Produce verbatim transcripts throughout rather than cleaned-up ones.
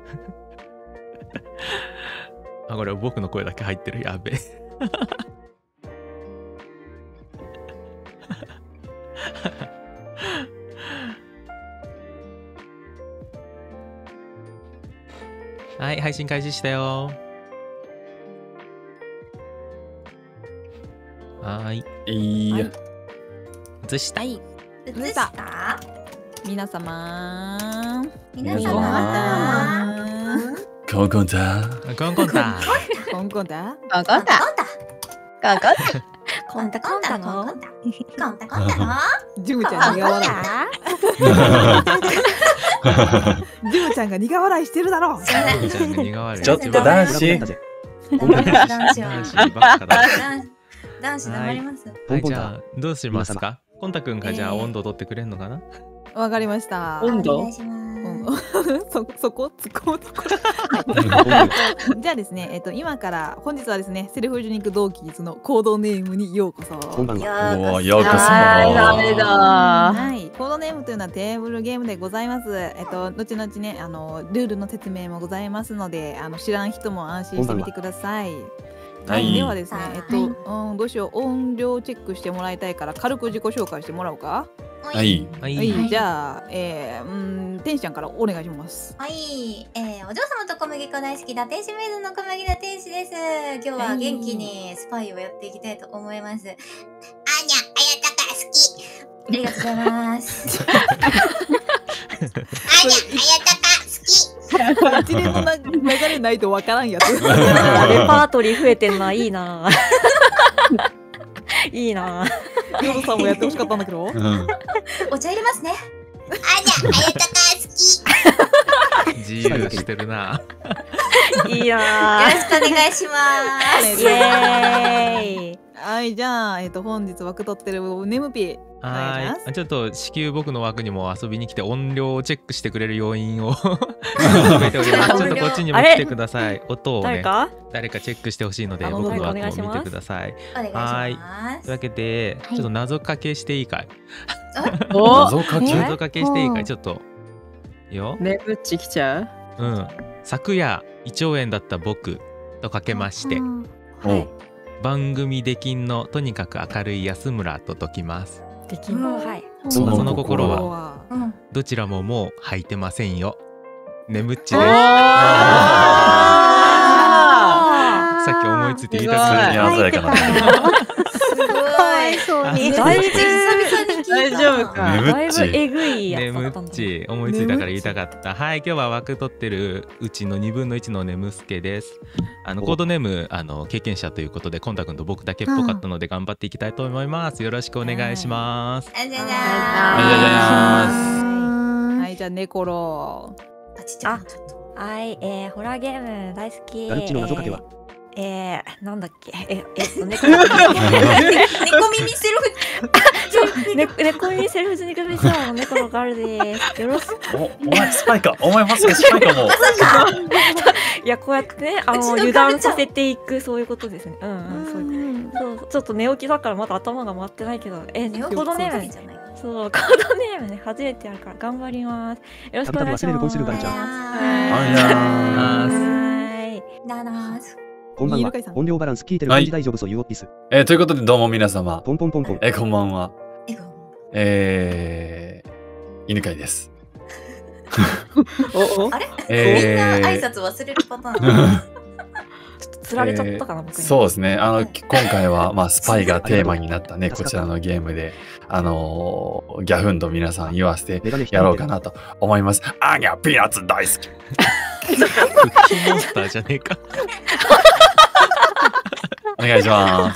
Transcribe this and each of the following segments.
あ、これ僕の声だけ入ってる。やべえ。はい、配信開始したよ。はーい。 いいや。 映した。 はい。 映した皆様。 皆様様コンコンだ。 コンコンタ。 コンコンだ。 コンコンタ。コンコンタ。 コンタコンタのコンタコンタコンタのジムちゃん苦笑い。ジムちゃんが苦笑いしてるだろう。 ジムちゃんが苦笑い。 ちょっと男子。 男子は男子ばっかだ。 男子黙ります。 はい、じゃあどうしますか。コンタくんがじゃあ温度取ってくれんのかな。 わかりました。 温度お願いします。 そそこ突っ込むところ。じゃあですね、えっと今から本日はですね、セルフジュニック同期のコードネームにようこそ。 おお、ようこそ。 はい、ダメだ。 はい、コードネームというのはテーブルゲームでございます。えっと後々ね、あのルールの説明もございますので、あの知らん人も安心してみてください。はい、ではですね、えっと、うん、どうしよう、音量チェックしてもらいたいから軽く自己紹介してもらおうか。 はい。 ははい、じゃあ、えー、うん、天使ちゃんからお願いします。 はい、えー、お嬢様と小麦粉大好きな天使メイドの小麦の天使です。今日は元気にスパイをやっていきたいと思います。あにゃ、あやたか好き。ありがとうございます。あにゃ、あやたか好き。 一連のな流れないとわからんやつ。 レパートリー増えてんな、いいな。いいな。 ヨドさんもやってほしかったんだけど。 お茶入れますね。あにゃ、あやたか好き。 自由してるな。 いいよな。 ろしくお願いします。 イエーイ。 はい、じゃあ、えっと本日枠取ってるネムピー。 はい、ちょっと至急僕の枠にも遊びに来て音量をチェックしてくれる要員を決めております。ちょっとこっちにも来てください。音をね、誰かチェックしてほしいので僕の枠を見てください。 はい。 というわけで、ちょっと謎かけしていいかい。 謎かけ。 謎かけしていいかい。ちょっとよ。 ねぶっちきちゃう。うん。昨夜胃腸炎だった僕とかけまして、番組出禁のとにかく明るい安村と解きます。 できもはい。 その心はどちらももう履いてませんよ。ねむっちです。さっき思いついて言いたくな鮮やかな。 すごい。そうに。 だいぶ大丈夫か。だいぶえぐいやつねむっち思いついたから言いたかった。はい、今日は枠取ってるうちのにぶんのいちのねむすけです。あのコードネームあの経験者ということでコンタ君と僕だけっぽかったので頑張っていきたいと思います。よろしくお願いします。 ありがとうございます。はい、じゃあネコロ。 あ、ちっちゃい。 はい、えー、ホラーゲーム大好き。 ガルッチの謎かけは。 えー、なんだっけ、え、えっと、猫。猫耳セルフ。 そう、ね、猫耳セルフジニクミさん、猫のガルです。よろしく。 お、お前スパイか、お前まさかスパイかも。 いや、こうやってね、あの、油断させていく、そういうことですね。うん、うん、そういう。そう、ちょっと寝起きだからまだ頭が回ってないけど、え、コードネーム。そう、コードネームね、初めてやるから頑張ります。よろしくお願いします。 忘れるコンシルガルちゃん。 はい。だなす。 こんばんは。音量バランス聞いてる感じ大丈夫そういうオッピス。 えー、ということでどうも皆様。 ポンポンポンポン。 えー、こんばんは。えー、犬飼です。 あれ？みんな挨拶忘れるパターン。 ちょっと釣られちゃったかな、僕に。 そうですね。あの、今回は、まあ、スパイがテーマになったね、こちらのゲームで、あのー、ギャフンと皆さん言わせてやろうかなと思います。あにゃ、ピーナッツ大好き。 クッキーモンスターじゃねえか。 お願いします。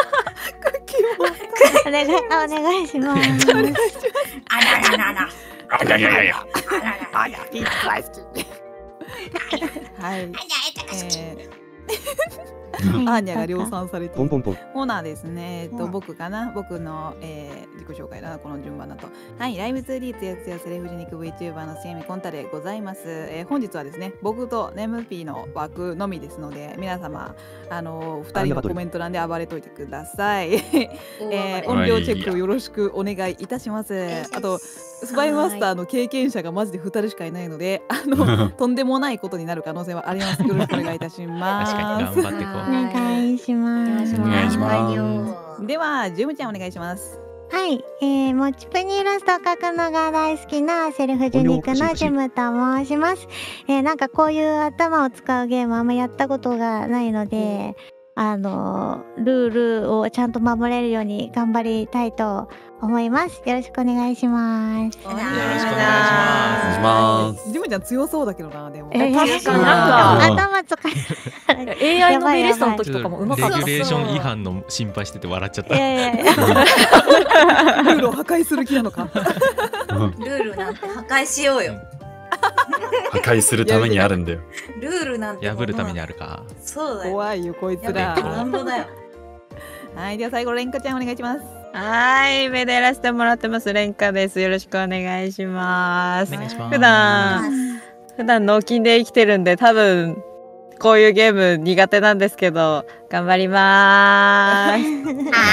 お願い、お願いします。あらららら。 あらららら。 あや、ピーナッツ大好き。はい。 ーニャが量産されている。 ポンポンポン。 ほなですね、えっと、僕かな、僕の、えー、自己紹介だな、この順番だと。はい、ライブ ツーディー つやつやセレフジ肉 VTuber のすやみこんたでございます。えー、本日はですね、僕とネムピーの枠のみですので、皆様、あのー、ふたりのコメント欄で暴れといてください。えー、音量チェックよろしくお願いいたします。あと、スパイマスターの経験者がマジでふたりしかいないので、あのとんでもないことになる可能性はあります。よろしくお願いいたします。 確かに頑張っていこう。 お願いします。 お願いします。 では、ジュムちゃんお願いします。 はい、えー、モチプにイラストを描くのが大好きなセルフジュニックのジュムと申します。えー、なんかこういう頭を使うゲームあんまやったことがないので、あのー、ルールをちゃんと守れるように頑張りたいと思います。よろしくお願いします。 よろしくお願いします。 ジュムちゃん強そうだけどな、でも。 えー、確かになんか頭使い。 エーアイ ノベリストの時とかもうまかった。 レギュレーション違反の心配してて笑っちゃった。 いやいやいや。 ルールを破壊する気なのか。 ルールなんて破壊しようよ。 破壊するためにあるんだよ。 ルールなんて破るためにあるか。 そうだよ。 怖いよこいつら。 なんぼだよ。 はい、では最後レンカちゃんお願いします。 はい、目でやらせてもらってますレンカです。よろしくお願いします。 お願いします。 普段普段脳筋で生きてるんで多分こういうゲーム苦手なんですけど頑張りまーす。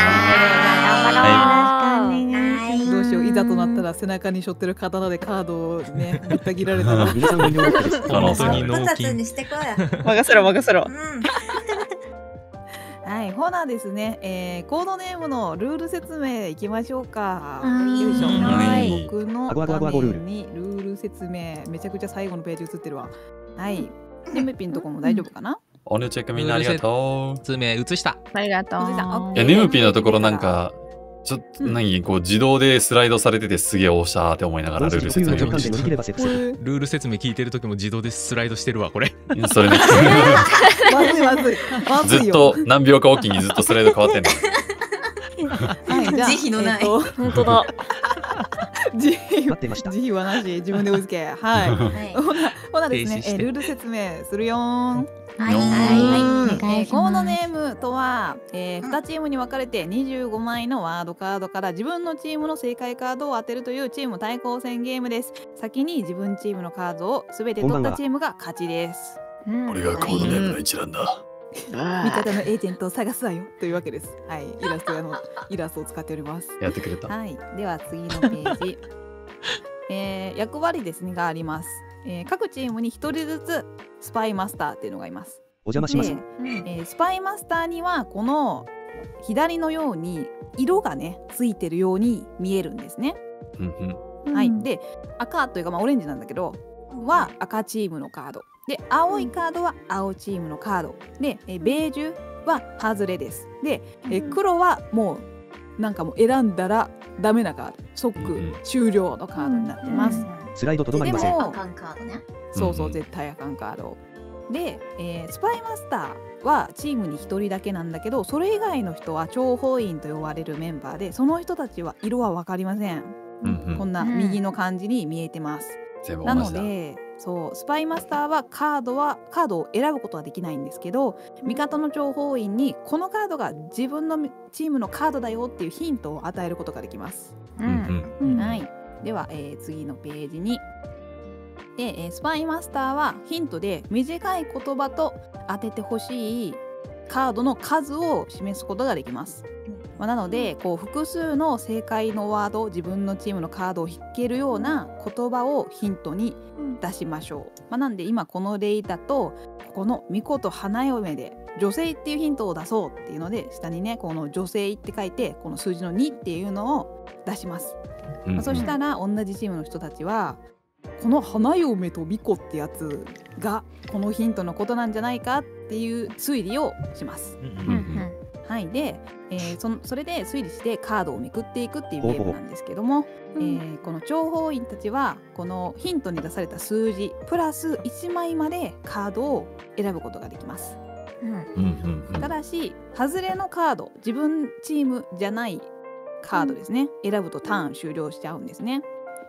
はい。 どうしよう、いざとなったら背中に背負ってる刀でカードをねぶった切られたら。 皆さん音量 OK です。 本当に脳二つ筋。 にしてこうや。 任せろ任せろ。 うんはい、ほなですね、えー、コードネームのルール説明いきましょうか。 はいよいしょ。 はい僕のあごあごあごあご画ルール面にルール説明、めちゃくちゃ最後のページ映ってるわ。はい。ネムピンとこも大丈夫かな？ 音量チェックみんなありがとう。 説明映した。 ありがとう。 映したいや、ネムピーのところなんか、ちょっと何、こう自動でスライドされててすげえおしゃーって思いながらルール説明をしの乗り切ればセクセク。 ルール説明聞いてる時も自動でスライドしてるわこれ。 それね、 まずいまずい。まずいよ。 ずっと何秒かおきにずっとスライド変わってんの。 はい、じゃあ慈悲のないえっと本当だ。 慈悲待ってました。 慈悲はなし、自分で追いつけ。はい。 はいほな、ほなですね停止し、てえールール説明するよーん。 はいよーはい。お願えー、 いします。 コードネームとは、えー、にチームに分かれてにじゅうごまいのワードカードから自分のチームの正解カードを当てるというチーム対抗戦ゲームです。先に自分チームのカードをすべて取ったチームが勝ちです。 俺がコードネームの一覧だ。 味方のエージェントを探すわよというわけです。はい、イラスト屋のイラストを使っております。 やってくれた。 はい、では次のページ。えー、役割ですねがあります。えー、各チームにひとりずつスパイマスターっていうのがいます。 お邪魔しますで。えースパイマスターにはこの左のように色がねついてるように見えるんですね。 うんうんはい、で赤というか、まあ、オレンジなんだけどは赤チームのカードで青いカードは青チームのカードで、えーベージュは外れです。で、えー黒はもうなんかもう選んだらダメなカード即うん終了のカードになってます。 スライドとどまりません。 でもあかんカードね。 そうそう、 うん絶対あかんカード。で、えースパイマスターはチームにひとりだけなんだけど、それ以外の人は諜報員と呼ばれるメンバーで、その人たちは色は分かりません。 うんうんこんな右の感じに見えてます。な全部同じだ。 ので、そうスパイマスターはカードはカードを選ぶことはできないんですけど、味方の諜報員にこのカードが自分のチームのカードだよっていうヒントを与えることができます。 うんうんはい、では、えー次のページにで、えースパイマスターはヒントで短い言葉と当ててほしいカードの数を示すことができます。まあ、なのでこう複数の正解のワード、自分のチームのカードを引けるような言葉をヒントに出しましょう。まあ、なんで今この例だとここの「巫女と花嫁」で女性っていうヒントを出そうっていうので、下にねこの女性って書いてこの数字のにっていうのを出します。 うんまあ、そしたら同じチームの人たちはこの花嫁と巫女ってやつがこのヒントのことなんじゃないかっていう推理をします。 うんうんうんはい、で、えー、そのそれで推理してカードをめくっていくっていうゲームなんですけども、えーこの諜報員たちはこのヒントに出された数字プラスいちまいまでカードを選ぶことができます。 うんうんうんただし外れのカード、自分チームじゃないカードですね、選ぶとターン終了しちゃうんですね。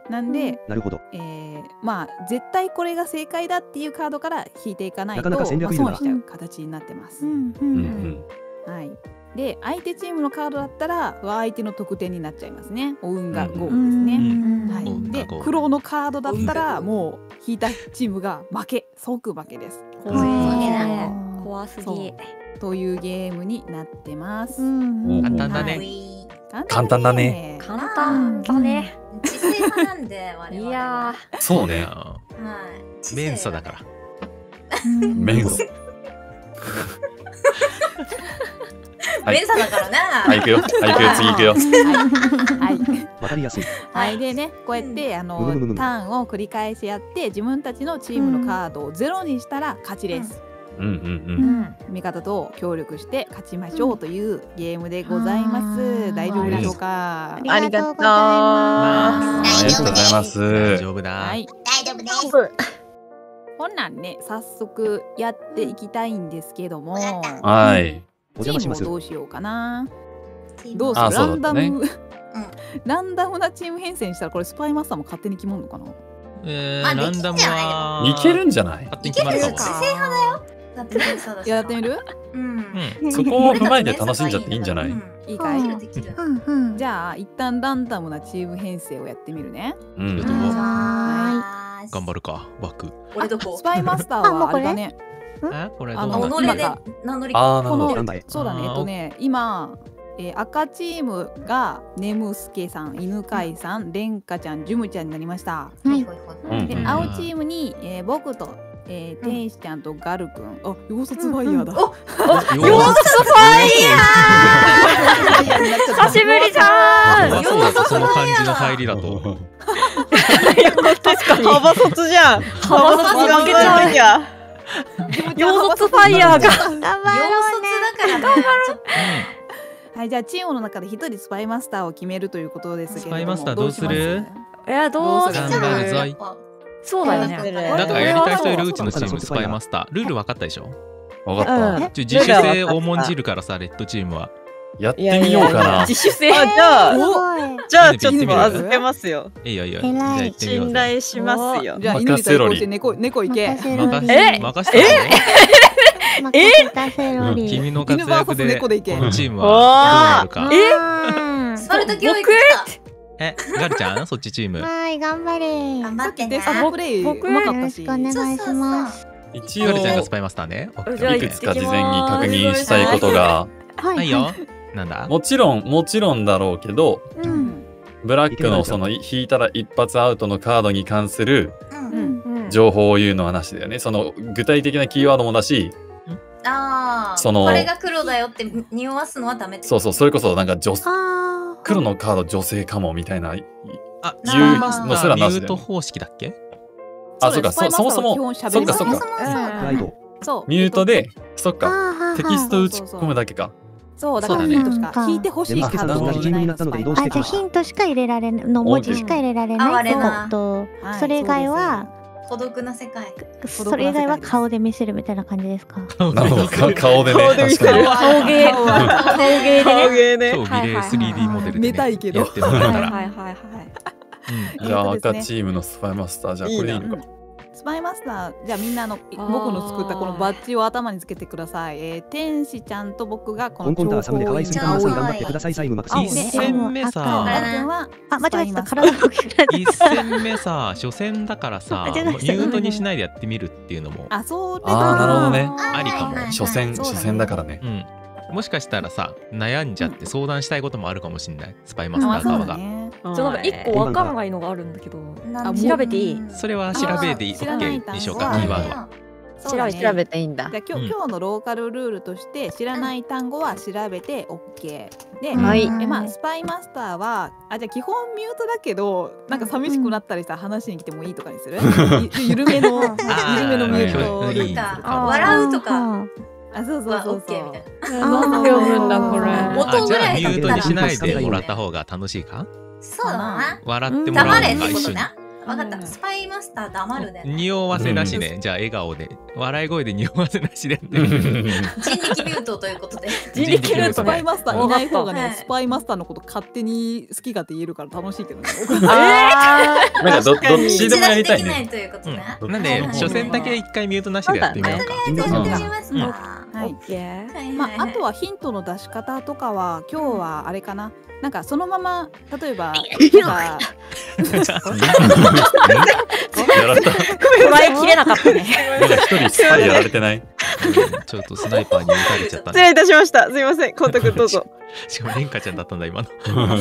なんで、 なるほど。 えー、まあ絶対これが正解だっていうカードから引いていかないと、 なかなか戦略いるなまあ損しちゃう形になってます。 うんううんんはい。で相手チームのカードだったら相手の得点になっちゃいますね。オウンがごですね。 うんはいオウン。がでご黒のカードだったらもう引いたチームが負け、即負けです。 怖え怖すぎ。 そうというゲームになってます。 うん簡単だね。 簡単だね。 簡単だね。 知性派なんで我々。 いやそうね。 はい。 メンサだから。 メンサ。 メンサだからな。 はい、行くよ。はい、行くよ。次行くよ。 はい。 わかりやすい。 はい。でね、こうやってあのむむむむターンを繰り返しやって自分たちのチームのカードをゼロにしたら勝ちです。 うんうんう。 うんん。 味方と協力して勝ちましょうというゲームでございます。大丈夫でしょうか。 ありがとうございます。 ありがとうございます。 大丈夫だ。 はい。 大丈夫です。 こんなんね、早速やっていきたいんですけども、チはい。 お邪魔しますームを。どうしようかな。どうすあるランダそうだったねム、ランダムなチーム編成にしたらこれスパイマスターも勝手に決まるのかな。 あえー、ランダムは。 いけるんじゃない？ 勝手に決まるかも。 知性派だよ。だってメンサだし。 やってみる？ うん。 うん。 そこを踏まえて楽しんじゃっていいんじゃない？ うんいいかい？ できるできる。 うんうん。 じゃあ一旦ランダムなチーム編成をやってみるね。 うん。 ちょっとは頑張るか、枠。 俺どこス？パイマスターはあれだね。 え、これあのどうなの？ 己で名乗り。 ああ、なるこのほど。 頑張れ。 そうだね。えっとね、今、えー赤チームがねむすけさん、犬飼さん、れんかちゃん、ジュムちゃんになりました。 い。はい。 うんで、青チームに、えー僕と、えー天使ちゃんとガルくん、あ、溶卒ファイヤーだ。 うんうんおよー久しぶりじゃん。 あそうだとその感じの入りだと。 確かに。 幅卒じゃん。幅卒負けちゃうきゃ。 溶卒ファイヤーが。 頑張要素ろうね。 だからね。ちょっとはい、じゃあチームの中で一人スパイマスターを決めるということですけれども、 スパイマスターどうするします？ えどうしどうす頑張る？ るぞい。 そうだよね。 だからやりたい人いるうちのチームスパイマスター。ルール分かったでしょ？ わかった。 ちょ自主性を重んじるからさ、レッドチームは。 やってみようかな。 自主性。 あ、じゃあ、 すごい。 じゃあちょっと預けますよ。 いいよいいよ。 偉いじゃあ行ってみよう信ぜ。 頼しますよ。 じゃあ犬に対抗して猫猫行け。 任せろり。 任せえ任せたぞ。 任せたせろうんり。 君の活犬バーサス躍でこ猫でいけ。 のチームはどうなるか。 えスパルタ教育来え、ガルちゃんそっちチーム。 はい、頑張れ。 た。頑張ってねテス。トプレイう僕まかったし。 よろしくお願いします。 一ガルちゃんが応スパイマスターね。オッケーじゃあいくつか事前に確認したいことが、 ははいよ。なんだ？ もちろんもちろんだろうけど、 う。 うんん。 ブラックのその引いたら一発アウトのカードに関するうんうん。 うん。 情報を言うのはなしだよね。その具体的なキーワードもだし、 ああ。 そのこれが黒だよって匂わすのはダメって。 そうそう、それこそなんか女あ黒のカード女性かもみたいな。 あ、 言うスパイマスタのすらーミなしだよねュート方式だっけ？ あ、そっか、 スパイそマスターは基そもそも、 本喋りますそっかそっか、 プライド。 そう。 ミュートで、そっあ。 か、 あテキスト打ち込むだけか。 そうだからそうだねヒントしか引いてほしいでカードもスケさんががいないのチームになったので移動あ、 してじゃあヒントしか入れられないの文字しか入れられあないって我なことはいそれ以外は孤独な世界。 それ以外は顔で見せるみたいな感じですか？ なるほど、か顔でね、 顔で見せる確かに。 顔芸。 顔は顔芸で顔ね。 芸ね。 超美麗 スリーディー モデルでね寝たいけどやってもらえたら。 はいはいはいはい。 うんじゃあ、 えーとですね赤チームのスパイマスター、じゃあこれでいいのか。 スパイマスターじゃあみんなあの僕ーの作ったこのバッジを頭につけてください。えー、天使ちゃんと僕がこのコンコンターサムで可愛すぎた皆さん頑張ってください。最後マックス。 一戦目さガル君はあ、間違えた。 スパイマスター体が大きくなっ一戦目さ、初戦だからさ、 間違えたミュートにしないでやってみるっていうのも、 あ、そうあーなるほどねありかも初戦、 そうだね初戦だからね。 うん。もしかしたらさ、悩んじゃって相談したいこともあるかもしれない。スパイマスあ、そうター側が。 だね。 ちょっとなんか一個わかんないのがあるんだけど。 なん調べていい？ それは調べていい？ 知らない OK にしようか、 単語はキーワードは。 そうだね調べていいんだじ。ゃあ今日、 うん今日のローカルルールとして知らない単語は調べて OK で、 はいえまあスパイマスターはあじゃあ基本ミュートだけどなんか寂しくなったりしたら話に来てもいいとかにする、ゆ緩めの緩めのミュートルールにするなんかか笑うとかあそうそうそうそうは OK みたいなんで読むんだこれ。 音ぐらいあじゃあミュートにしないでもらった方が楽しいか？ そうだな。 笑ってもらうの黙れっが一緒に。 てことな。 わかった。スパイマスター黙るね。 匂わせなしね。じゃあ笑顔で笑い声で匂わせなしで。 人力ミュートということで。 人力ミュート。スパイマスターいない方がね、スパイマスターのこと勝手に好き勝手言えるから楽しいけどね。 なんかどどっちでもやりたいね。 なんで初戦だけ一回ミュートなしでやってみようか。 はい。まああとはヒントの出し方とかは今日はあれかな。なんかそのまま例えばなんかやられた。 捉えきれなかったね。 なんか一人スパイやられてない。 ちょっとスナイパーに撃たれちゃった。 失礼いたしました。すいません。コンタクトどうぞ。 しかもレンカちゃんだったんだ今の。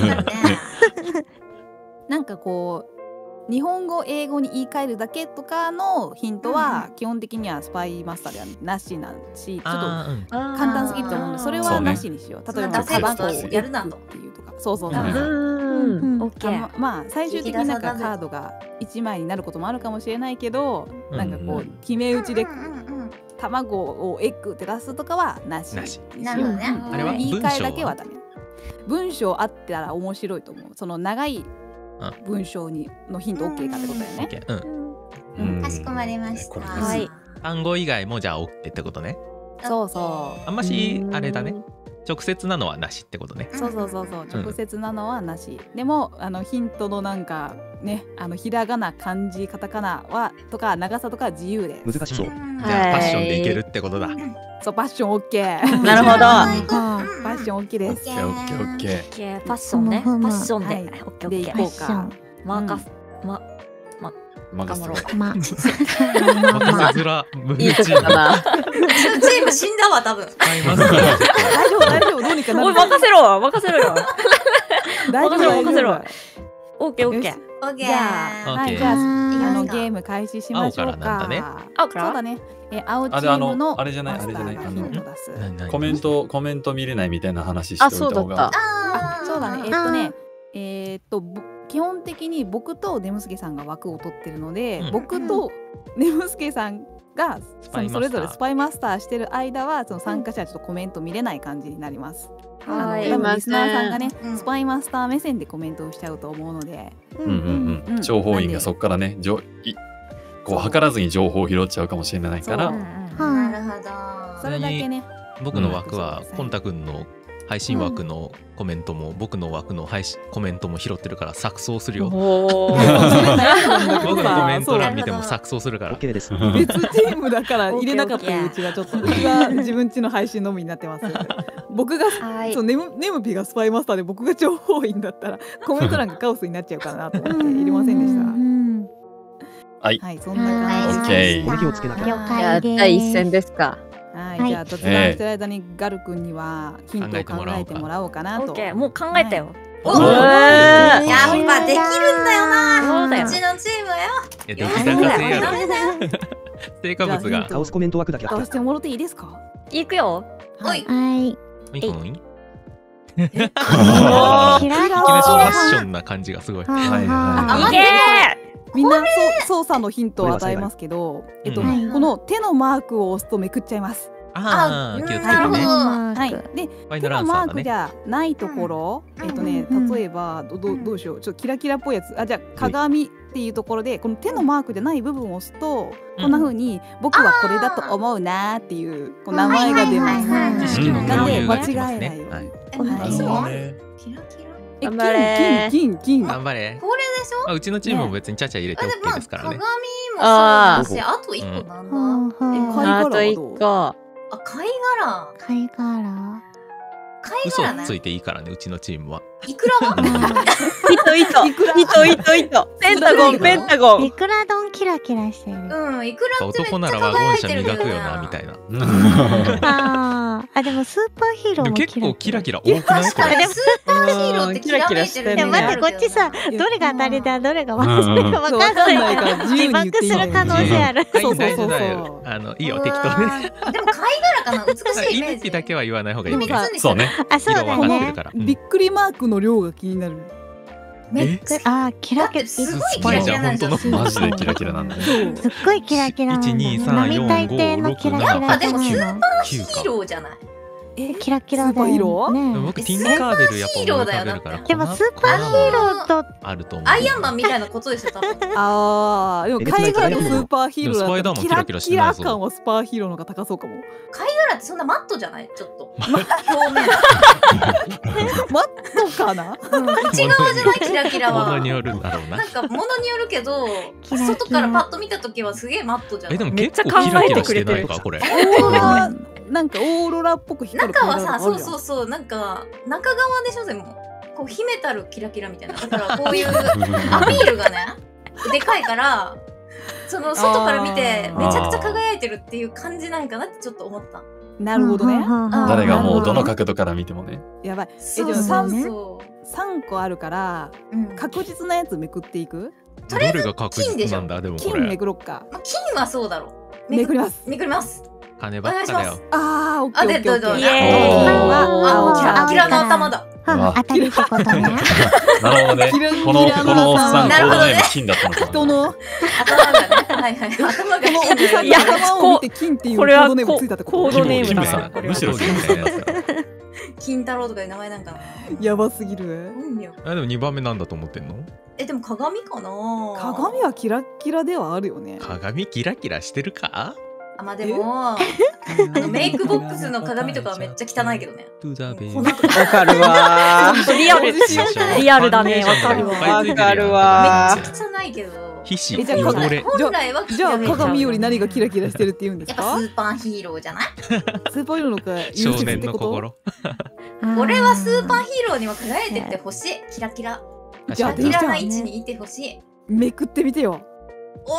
なんかこう日本語英語に言い換えるだけとかのヒントは基本的にはスパイマスターではなしなんし、ちょっと簡単すぎると思うのでそれはなしにしよう。例えばカバンをやるなとっていうとか、そうそうそう。まあ最終的になんかカードがいちまいになることもあるかもしれないけど、なんかこう決め打ちで卵をエッグって出すとかはなし。 なし。なるほどね。 あれは言い換えだけはダメ。文章あったら面白いと思う。その長い文章にのヒント オーケー かってことだよね。 うん。かしこまりました。 はい。単語以外もじゃあ オーケー ってことね。 そうそう。 あんましあれだね。直接なのはなしってことね。 そうそうそうそう。直接なのはなし。でもあのヒントのなんかね、あのひらがな、漢字、カタカナはとか長さとか自由で。 難しそう。 じゃあパッションでいけるってことだ。 そうパッション オーケー。 なるほど。 パッション オーケー です。 オッケーオッケーオッケー。パッションね。パッションで。オッケーオッケー。 でいこうか。 マーカス、ま、ま、 任せろ。 ま、 任せづら。 いいとこだな。 チーム死んだわ多分。 大丈夫大丈夫どうにかなる。 おい任せろ任せろよ。 大丈夫任せろ。オーケーオッケー。 オッケー。 じゃあはいじゃああのゲーム開始しましょうか。 青からなんだね。 青から。そうだね。え青チームのあれじゃないあれじゃないあののコメントコメント見れないみたいな話しておいた方が。 あそうだね。えっとねえっと。基本的に僕とネムスケさんが枠を取ってるので、うん、僕とネムスケさんがそのそれぞれスパイマスターしてる間はその参加者はちょっとコメント見れない感じになります。はい、多分リスナーさんがね、うん、スパイマスター目線でコメントをしちゃうと思うので、 うんうんうん、情報員がそこからね、いこう図らずに情報を拾っちゃうかもしれないから。 なるほど。 それだけね。 僕の枠はコンタ君の配信枠のコメントも、うん、僕の枠の配信コメントも拾ってるから錯綜するよ。僕のコメント欄見ても錯綜するから。 別チームだから入れなかったうちはちょっとうちは自分ちの配信のみになってます。僕がそうネムネムピがスパイマスターで僕が情報員だったらコメント欄がカオスになっちゃうかなと思って入れませんでした。 はい。 はい、そんな感じです。 攻撃をつけなきゃ。 第一戦ですか。 はい、じゃあ突然してる間にガル君にはヒントを考えてもらおうかなと。 オッケー、もう考えたよ。 おお、やっぱできるんだよな。うちのチームはよ。 いやできたかせやろ。成果物が。 倒すコメント枠だけ。 倒してもろていいですか。 いくよ。 はい。 はい。 いくのい。 キラキラファッションな感じがすごい。 はいはい。 いけ。 みんな操作のヒントを与えますけど、えっと、この手のマークを押すとめくっちゃいます。 ああ、気をつけてね。 はい。で、手のマークじゃないところ、えっとね、例えばどどどうしよう、ちょっとキラキラっぽいやつ、あ、じゃあ鏡っていうところで、この手のマークじゃない部分を押すと、こんな風に僕はこれだと思うなーっていうこう名前が出ます。 知識の共有ができますね。 お願いします。 頑張れ。 金金金。 頑張れ。 これでしょ。 あ、うちのチームも別にちゃちゃ入れて オーケー ですからね。 鏡もそうだし、あと一個なんだ。 あと一個。 あ、貝殻。 貝殻。 嘘ついていいからね、うちのチームは。 いくらは？ 糸糸糸糸糸。ペンタゴンペンタゴン。 いくら丼キラキラしてる。 うん、いくら男ならワゴン車磨くよなみたいな。 ああ、でもスーパーヒーローも結構キラキラ多くない？ 確かにスーパーヒーローってキラキラしてる。 でも待ってこっちさ、どれが当たりだどれが忘れか分かんないから自爆する可能性ある。 そうそうそうそう。あのいいよ適当ね。 でも貝殻かな、美しいイメージ。 イメージだけは言わない方がいい。 そうね。 あ、そうだね。 びっくりマークの量が気になる。 めっちゃ、あ、キラキラ、 すごいキラキラなんだ。 マジでキラキラなんだね。 すっごいキラキラ。 一二三四五六七。 やっぱでもスーパーヒーローじゃない。 えキラキラスーパーヒーローね。 僕ティンカーベルやっぱ思い浮かべるから。 でもスーパーヒーローとあると思う。 アイアンマンみたいなことですよ多分。 ああでも貝殻とスーパーヒーローだったらでもスパイダーマンキラキラしてキないぞラキラ感はスパーヒーローの方が高そうかも。 貝殻ってそんなマットじゃないちょっと表面。 マットかな？ 内側じゃないキラキラは。 ものによるんだろうな。 なんか物によるけどキラキラ外からパッと見た時はすげえマットじゃない。 えでもめっちゃ結構キラキラ考えてくしてないれてるかこれ。 オーロラなんかオーロラっぽく光る中はさそううそうそうなんか中側でしょでもこう秘めたるキラキラみたいなだからこういうアピールがねでかいからその外から見てめちゃくちゃ輝いてるっていう感じなんかなってちょっと思った。 なるほどね。 誰がもうどのか角度から見てもね。 やばい。えそうでもそう三そ三個あるからう、うん、 確実なやつめくっていく。 どれが確実なんだでもこ金めれ。 くろっか。 まあ、金はそうだろうめくります。 めくります金ばっかだよ。 ああオッケーオッケーオッケー。 あでどうぞイエーイ金は青キラキラの頭だ。 うん当たりってことね。 なるほどね。 キラキラこのこのおっさんコーなるほどねドネーム金だったのかな。 人の頭がねはいはい頭がこのおじさん金だよの頭を見て金っていうコこれはードネームついたってこと。 コードネームだ金な。これはむしろ金さんだった。 金太郎とかいう名前なんかな。 やばすぎる。 うんよあでもにばんめなんだと思ってんの？ えでも鏡かな。 鏡はキラキラではあるよね。 鏡キラキラしてるか？ あまあでもあのメイクボックスの鏡とかはめっちゃ汚いけどね。 トゥザベイ。 粉とかわかるわほんとリアルリアルだねわかるわ。 わかるめわっちゃ汚いけど。 皮脂えじゃあ汚れ。 本来はじゃあ鏡より何がキキラキラしてるって言うんですやっぱか？ スーパーヒーローじゃない？ スーパーヒーローのか少優秀っ年てこと？ の心。 俺はスーパーヒーローには輝いてってほしい。キラキラ。キじゃあラキラなで位置にいてほしい。 めくってみてよ。 お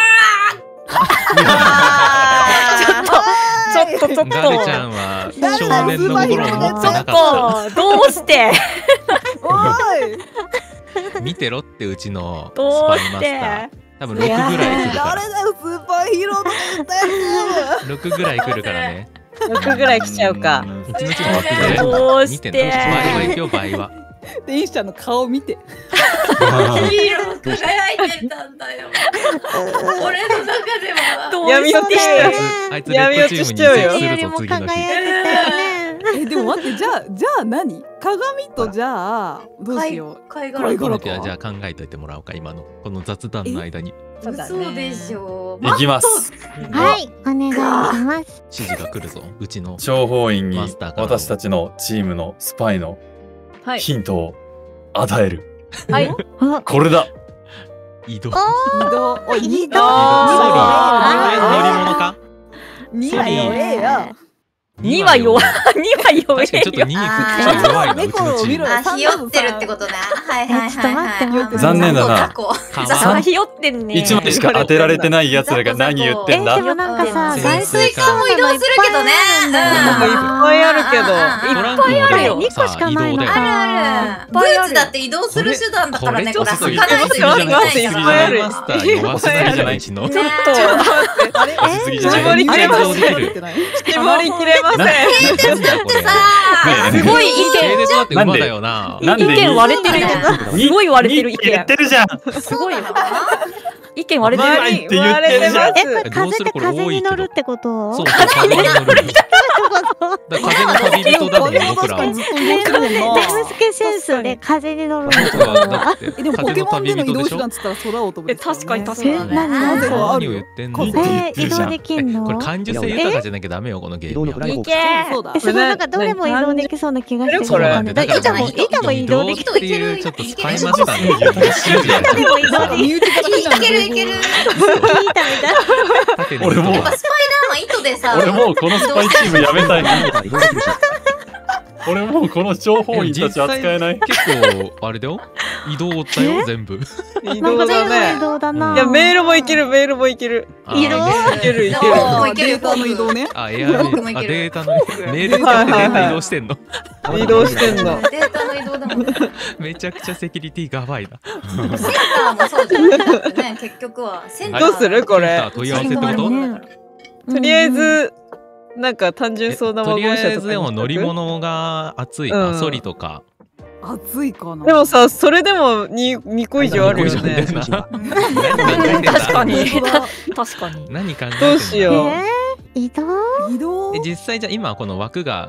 ちょっとちょっとガルちゃんはガルちゃん少年の心を持ってなかっちょっとどうしておーい。 た。見てろってうちのスどうパイマスタしてー。多分ろくぐらい来るか誰だよスーパーヒーローとか言ったやら。ろくぐらい来るからね。 ろくぐらい来ちゃうか。 うちのチーム枠で。 どうし見てんの。倍はて行くよ倍は。 つ。天使ちゃんの顔見て。 ヒーロー輝いてたんだよ。俺の中では。 どう闇落ちしちゃう。 あいつレッドチームに移籍するぞ次の日。 えでも待ってじゃあじゃあ何？鏡とじゃあどうしよう。 貝貝殻殻じゃあ考えといてもらおうか今のこの雑談の間にそうだね嘘でしょ。 いきます。 はいお願いします。 指示が来るぞうちの諜報員にマスターから私たちのチームのスパイのはいヒントを与える。 はい。 おこれだ。 移動移動お移動。 移動乗り物かには弱えよ。 には弱いには弱い確かにちょっとに行くちょっと弱いなうちのチームあ、ひよってるってことね。はいはいはいはい。 ちょっと待って待って残念だな過去過去川あひよってんね一枚しか当てられてない奴らが何言ってんだえで。もなんかさうん潜水艦も移動するけどね。うんなんかいっぱいあるけど。 トランクもあるよでもさにこしかないの移動だよあるある。ブーツだって移動する手段だからね。これこれ魚と一緒に待っていっぱいあるマスター弱すぎじゃないしのちょっとあれしすぎじゃない絞りきれません。 移動できる絞りきれません。 なんだよこれさあ、 ねすごい意見系列だって馬だよななんで意見割れてるよすごい割れてる意にって言っ見てるじゃん。 すごいそうなのかな。 意見割れてる周りって言ってるじゃん。 えこれどう風ってするこれ風に多いけど乗るってこと？ そう風に乗るだから風の旅人だって僕らはずっと移動してるもんな。 デムスケセンスで風に乗るん僕はだってえでもポ風のケモンでの移旅人でしょ動手段っつったら空を飛ぶえですからね。 確かに確かにえ何何それ風があ何るよを言ってんの風え移動できんの？ これ感受性豊かじゃなきゃダメよこのゲームや移動のフライいけそうだえ。すごいなんかどれも移動できそうな気がしてるこれわかんない。板も板も移動でき移動っていうちょっとスパイマスターのいける板でも移動でき身内から避難いけるいける。やっ板みたいな。 縦に俺もうぱスパイダーマン糸でさ。 俺もうこのスパイチームやめたい。 移動できるし。 俺もうこの情報員たち扱えない。 結構あれだよ移動だよ全部移動なんかだね移。動だな。 いやメールもいけるメールもいける。 あー移動いけるいける。 おーいけるデータの移動ね。 あエア僕もいけるあデータのメール使ってデータ移動してんの移動してんの。 データの移動だもん。センめちゃくちゃセキュリティがばいなターもそうじゃないだってね。結局はセンター。 どうするこれ。 問い合わせってことねとりあえずなんか単純そうなワゴンとりあ車とかにえずでも乗り物が熱いうんかソリとか暑いかな。 でもさそれでも に, に個以上あるよね。 に個以上なうん何考えてんだ確かに本当だ確かに何考えてんだどうしよう。 えー移動？ 移動え実際じゃあ今この枠が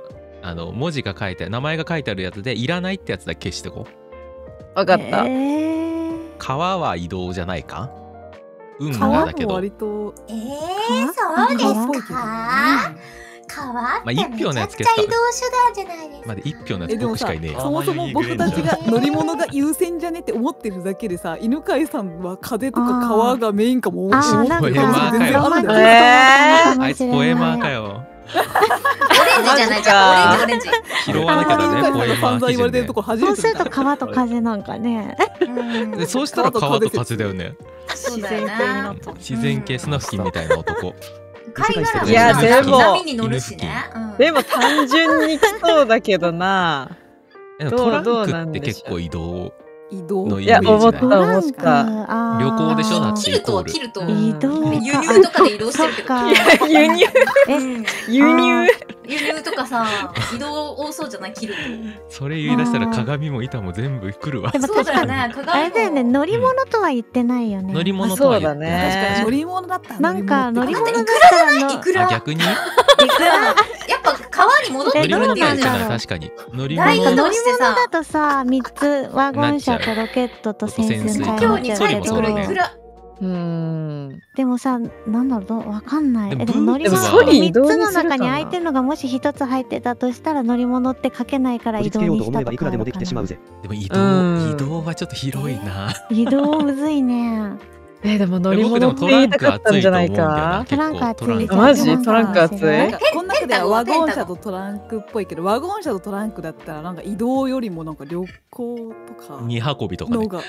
あの文字が書いて名前が書いてあるやつでいらないってやつだけ消してこう。 わかった。 えー、 川は移動じゃないか。運河川だけど。 も割とえー、そうですか？川まあって一票のめちゃくちやつ消すかゃ移動手段じゃないですか。 まだ一票のやつえでもさ僕しかいねえ。 そもそも僕たちが乗り物が優先じゃねって思ってるだけでさ、犬飼さんは風とか川がメインかもあ思ー、なんってるか、 可能性全然あるんだよ。 えーあいつポエマーかよ。 オレンジじゃないじゃん。オレンジオレンジ。 拾わなきゃだね、ポエマ散々 ー基準で言われてると。こ初そうするとめて見た。 川と風なんかね。 うんでそうしたら川と風だよね。 そうだよ自然系にななっ。た。 自然系砂付近みたいな男。 貝殻もいやでも波に乗るしね。うんでも単純に来そうだけどな。 えでもどうトランクどうなんってでしょう結構移動移動のイいやメージない。 思った思った。 あー旅行でしょだって切ると切ると移動か。 輸入とかで移動してるけど。 そっかいや輸入うん輸入輸入とかさ、移動多そうじゃない切ると。 それ言い出したら鏡も板も全部来るわで。もそう確かに、 だよね。鏡もあれだよね、乗り物とは言ってないよね。 乗り物とは言ってそうだない。 確かに乗ね。 り物だったらなんか乗り物だっだっていくたらのいくらあ逆にいくらやっぱ川に戻ってくる乗り物っていうじゃん。 とは言ってない。確かに乗りライ物なんか乗りトしてさ物だとさ、みっつワゴン車とロケットと潜水艦今日にになっちゃうけど、 帰ってくるいくら。 うーん。 でもさ、なんだろうどう、わかんない。 でもえでも乗り物ブーツはみっつの中に空いてるのがもしひとつ入ってたとしたら乗り物って書けないから移動こじつけようにしたとと思えばいくらでもできてしまうぜ。 ぜ。 でも移動うん移動はちょっと広いな。 移動むずいね。 えでも乗り僕で物ってもトラン言いたかったク熱いとんじゃない思うんだよな。 か。 トランク熱い結構トランクマジトランク熱いなんかこの中ではワゴン車とトランクっぽいけど、ワゴン車とトランクだったらなんか移動よりもなんか旅行とか荷運びとかね。 のが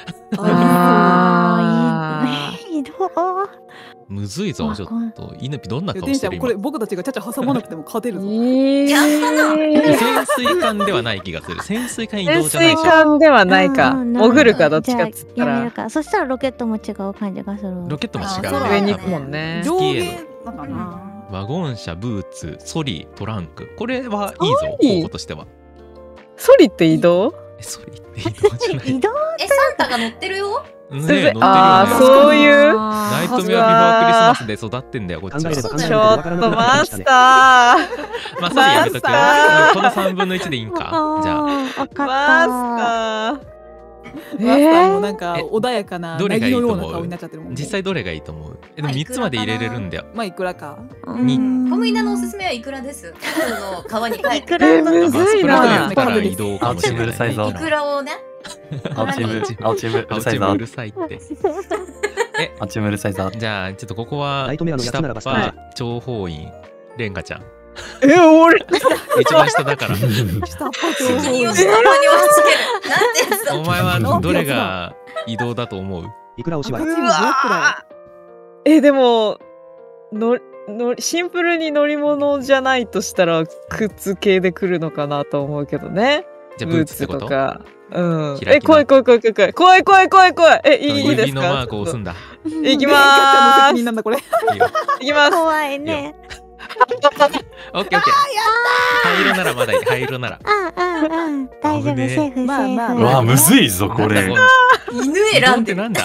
あーいい移動むずいぞちょっと。犬ピどんな顔電してる今。 車もこれ僕たちがちゃちゃ挟まなくても勝てるぞ。 えやったなー潜水艦ではない気がする。潜水艦移潜動じゃない水じゃん。 艦ではないか。 うんなるほど潜るかどっちかっつったらじゃあやめるか。そしたらロケットも違う感じがする。 ロケットも違うあーね。 上に行くもんね。 上スキー下だかな。 ワゴン車、ブーツ、ソリ、トランク。これはいいぞソリ候補としては。 ソリって移動？ えソリって移動じゃない。 移動え、サンタが乗ってるよ。 ねえ乗ってるよね。 あーそういうナイトメアビフォークリスマスで育ってんだよこっちは。 考えれば考えちればわからょっとなくなってきましたねマスター。 まあソリやめとくよ。 マスターこのさんぶんのいちでいいんか。じゃああーわかった。 マスター。 マスターもなんかえ穏やかなどれがいいと思う凪のような顔になっちゃってるもん。 実際どれがいいと思う？えでもまあみっつまで入れれるんだよ。 まあいくらか。 にうん小麦菜のおすすめはいくらです。今日の川に帰っていくらえだむずいまあスプラトゥーンやなって。から移動かもしれない。 青チームうるさいぞいくらをね。 青チーム、青チームう青るさいぞチームう。るさいって。 青チームうるさいぞ。 じゃあちょっとここはライトメアのやつ下っならば端諜報員レンガちゃん。 え俺一番下だから。 下っ端信情報用したまに押し付ける。なんでさ。 お前はどれが移動だと思う？ いくら押しは赤チームブロックだよ。 えでもののシンプルに乗り物じゃないとしたら靴系で来るのかなと思うけどね。 じゃあブーツってこと？ か。うん。 開きなえ怖い怖い怖い怖い怖い怖い怖い怖い怖い。えいいいいですか？ 指のマークを押すんだ。 いきまレンガちゃんの責ーす。 任なんだこれ。 いいよいきます。 怖いね。 オッケーオッケー。灰色ならまだいい。灰色なら。 うんうんうん。大丈夫、 危ねえセーフ、セーフ。 まあまあうわ、むずいぞ、これ。 犬移動選んでる。 ってなんだ？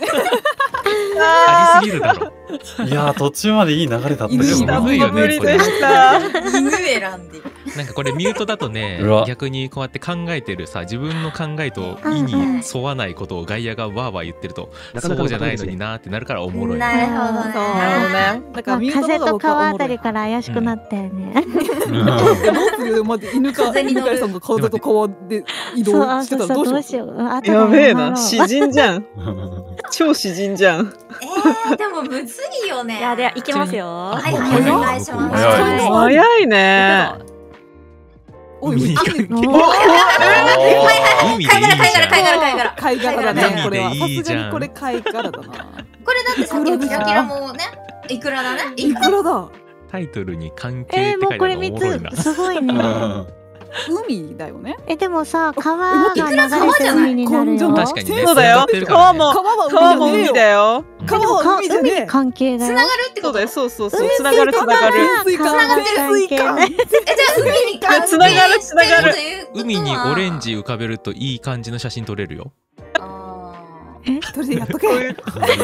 ありすぎるだろ。 いやー、途中までいい流れだったけ犬どな。 むずいよね無理でした。 犬選んでる。 なんかこれミュートだとねうわ逆にこうやって考えてるさ自分の考えと意に沿わないことを外野がわーわー言ってるとなかなかそうじゃないのになーってなるからおもろい。 なるほどそうね。 なるほどねだからまあミュートの方が風と僕はおもろい川あたりから怪しくなったよね。 どうするよ、待って、犬か、 風に乗る犬飼さんが風と川で移そう、 動あしてそうそう、 たらどうしよう。 どうしよう。あとでやべえな。 謝ろう詩人じゃん。超詩人じゃん。 えー、でもむずいよね。 いやでいきますよ。 はいはい、お願いします。 早い早いね。 おい、 海雨お結構海でいいじゃん。 貝殻貝殻貝殻。 貝殻だね、これは。さ海でいいじゃんすがにこれ貝殻だな。 これだってさっきのキラキラもね、いくらだね。 いくらだタイトルに関係えー、もうこって書いてあれみっるのおもろいなつ、。すごいね。 海だよね。 え、でもさ、川え待ってが流れて海になるよ。 川確かにね。 そうだよ繋がってるからね川も川は川も海海じゃねえよ。 だよ。 川は海じゃねえ。 関係だよ。 つながるってことそうだよ。そうそうそう。つながるつながる。 潜水艦、 川潜水艦。 え、じゃあ海に関係つながるつながるしてるということは海にオレンジ浮かべるといい感じの写真撮れるよ。 あ一人でやっとけ。 で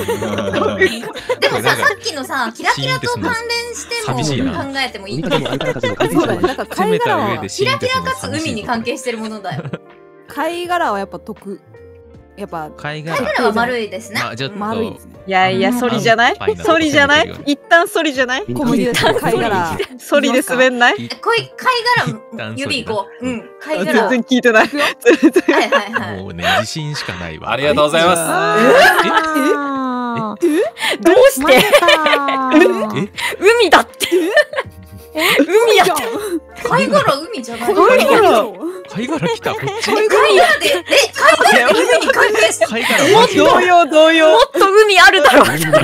もさ、さっきのさ、キラキラと関連しても考えてもいい。 そうだね。なんか貝殻はキラキラかつ海に関係してるものだよ。 貝殻はやっぱ得。やっぱ貝殻は丸いですね。 丸いですね。 いやいや、ソリじゃない？ソリじゃない？一旦ソリじゃない？ 小麦で貝殻。 ソリで滑んない？ 貝殻指いこう。うん。貝殻。 全然聞いてない。 はいはいはい。 もうね、自信しかないわ。 ありがとうございます。 え？どうして？海だって。海やって。 貝殻海じゃない。 貝殻。 貝殻来た。こっち。 貝殻で、え、貝殻で海に関係して。 貝殻。 もっと同様同様。 もっと海あるだろ。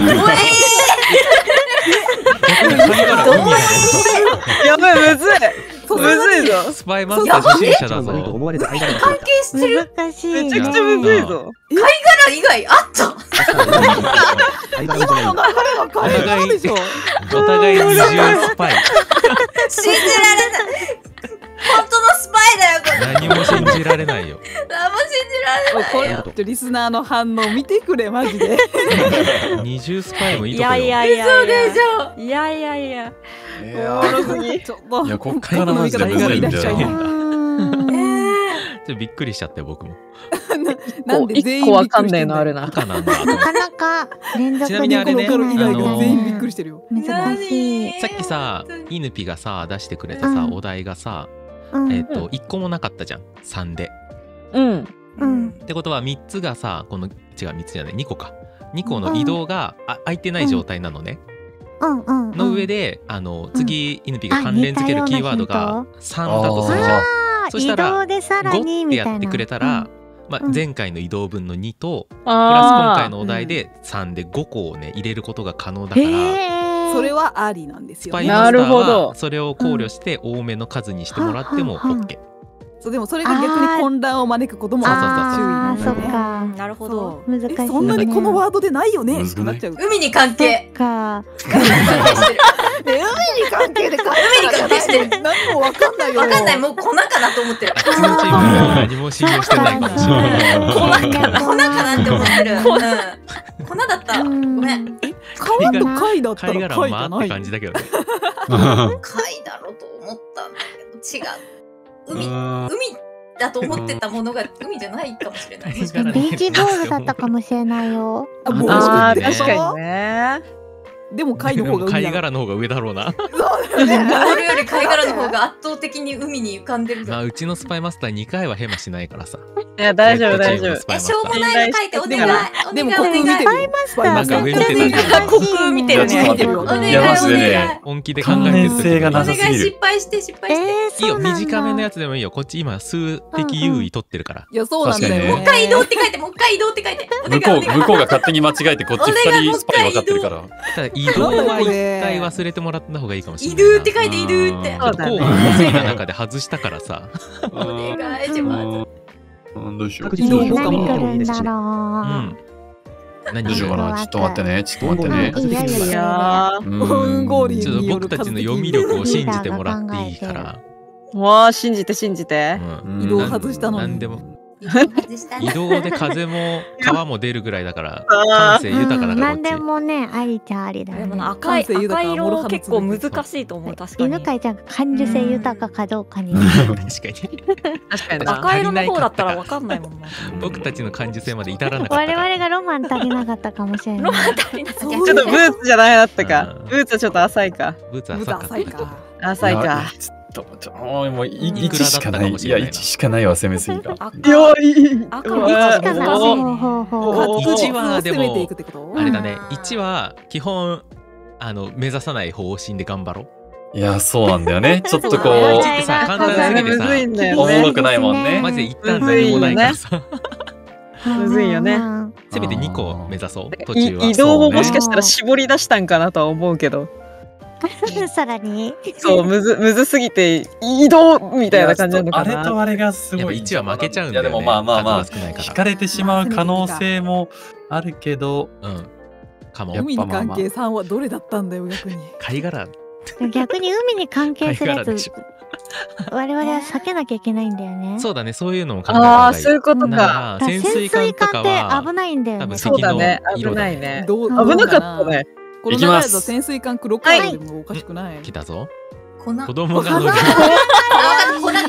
やばい、むずい。むずいぞ。 スパイマスター初心者だぞ。 関係してる。 難しい。 めちゃくちゃむずいぞ。 貝殻以外あった。 今の流れは貝殻でしょ。 お互い二重スパイ。 信じられない。本当のスパイだよこれ。 何も信じられないよ。 何も信じられないよ。 リスナーの反応見てくれマジで。 二重スパイもいいとこよ。 いやいやいや。 嘘でしょ。 いやいやいや。 おもろすぎ。 ちょっと。 いや、こっからマジでむずいんだよ。 ちょっとびっくりしちゃって僕も。 なんで全員わかんないのあるな。 なかなか連続ちなみにあれね、 以外が全員びっくりしてるよ。 難しい。 さっきさ、イヌピがさ出してくれたさお題がさ、えっといっこもなかったじゃん。さんで。 うん。 うん。 ってことはみっつがさ、この違うみっつじゃないにこか。にこの移動があ空いてない状態なのね。 うんうん。 の上であの次イヌピが関連付けるキーワードがさんだとするじゃん。そしたらごってやってくれたら。まあ、前回の移動分のにとプラス今回のお題でさんでごこをね入れることが可能だから、 それはありなんですよね。 スパイマスターはそれを考慮して多めの数にしてもらっても OK。 そうでもそれが逆に混乱を招くこともあ注意そっか。 なるほど。 難しい。 そんなにこのワードでないよねってなっちゃう。 海に関係。 か。 海に関係で海に関係してる。 何もわかんないよ。 わかんない。もう粉かなと思ってる。 うちのチームも何も信用してないかもしれない。 粉か粉かなって思ってる。粉だった。ごめん。 川と貝だったら貝殻もって感じだけどね。 貝だろうと思ったんだけど違う。海、海だと思ってたものが海じゃないかもしれない。 ビーチボールだったかもしれないよ。 ああ、確かにね。 でも貝の方が貝殻の方が上だろうな。 そうだよね。ボールより貝殻の方が圧倒的に海に浮かんでる。 まあうちのスパイマスターにかいはヘマしないからさ。 いや大丈夫大丈夫。 えしょうもないの書いてお願い。 でもここ見てる。 スパイマスターなんか上見てる。 ここ見てるね。 お願いいやマジでね。 本気で考えてる。 関連性がお願いなさすぎる。 失敗して失敗して。 いいよ短めのやつでもいいよ。こっち今数的優位取ってるから。 いやそうなんだよ。 もう一回移動って書いてもう一回移動って書いて。 向こう向こうが勝手に間違えてこっちふたりスパイ分かってるから。 ただ移動は一回忘れてもらった方がいいかもしれない。 移動って書いて移動って。 候補のせいな中で外したからさ。 お願いします。 どうしよう。 確実に評価も何来るんだろう。 うん何どうしようかな。ちょっと待ってね。ちょっと待ってね。 いやいやいいや。 やうんゴーリちょっと僕たちの読み力を信じてもらっていいから。 ー、もう信じて信じて。 移動外したのに。 なんでも。移動で風も川も出るぐらいだから感性豊かだからこっち。 何でもねありちゃありだね。 赤い赤色結構難しいと思う確かに。 犬飼ちゃんが感受性豊かかどうかに。 確かに。 確かにな。 赤色の方だったらわかんないもんな。 僕たちの感受性まで至らなかった。 我々がロマン足りなかったかもしれない。 ロマン足りなかった。 ちょっとブーツじゃないだったか。ブーツはちょっと浅いか。 ブーツは浅いか。 浅いか。 ちょもうもういちしかない。いやいちしかないわ攻めすぎが。 いやいい。 赤のいちしかない。 いちはでもああれだね。いちは基本あの目指さない方針で頑張ろう。いやそうなんだよね。ちょっとこういちってさ簡単すぎてさおもろくないもんね。 マジで一旦何もないからさ。 むずいよね。 せめてにこ目指そう。途中は移動をもしかしたら絞り出したんかなとは思うけど。 さらにそうむずむずすぎて移動みたいな感じなのかな。 あれとあれがすごい。 いちは負けちゃうんだよね。 でもまあまあまあ引かれてしまう可能性もあるけど、 うんかも。 海に関係さんはどれだったんだよ逆に。 貝殻。 逆に海に関係するやつ我々は避けなきゃいけないんだよね。 そうだね、そういうのも考えた方がいい。 ああ、そういうことか。 だから潜水艦とかっては危ないんだよね。 多分そうだね、危敵の色だないね。 どう危なかったね。 この流れだと潜水艦黒カードでもおかしくない。 来たぞ。 粉。 子供が乗る。 粉粉。 子供が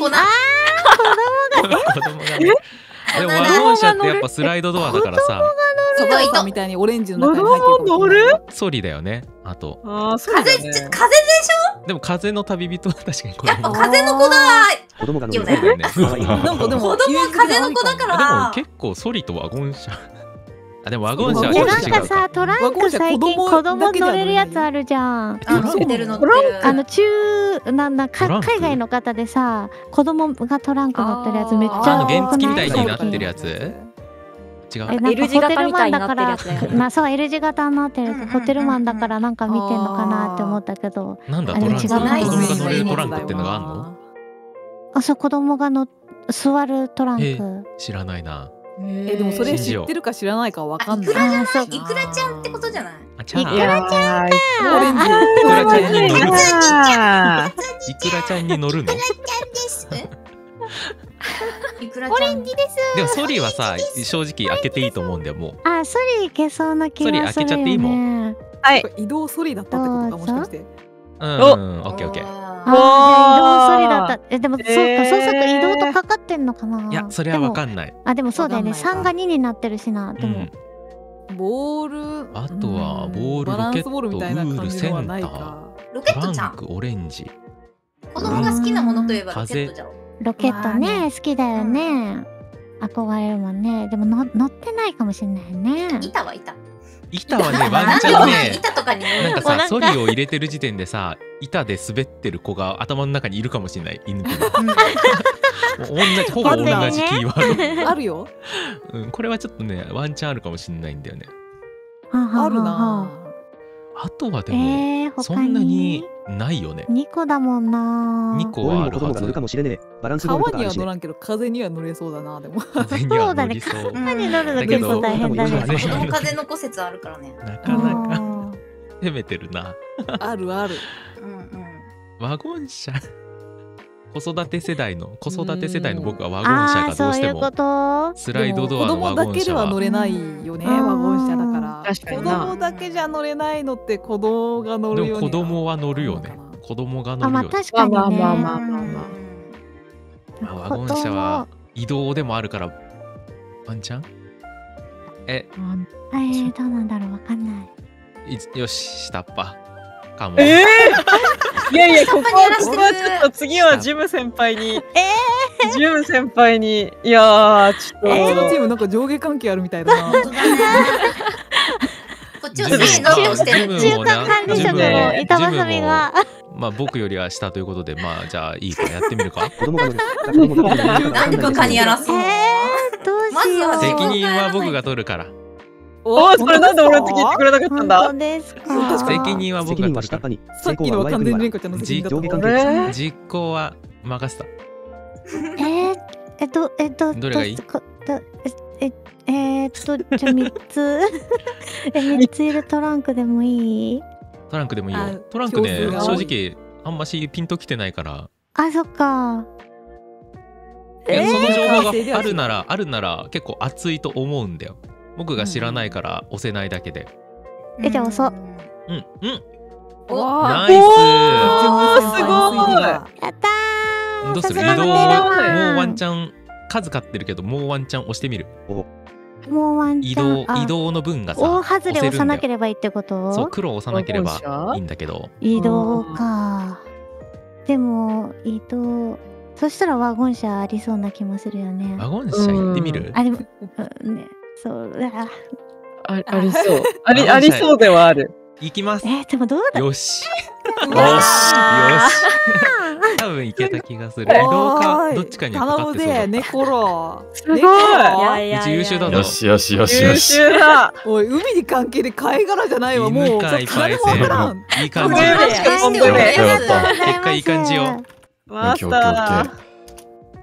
乗る。でもワゴン車ってやっぱスライドドアだからさ。 そばさんみたいにオレンジの中に入ってる。 乗る？ ソリだよね。あと。 ああ、そうだね。 風、風でしょ？ でも風の旅人は確かに子やっぱ供。 風の子だ。 子供が乗る。 よね。 ね。 なんかでも子供は風の子だかでもら。 結構ソリとワゴン車。あ、でもワゴン車はえ、 ちょっなんかと違うか。 さ、トランク最近子供乗れるやつあるじゃん。 あ、乗ってる乗ってる。 あの中なんだかトランク海外の方でさ、子供がトランク乗ってるやつめっちゃあの原多く付みたいないになってるやつ？違う。 えなんか L 字型みたいになってるやつだよね。 まあそう L 字型になってるうんうんうんうんホテルマンだからなんか見てんのかなって思ったけど、 なんだあれトランク？子供違うないが乗れるトランクってのがあんの？ あそう子供がの座るトランえク。 知らないな。 えでもそれ知ってるか知らないかわかんない。 いくらじゃあそうない？いくらちゃんってことじゃない？ あ、ちゃあ。 いやー、 オレンジ。 いくらちゃんに乗るの？ あいくらちゃんに乗るの？ いくらちゃん。 でもソリはさ、正直開けていいと思うんだよ、もう。 あソリいけそうな気がするよね。 ソリ開けちゃっていいもはい。 移動ソリだったってことかもしかして。 うん、うん、オッケーオッケー。 あーじゃあ移動ソリだった。えでも、そうかそうすると移動とかかってんのかな。 いや、それはわかんない。 あでもそうだよね。 わかんないかさんがにになってるしな。でも、 うん。 ボール。 あとはうんボールバランロケットスボールみたいな感じのはないウールセンタか。 ロケトットちゃん。 ランクオレンジ。 子供が好きなものといえばロケットじゃん。 ロケットね、 まあね好きだよね。憧れるもんね。でもの乗ってないかもしれないね。 板は板。 板はね、ワンなんでもチャンね、 板とかに乗るなんかもうなんかさ、ソリを入れてる時点でさ、板で滑ってる子が頭の中にいるかもしれない、犬犬。もう同じ、ほぼ同じキーワード。 あるよ。 うん、これはちょっとね、ワンチャンあるかもしれないんだよね。 ははははあるな。 あとはでも、 えー、他にそんなにないよね。 にこだもんな。 にこ俺にもはあるはず子供が乗るか。もしれねえ。バランスボール川にとかあるしね。 は乗らんけど風には乗れそうだなでも。 風には乗りそう。 そうだね川に乗るのだけど結構大変だね。 風子供風の骨折あるからね。 なかなかあー攻めてるな。 あるある。 うんうん。 ワゴン車。子育て世代の子育て世代の僕はワゴン車あーがどうしてもそういうことスライドドアのワでも子供だゴン車はけでは乗れないよね、 うんワゴン車だから。子確かにな供だけじゃ乗れないのって子供が乗でるようにも子供は乗るよねなのかな。 子供があまあ乗るよね。 確かにね。 まあまあまあまあまあまあワゴン車は移動でもあるからワンチャンええー、どうなんだろうわかんない。 いよし下っ端かも。 えー、いやいや、ここ下っ端にやらは、 してるここはちょっと次はジム先輩に。えジム先輩に。いやー、ちょっと。 えー、チームなんか上下関係あるみたいだな。 本当だね。こっちをせーのって押してる。 中間管理職の板挟みが。 まあ僕よりは下ということでまあじゃあいいからやってみるか。 子供が乗る。子供が乗る。 なんでカにやらすの？ えー、どうしよう。 まずは責任は僕が取るから。 おー、それなんで俺の時言ってくれなかったん本だ当ですか。 確か責任は僕責任はが取るから。 下っ端に。 さっきのは完全にレンカちゃんの責任だった上下関の。 係え実行は任せた。 えー、えっと、えっと、 どれがいいこどえ、え、えー、っと、じゃあみっつ。え、みっついるトランクでもいい？ トランクでもいいあよ。トランクね票数が多い正直あんましピンときてないから。 あ、そっか。 ええーその情報完成ではがあるならあるなら結構熱いと思うんだよ。僕が知らないから押せないだけで。 えじゃあ押そううんうん。 おナイおス。 ーすごいやったー。 どうするさすが移動もうのテラマンワンチャン数買ってるけどもうワンチャン押してみる。 もうワンチ移ャンあ動移動の分がさ大外れ押さなけれればいいってこと？ そう黒を押さなければワゴン車いいんだけど。 移動か。でも移動そしたらワゴン車ありそうな気もするよね。 ワゴン車行ってみる？ あでも、うんね、そうああありそう。あり、 ワゴン車ありそうではある。 行きます。 えー、でもどうだ。 よし。 よよし。よし。多分行けた気がする。移動かどっちかにはかか頼むってそうだった。 でネコロ。 すごい。 いやいやうち優秀だぞよしよしよし優よし。 秀だ。 おい海に関係で貝殻じゃないわもう。 犬飼いパイセン誰もわからん。 いい感じ。 これは本当にありがとうございます結果いい感じよ。 マスター。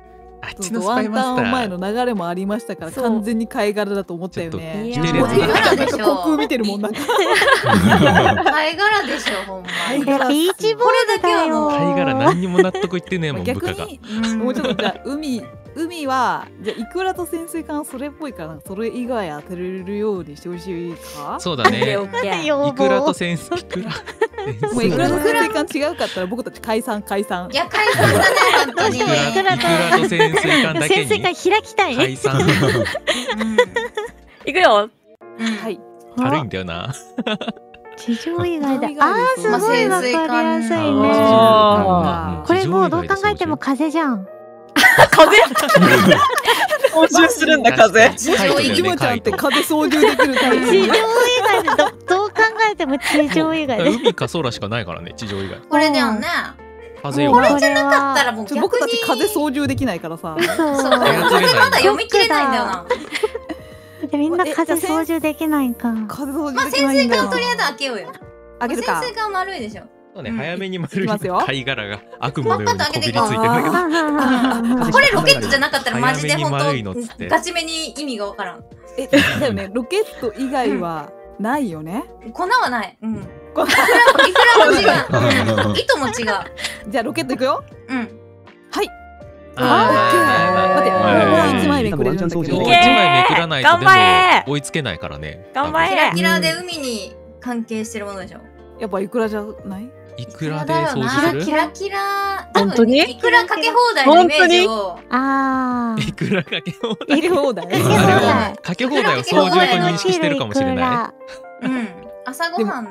あっそうそうワちのスパインタンマスター前の流れもありましたからそう完全に貝殻だと思ったよね。 ちょっと似てるやつ貝殻でしょ航空見てるもんなんか。 貝殻でしょほんま。 貝殻っすよビーチボールだよ。 貝殻何にも納得いってねえもん部逆下が。 にもうちょっとじゃあ海海はじゃあイクラと潜水艦それっぽいからなんかそれ以外当てれるようにしてほしいか。 そうだね。 オッケー要望イクラと潜水イクラ。 もうイクラと潜水艦違うかったら僕たち解散解散い。や解散だね本当に。 イクライクラと潜水艦だけ潜水艦に開きたいね。 解散。 いくよ。 はい。 軽いんだよな。 地上以外だ。 地上以外あーすごいわかりやすいね。 あこれもうどう考えても風じゃん。 風。 操縦するんだ風。 地上イキモちゃんって風操縦できるタイプ。 地上以外でどどう考えても地上以外で。 海か空しかないからね地上以外。 これだよね。 風よ。 これじゃだったらもうちょ逆に僕たち風操縦できないからさ。 そう。 そう風まだ読み切れないんだよな。 みんな風操縦できないか。 風操まあ縦できないんだよ潜水艦とりあえず開けようよ。 開けるか潜。水艦丸いでしょ。 そうねうん早めに丸いいきますよ貝殻が悪夢のようにこびりついてるんだけど。 あこれロケットじゃなかったらマジで本早めに丸いのっつって当ガチめに意味がわからん。 えだよねロケット以外はないよね。 粉はない。うん。いくこらも違う。うん糸も違う。 じゃあロケットいくよ。 うん。 はい。 あ待ってはいもう一枚目くれるんだけど。 ーもういけー一枚めくらないとで頑張れも追いつけないからね。 頑張れキラキラで海に関係してるものでしょ。 やっぱいくらじゃない？ いくらで掃だよな除する？ キラキラ。 本当にいくらかけ放題のイメージを。 あいくらかけ放題。 いく放題。 かけ放題かけ放題を操縦と認識してるかもしれなうん。朝ごはん。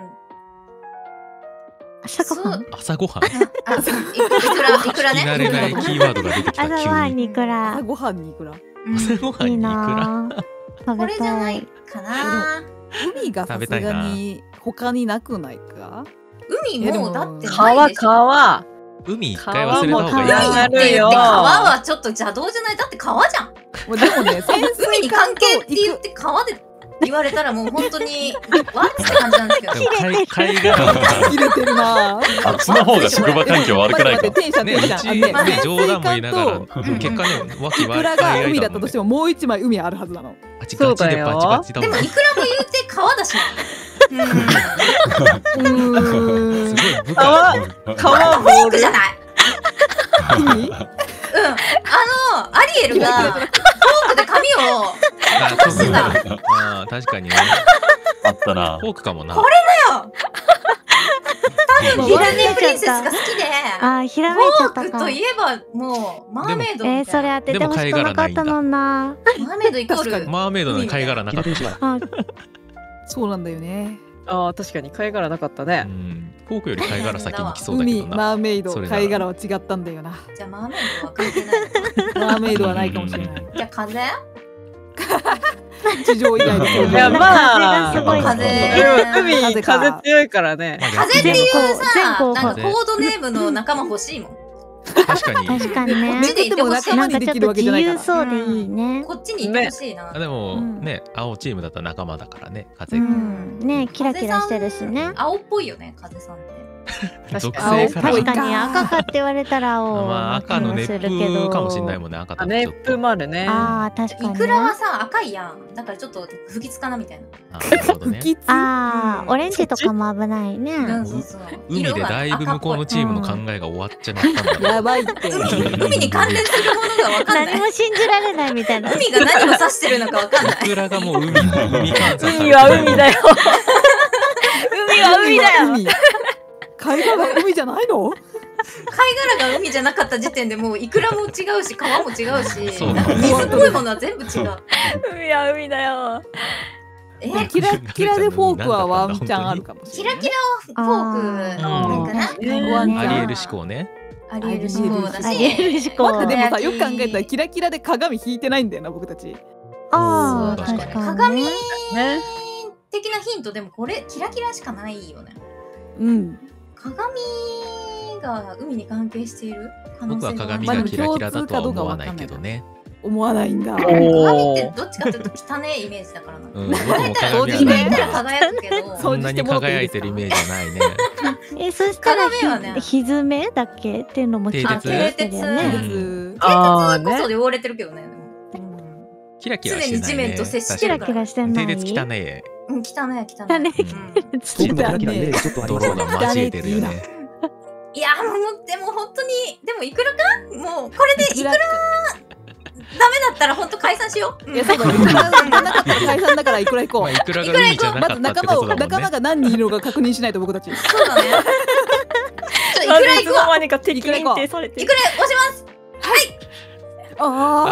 朝ごはん。 朝ごはん。 あ、いくらいくら聞き慣ね。 れないキーワードが出てきた朝ご急に。 はんにいくら朝。ごはんにいくら。 うん朝ごはんいいにいくら。 なぁ。食こべたれじゃないい。かな。 海がさすがに他になくないか？ 海もうだってないでしょ。 川川。 海一回忘れた方がいい。 川も川なるよって言って川はちょっと邪道じゃない。だって川じゃん。 もうでもね潜海水に関艦と係って言っ行くて川で言われたらもう本当にわって感じなんですけど。 でも貝貝殻入れてるなぁ。 あっちの方が職場環境悪くないか待って待ってテンションねうちテンション。あのねね冗談も言いながら潜水艦と結果ねわきいくらが海だったとしてももう一枚海あるはずなの。 あちガチでバチバチだもん。 でもいくらも言うて川だしな。うん。 うーんすごい部川下。 川ボールフォークじゃない。 海？ うん。あのアリエルがフォークで髪をあ落としてた。 あー確かにね。 あったなフォークかもな。 これだよ。多分ディズニープリンセスが好きで。 あー、ひらめいちゃったか。 フォークといえばもうマーメイドえー、 みたいな。 それ当ててほしくなかったのにな。 マーメイドイコー確かにル。 マーメイドの貝殻なかった。 あ、 そうなんだよね。 ああ確かに貝殻なかったうね。 んフォークより貝殻先に来そうだけ海どな。 マーメイドそれなら貝殻は違ったんだよな。 じゃあマーメイドは関係ないのか。 マーメイドはないかもしれない。 じゃあ風？ 地上以外でそういやまあ風がすごい。 風でも海風か風強いからね。 まあ風っていうさ、 全校なんかコードネームの仲間欲しいもん。 確かに。 確かにね。 めくっても仲間にできるわけじゃないから。 なんかちょっと自由そうでいいね。 こっちに行ってほしいなあ。でもうんね青チームだったら仲間だからね風うが。 ん。ね、キラキラしてるしね。 青っぽいよね、風さんって。 属確かに性から。 確かに赤かって言われたら青まあ赤の熱な気もするけど風かもしれないもんね赤だあ熱とちょっと。 風丸ね。 ああ、確かにね。 イクラはさ、赤いやん。だからちょっと不吉かなみたいな。 あなるほどね。 不吉。 ああ、 うんオレンジとかも危ないね。 うん、そうそう。 海でだいぶ向こうのチームの考えが終わっちゃったんだね。 やばいって。 海海に関連するものがわかんない。 何も信じられないみたいな。 海が何を指してるのかわかんない。 いくらがもう海海観察されてる海は海だよ。海は海だよ。 海。貝殻が海じゃないの？ 貝殻が海じゃなかった時点でもうイクラも違うし川も違うし、 そうなんか水っぽいものは全部違う。 海は海だよ。 え、 キラキラでフォークはワンチャンあるかもしれない。 キラキラフォークなんかな。 ワンチャンアリエル思考ね。 アリエル思考だし。 ありえる思考。 待ってでもさねよく考えたらキラキラで鏡引いてないんだよな僕たち。 ああ、 確かに確かに。 鏡ね。 的なヒントでもこれキラキラしかないよね。 うん。 鏡が海に関係している可能僕は性がある鏡がキラキラだとは思わないけどね。 思わないんだ。 鏡おってどっちかというと汚いイメージだからな。 うん、僕も鏡いたら鏡は鏡いたらない。 輝くけど。 そんなに輝いてるイメージはないね。 え、そしたら鏡はねひ、ひずめだっけっていうのも蹄鉄してるよね。 うんあーこそね。 汚れてるけどね。 キラキラしてないね。 常に地面と接してキラるから。 キラしてない。 手で汚ねうん、汚い汚汚いい。うん僕もキラキライメージちょっとあります泥が交えてるよね。 いやもうでも本当にでもいくらかもうこれでいくらダメだったら本当解散しよう。 いや、そうだよ。いくらがなかったら解散だからいくら行こまあ、 う。 いくらが海じゃなまかったってず仲間をことだもんね。 仲間が何人いるのか確認しないと僕たち。 そうだね。ちょいくなんでいつのら行こ間にか敵認定されう。 てる。 いくら押します。 あ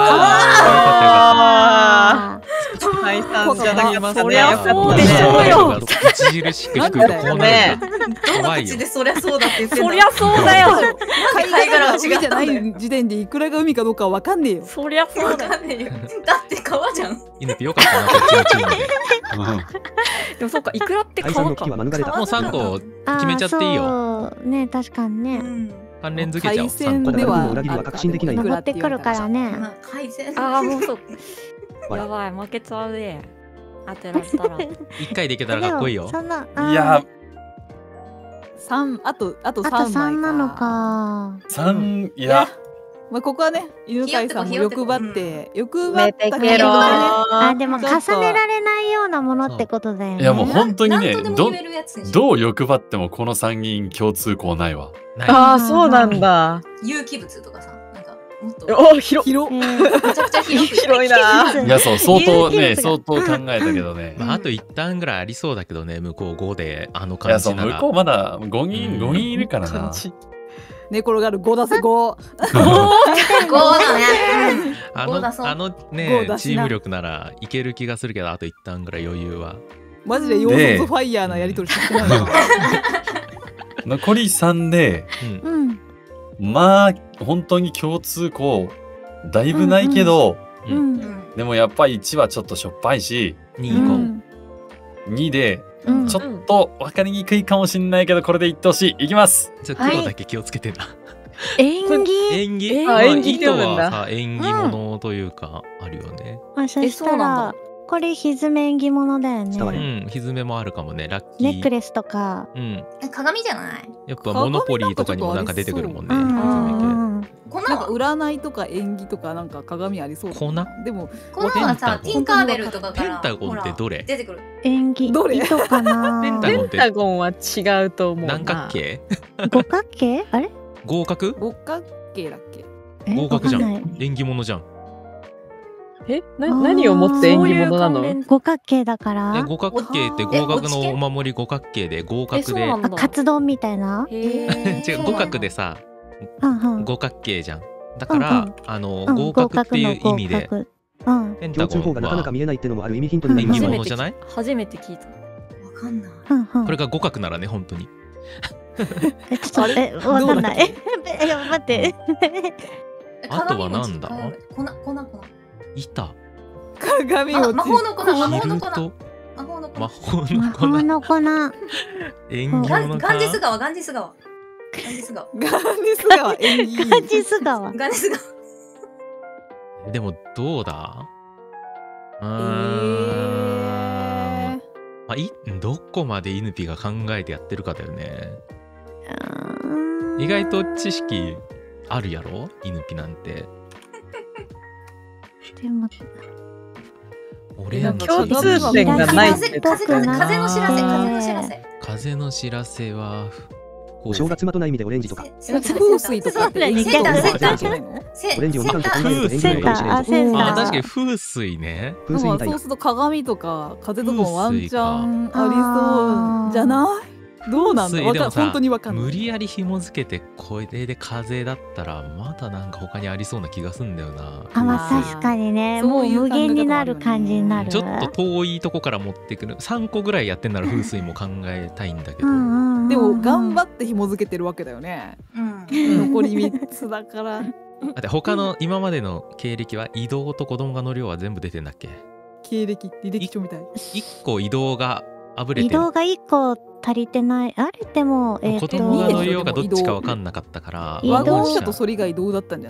あー解散じゃなくて、 そりゃそうでしょうよ。 著しく低くこうなるんだ。 どの怖いよ口でそりゃそうだって言ってんだ。 そりゃそうだよ。 あ。貝貝殻殻がが違ったんだよ海じゃない時点でいくらが海かどうかはわかんねえよ。 そりゃそうわだよ。 かんねえよ。だって川じゃん。 犬ってよかったな、こっちのチームで。 でもそうか、いくらって解散の川か危機は免れた。 もうさんこあー決めちゃっていいよ。 そうね、確かにね。 うん。 関連付けちゃおう。 海鮮でまはだ裏切りは確信できない登ってくるからね。 まあ海鮮。 ああ、もうそう。 わやばい、負けちゃうね。当てられたら。 一回でいけたらかっこいいよ。 そんな、 いや、 三あとあとあと三三なの枚か。 か。 さん、いいやや、 まあここはね、犬飼さんも欲張って欲張めってたけろあ、でもちょっと重ねられないようなものってことだよね。 いやもう本当にね何とでもど言えるやつにしよう。 どう欲張ってもこの参議院共通項ないわ。 ない。 ああ、そうなんだ。 有機物とかさ、なんかもっとおー、広広えーめちゃくちゃ広く広いな。 いやそう相当ね有機物が相当考えたけどね。 まあ、あと一旦ぐらいありそうだけどね、向こうごであのいやそう感じなら。 向こうまだごにんうんごにんいるからな感。じ寝転がるご出せご。 ゴーだね。 あゴーだそうのあのゴーねだしなチーム力ならいける気がするけど、あと一旦ぐらい余裕は。 マジでヨーソファイヤーなやりとりしてないな。 残りさんでうんうん。 まあ本当に共通項だいぶないけど、 ううん。 うん。 でもやっぱりいちはちょっとしょっぱいしに行こう。 にでうん。 ちょっと分かりにくいかもしんないけどこれでいってほしい。いきます。 じゃあ黒だけ気をつけてな。 演技。 演技えーまあ演技糸はって読むんださ演技ものというかあるよね。 まあ、そえ、 したそうなんら、これひずめ演技ものだよ伝われね。 うん、ひずめもあるかもね。ラッキー。 ネックレスとか。 うん。 鏡じゃない？ やっぱモノポリーとかにもなんか出てくるもんね。 うんうひずめ系んうん。 粉なんかは占いとか演技とかなんか鏡ありそうだな。でも粉はさ、 ペンタゴンティンカーベルとかからペンタゴンってどれほら出てくる。 演技。 どれ糸かな。 ペンタゴンペンタゴンは違うと思うな。 何角形？ 五角形？あれ？ 合格？ 五角形だっけ？ え合格じゃんわかない。 縁起物じゃん。 えな何をもって演技物なの？ そういう関連五角形だから。 え、五角形って合格のお守り五角形で合え、 格で。 そうなんだ。 あ、カツ丼みたいな。 へえ。 違う、五角でさ、 うんうん。 五角形じゃん。だから、 うんうんあの、 うん合格っていう意味で、 合格の合格うん。 ペンタゴン共通項がなかなかは見えないってのもある意味ヒントになり縁起ます。 物じゃない？ 初めて聞いた。 わかんない。 うんうん。 これが五角ならね、本当に。 え、ちょっと、え、わかんない。え、え、待って。 あとはなんだ鏡も近い粉、粉、粉。 板。 あ鏡を魔法の粉、魔法の粉。 キルト。 魔法の粉。 魔法魔の法粉。 の粉。 縁起ガン物かガンジス川、ガンジス川。ガンジス川。 ガンデス川演技。 ガチス川。 ガンジス川。 でも、どうだうえーん。 ーまあ、いどこまでイヌピが考えてやってるかだよね。意外と知識あるやろイヌピなんて。 でも、 俺なんか共通点がない風、風、風、風の知らせ、風の知らせ。 風の知らせはお正月まとない意味でオレンジとか。 え風水とかって演技とかじゃないの？ セオレンジをみかんと考えると縁起センター、 物かもしれないあ、。センター。 あ確かに風水ね。 風水みたいなそうすると鏡とか風とかもワンチャンありそうじゃない？どうなんだわかん風水でもさ本当にわかんない。 無理やり紐付けてこれで風だったらまだなんか他にありそうな気がすんだよな。 あ、まああー確かにね。もそういうう無限になる感じになる。 ちょっと遠いとこから持ってくるさんこぐらいやってんなら風水も考えたいんだけど、 うんうんうん。 でも頑張っって紐付けてるわけだよね。 うん。 残りみっつだから。 だって他の今までの経歴は移動と子供が乗る量は全部出てんだっけ？ 経歴履歴書みたい。 いっこ移動があぶれ移てる。 動が一個足りてない。あれでも、えっと、 子供が乗る量がどっちか分かんなかったから移動ワゴン車とそれ以外どうだったんじゃない？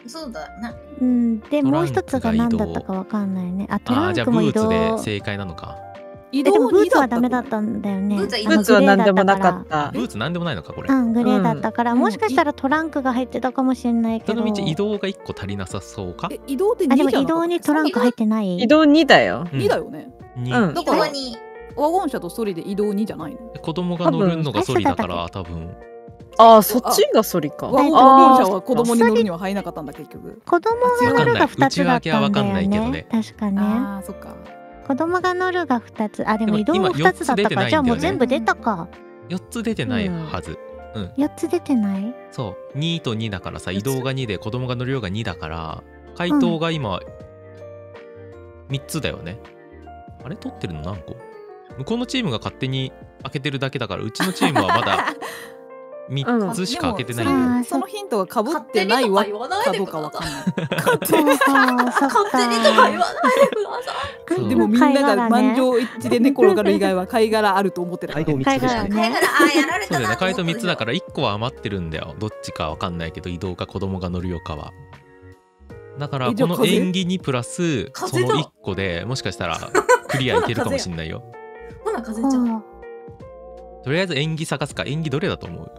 そうだな。 うんでもう一つが何だトランクが移動ったかわかんないね。あトランあーじゃあブクも移動。 ーツで正解なのか。 移えでもブーツはにだダメだったんだよね。 ブーツは移動あのブーツは何でもなかグレーだったたブ。ーツなんでもないのかこれ。 うんグレーだったから、 うんもしかしたらトランクが入ってたかもしれないけど。 その道移動がいっこ足りなさそうか。 え移動ってあでもにじゃなかった移動にトランク入ってない。 移動にだよ。 うんにだよね。 にうんだから移動に。 ワゴン車とソリで移動にじゃないの。 子供が乗るのがソリだから多分。 ああ、そっちがソリか。 ワゴンあ車は子供に乗るには入らなかったんだ結局。 子供が乗るがふたつだったんだよ内訳はわかんないけどねね。 確かね。 ああそっか。 子供が乗るがふたつ。あでもでも移動も今ふたつだったよっつ出てないんだよねから、じゃあもう全部出たか。 よっつ出てないはず。うん。 よっつ出てない。 そうにとにだからさ移動がにで子供が乗る量がにだから回答が今みっつだよね。あれ取ってるの何個？向こうのチームが勝手に開けてるだけだからうちのチームはまだみっつしか開けてないんだよ。 あーそのヒントがかぶっ勝手てないわにとか言わないかでくどうかわかださい。 んない。 そうそうそっか。 勝手にとか言わないでください。 そうでもみんなが貝殻ね満場一致で寝転がる以外は貝殻あると思ってたからね。 回答みっつでしたね。 貝殻ね貝殻あーやられそうだよねたな。 回答みっつだからいっこは余ってるんだよ。どっちかわかんないけど移動か子供が乗るよかは。だからこのえじゃあ風演技にプラスそ風だのいっこでもしかしたらクリアいけるかもしんないよ。 ほな風ちゃん。 あとりあえず演技探すか。演技どれだと思う？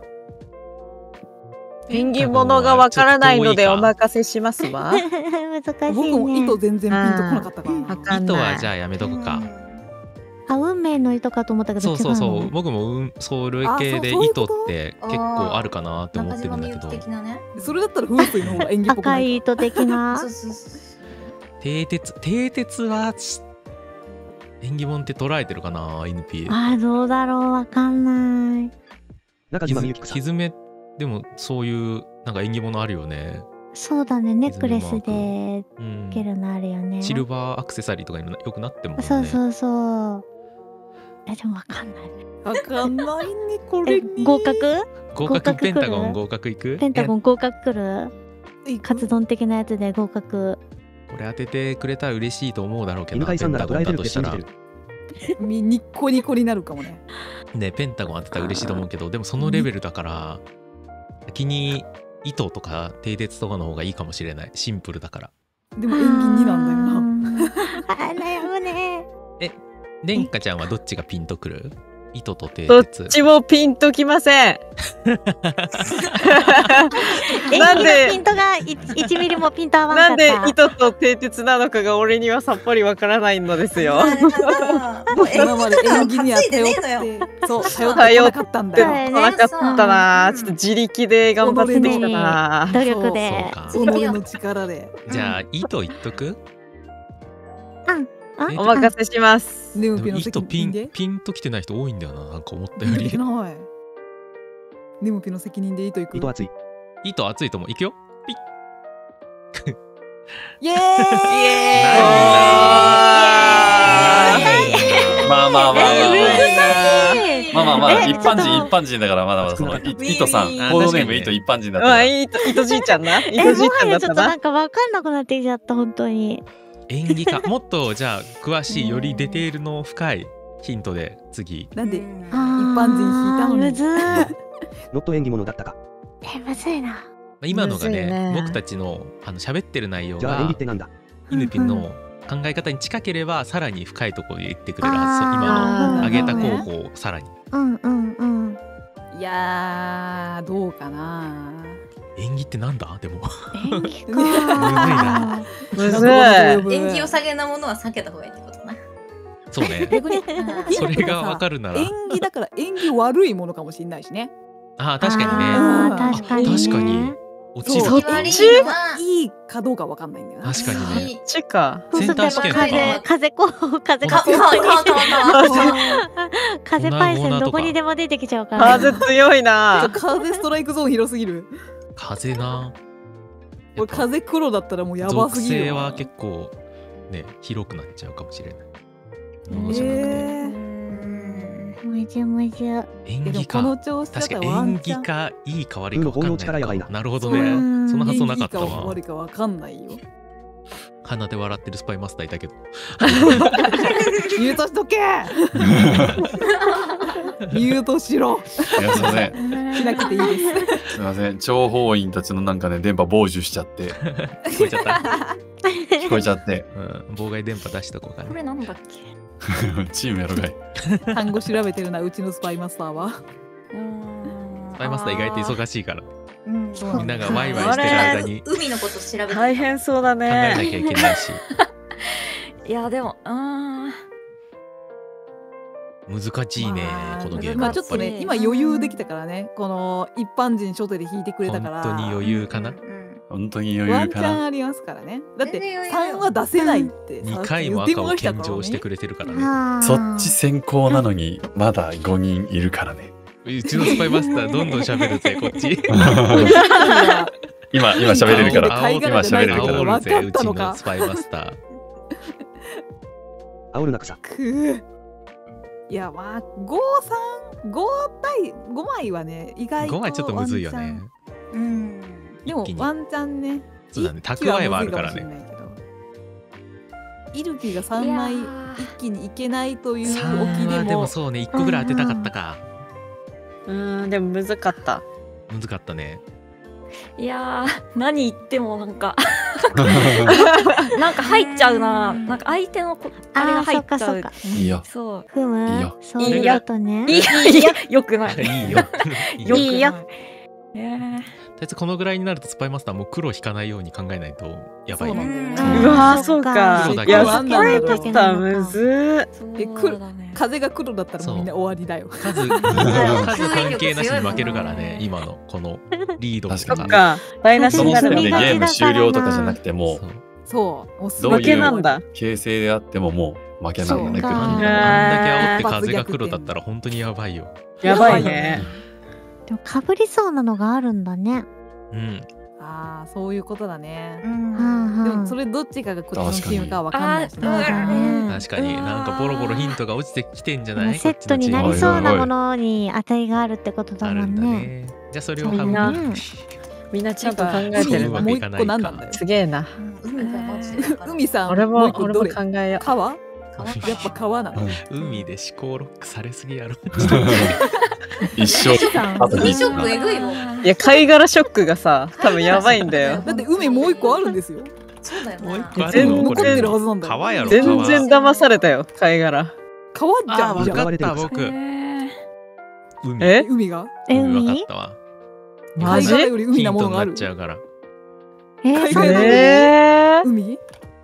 縁起物がわからないのでお任せしますわ。 ー難しい僕も糸ね。 全然ピンとこなかったからわな。 かんない。 糸はじゃあやめとくか。 あ運命の糸かと思ったけど違そううそうの。 そう僕もうんそれ系であそうそういう糸ことって結構あるかなって思ってるんだけど中島みゆき的なね。 それだったら風水の方が演技っぽくない赤い糸的なそう。そうそう。 蹄鉄蹄鉄はし縁起物って捉えてるかな エヌピー。 あーどうだろうわかんない。 中島みゆきさん。 ひずめでもそういうなんか縁起物あるよね。 そうだねネックレスでうんつけるのあるよね。 シルバーアクセサリーとかにもよくなってもんね。 そうそうそう。えでもわかんない。 わかんないねこえれね。 合格？ 合合格格ペンタゴ来るン合格いく？ ペンタゴン合格くる？ いカツ丼的なやつで合格。 これ当ててくれたら嬉しいと思うだろうけど犬飼さんなら捉えてるってペンタゴンだ信じてるとした。 みニッコニコになるかもね。 らねペンタゴン当てたら嬉しいと思うけどでもそのレベルだから先に糸とか蹄鉄とかの方がいいかもしれない。シンプルだから。 でも演技になんだよな。 よな。あー悩むね。 レンカちゃんはどっちがピンとくる？糸と蹄どっ鉄。 ちもピンときません。 えなんでピントがいちミリもピント合わなんでなかった。 糸と蹄鉄なのかが俺にはさっぱりわからないのですよ。 なるほど。もう演今まで技とか演技には担いで頼ねえのよ。 ってそう頼ってこなかったんだでよ。 も来なかったな。ちょっと自力で頑張ってきたな。 努力で。 そうか。 己の力で。 じゃあ糸言っとく？ あえお任せします。 ネオでもピの責糸ピン任で。 ピンときてない人多いんだよな。なんか思ったよりピンときて。ない。ネモピの責任で糸いく。 糸熱い。 糸熱いと思う。いくよ。ピッ。 イエーイ。 まあまあまあまあまあえーまあまあまあえ一般人ちょっと一般人だからまだまだそのい糸さんコあードネーム確かにね糸一般人だっうわ、 たらいいと、糸じいちゃんな。 え糸じいちゃんだもはやちょっとなったな。 んかわかんなくなってきちゃった本当に。 演技か。もっとじゃあ詳しいよりディテールの深いヒントで次。 なんで一般人引いたのにむずーノット演技物だったか。 えむずいな。 まあ今のがねむずいね僕たちのあの喋ってる内容じゃあ演技がってなんだ。 イヌピンの考え方に近ければさらに深いところで言ってくれるはず。 あー今の挙げたなる候ほどね補をさらに。 うんうんうん。 いやーどうかな。 演技ってなんだでも。 演技か。 むずい。 演技を下げなものは避けた方がいいってことな。 そうね。 逆にうんそれがわかるなら。 演技だから演技悪いものかもしれないしね。 ああ確かにね。 あー確かにね。 確かに。落ちるそうかも。 悪いちのはいいかどうかわかんないんだよな。 確かにね。 こっちか。 そうするとやっぱセンター試験とか風風こう風かこかかかか風パイセンどこにでも出てきちゃうから。 風強いな。 風ストライクゾーン広すぎる。 風な。 これ風黒だったらもうやば属すぎるわ。 性は結構ね広くなっちゃうかもしれない。ものじゃなくて。 えむずむず。 演ー、でも技このか。 調子だった確からに演ワンチャン技かいいか悪いか分かんないうん法の力やばいなのか。なるほどそうね。 んその発想なかった演技かわ悪。いかわかんないよ。 鼻で笑ってるスパイマスターいたけど。 ミュートしとけ。ミュートしろ。 いやすいませんしなくていいです。 すみません、諜報員たちのなんかね、電波傍受しちゃって、 聞こえちゃった。 聞こえちゃって、 うん、妨害電波出しとこうかね。 これなんだっけ。 チームやろがい。 単語調べてるな、うちのスパイマスターは。 うーん。 スパイマスター意外と忙しいから、 うん、 みんながワイワイしてる間に海のこと調べて大変そうだ考えなね。 きゃいけないし。 いやでも、うーん。 難しいね、 まあこのゲーム。 まあちょっとね、今余裕できたからね、この一般人初手で引いてくれたから。 本当に余裕かな。 本当に余ワンチ裕かな。 ャンありますからね。だって全然余裕さんは出せないってにかいも赤を献上してくれてるからね。 あーそっち先行なのに、まだごにんいるからね。 うちのスパイマスターどんどん喋るぜ、こっち。 今、今喋れるから。 青今喋れるから。 煽るぜ、うち分かったのかのスパイマスター。 煽るなくさ。 くーいやまあごさんご対ごまいはね意外とごまいちょっとむずいよね。 うんでも一気にワンチャンねそうだね、 一気は蓄えはあるからね。 むずいかもしれないけどイルピがさんまいいや一気にいけないというさん置きではでももそうね、いっこぐらい当てたかったか。 うーん、でもむずかった。 難かったね。 いやー、何言ってもなんかなんか入っちゃうな。なんか相手のこあれが入っちゃう。 あーそっかいいよ。 そう。 ふむいいよそういうことね。 いやいや、よくない。 いいよ。いいよ。 よくない。 いいよえーとりあえずこのぐらいになるとスパイマスターもう黒引かないように考えないとやばいね。 そうなんだよねうんうわー、そうか。 そうだいや、 そうスパイマスターむずー。 えくるそうだね。 風が黒だったらもうみんな終わりだよ数、数関係なしに負けるからね、今のこのリードとか。 そっか。台無しそのになるの時点でゲーか。 ム終了とかじゃなくてもそうそうもうすどういう負けなんだ。 形勢であってももう負けなんだね。 そうかあん黒にだけ煽って風が黒だったら本当にやばいよ。 やばいね。 でもかぶりそうなのがあるんだね。 うん。 ああそういうことだねうんはでもそれどっちかがこっちのチームかわかんないしそうだなね。 確かになんかボロボロヒントが落ちてきてんじゃない？ セットになりそうなものに当たりがあるってことだあるんだもんね。 ね。じゃあそれをそう半な分。 みんなちゃんと考えてるうまんだもう一個くいかないか何なんだよすげえな。 海が落ちてるから海さん俺ももう一個俺もどれ考えよ川川かやっぱ川なの海で思考ロックされすぎやろ。 一生さんあと海ショックえぐいもんう。いや、貝殻ショックがさ、多分やばいんだよ。 だって海もう一個あるんですよそうだよもう一な個ある全のこれ残ってるはずなんだよ川やろ。 全川然騙されたよ、貝殻。 川じゃあー、 んじゃあわかった僕。 えー海。 え海がえ海わか海ったわ。 マジ貝殻より海ヒントにななものがあるっちゃうから。 えー、そうえー、 海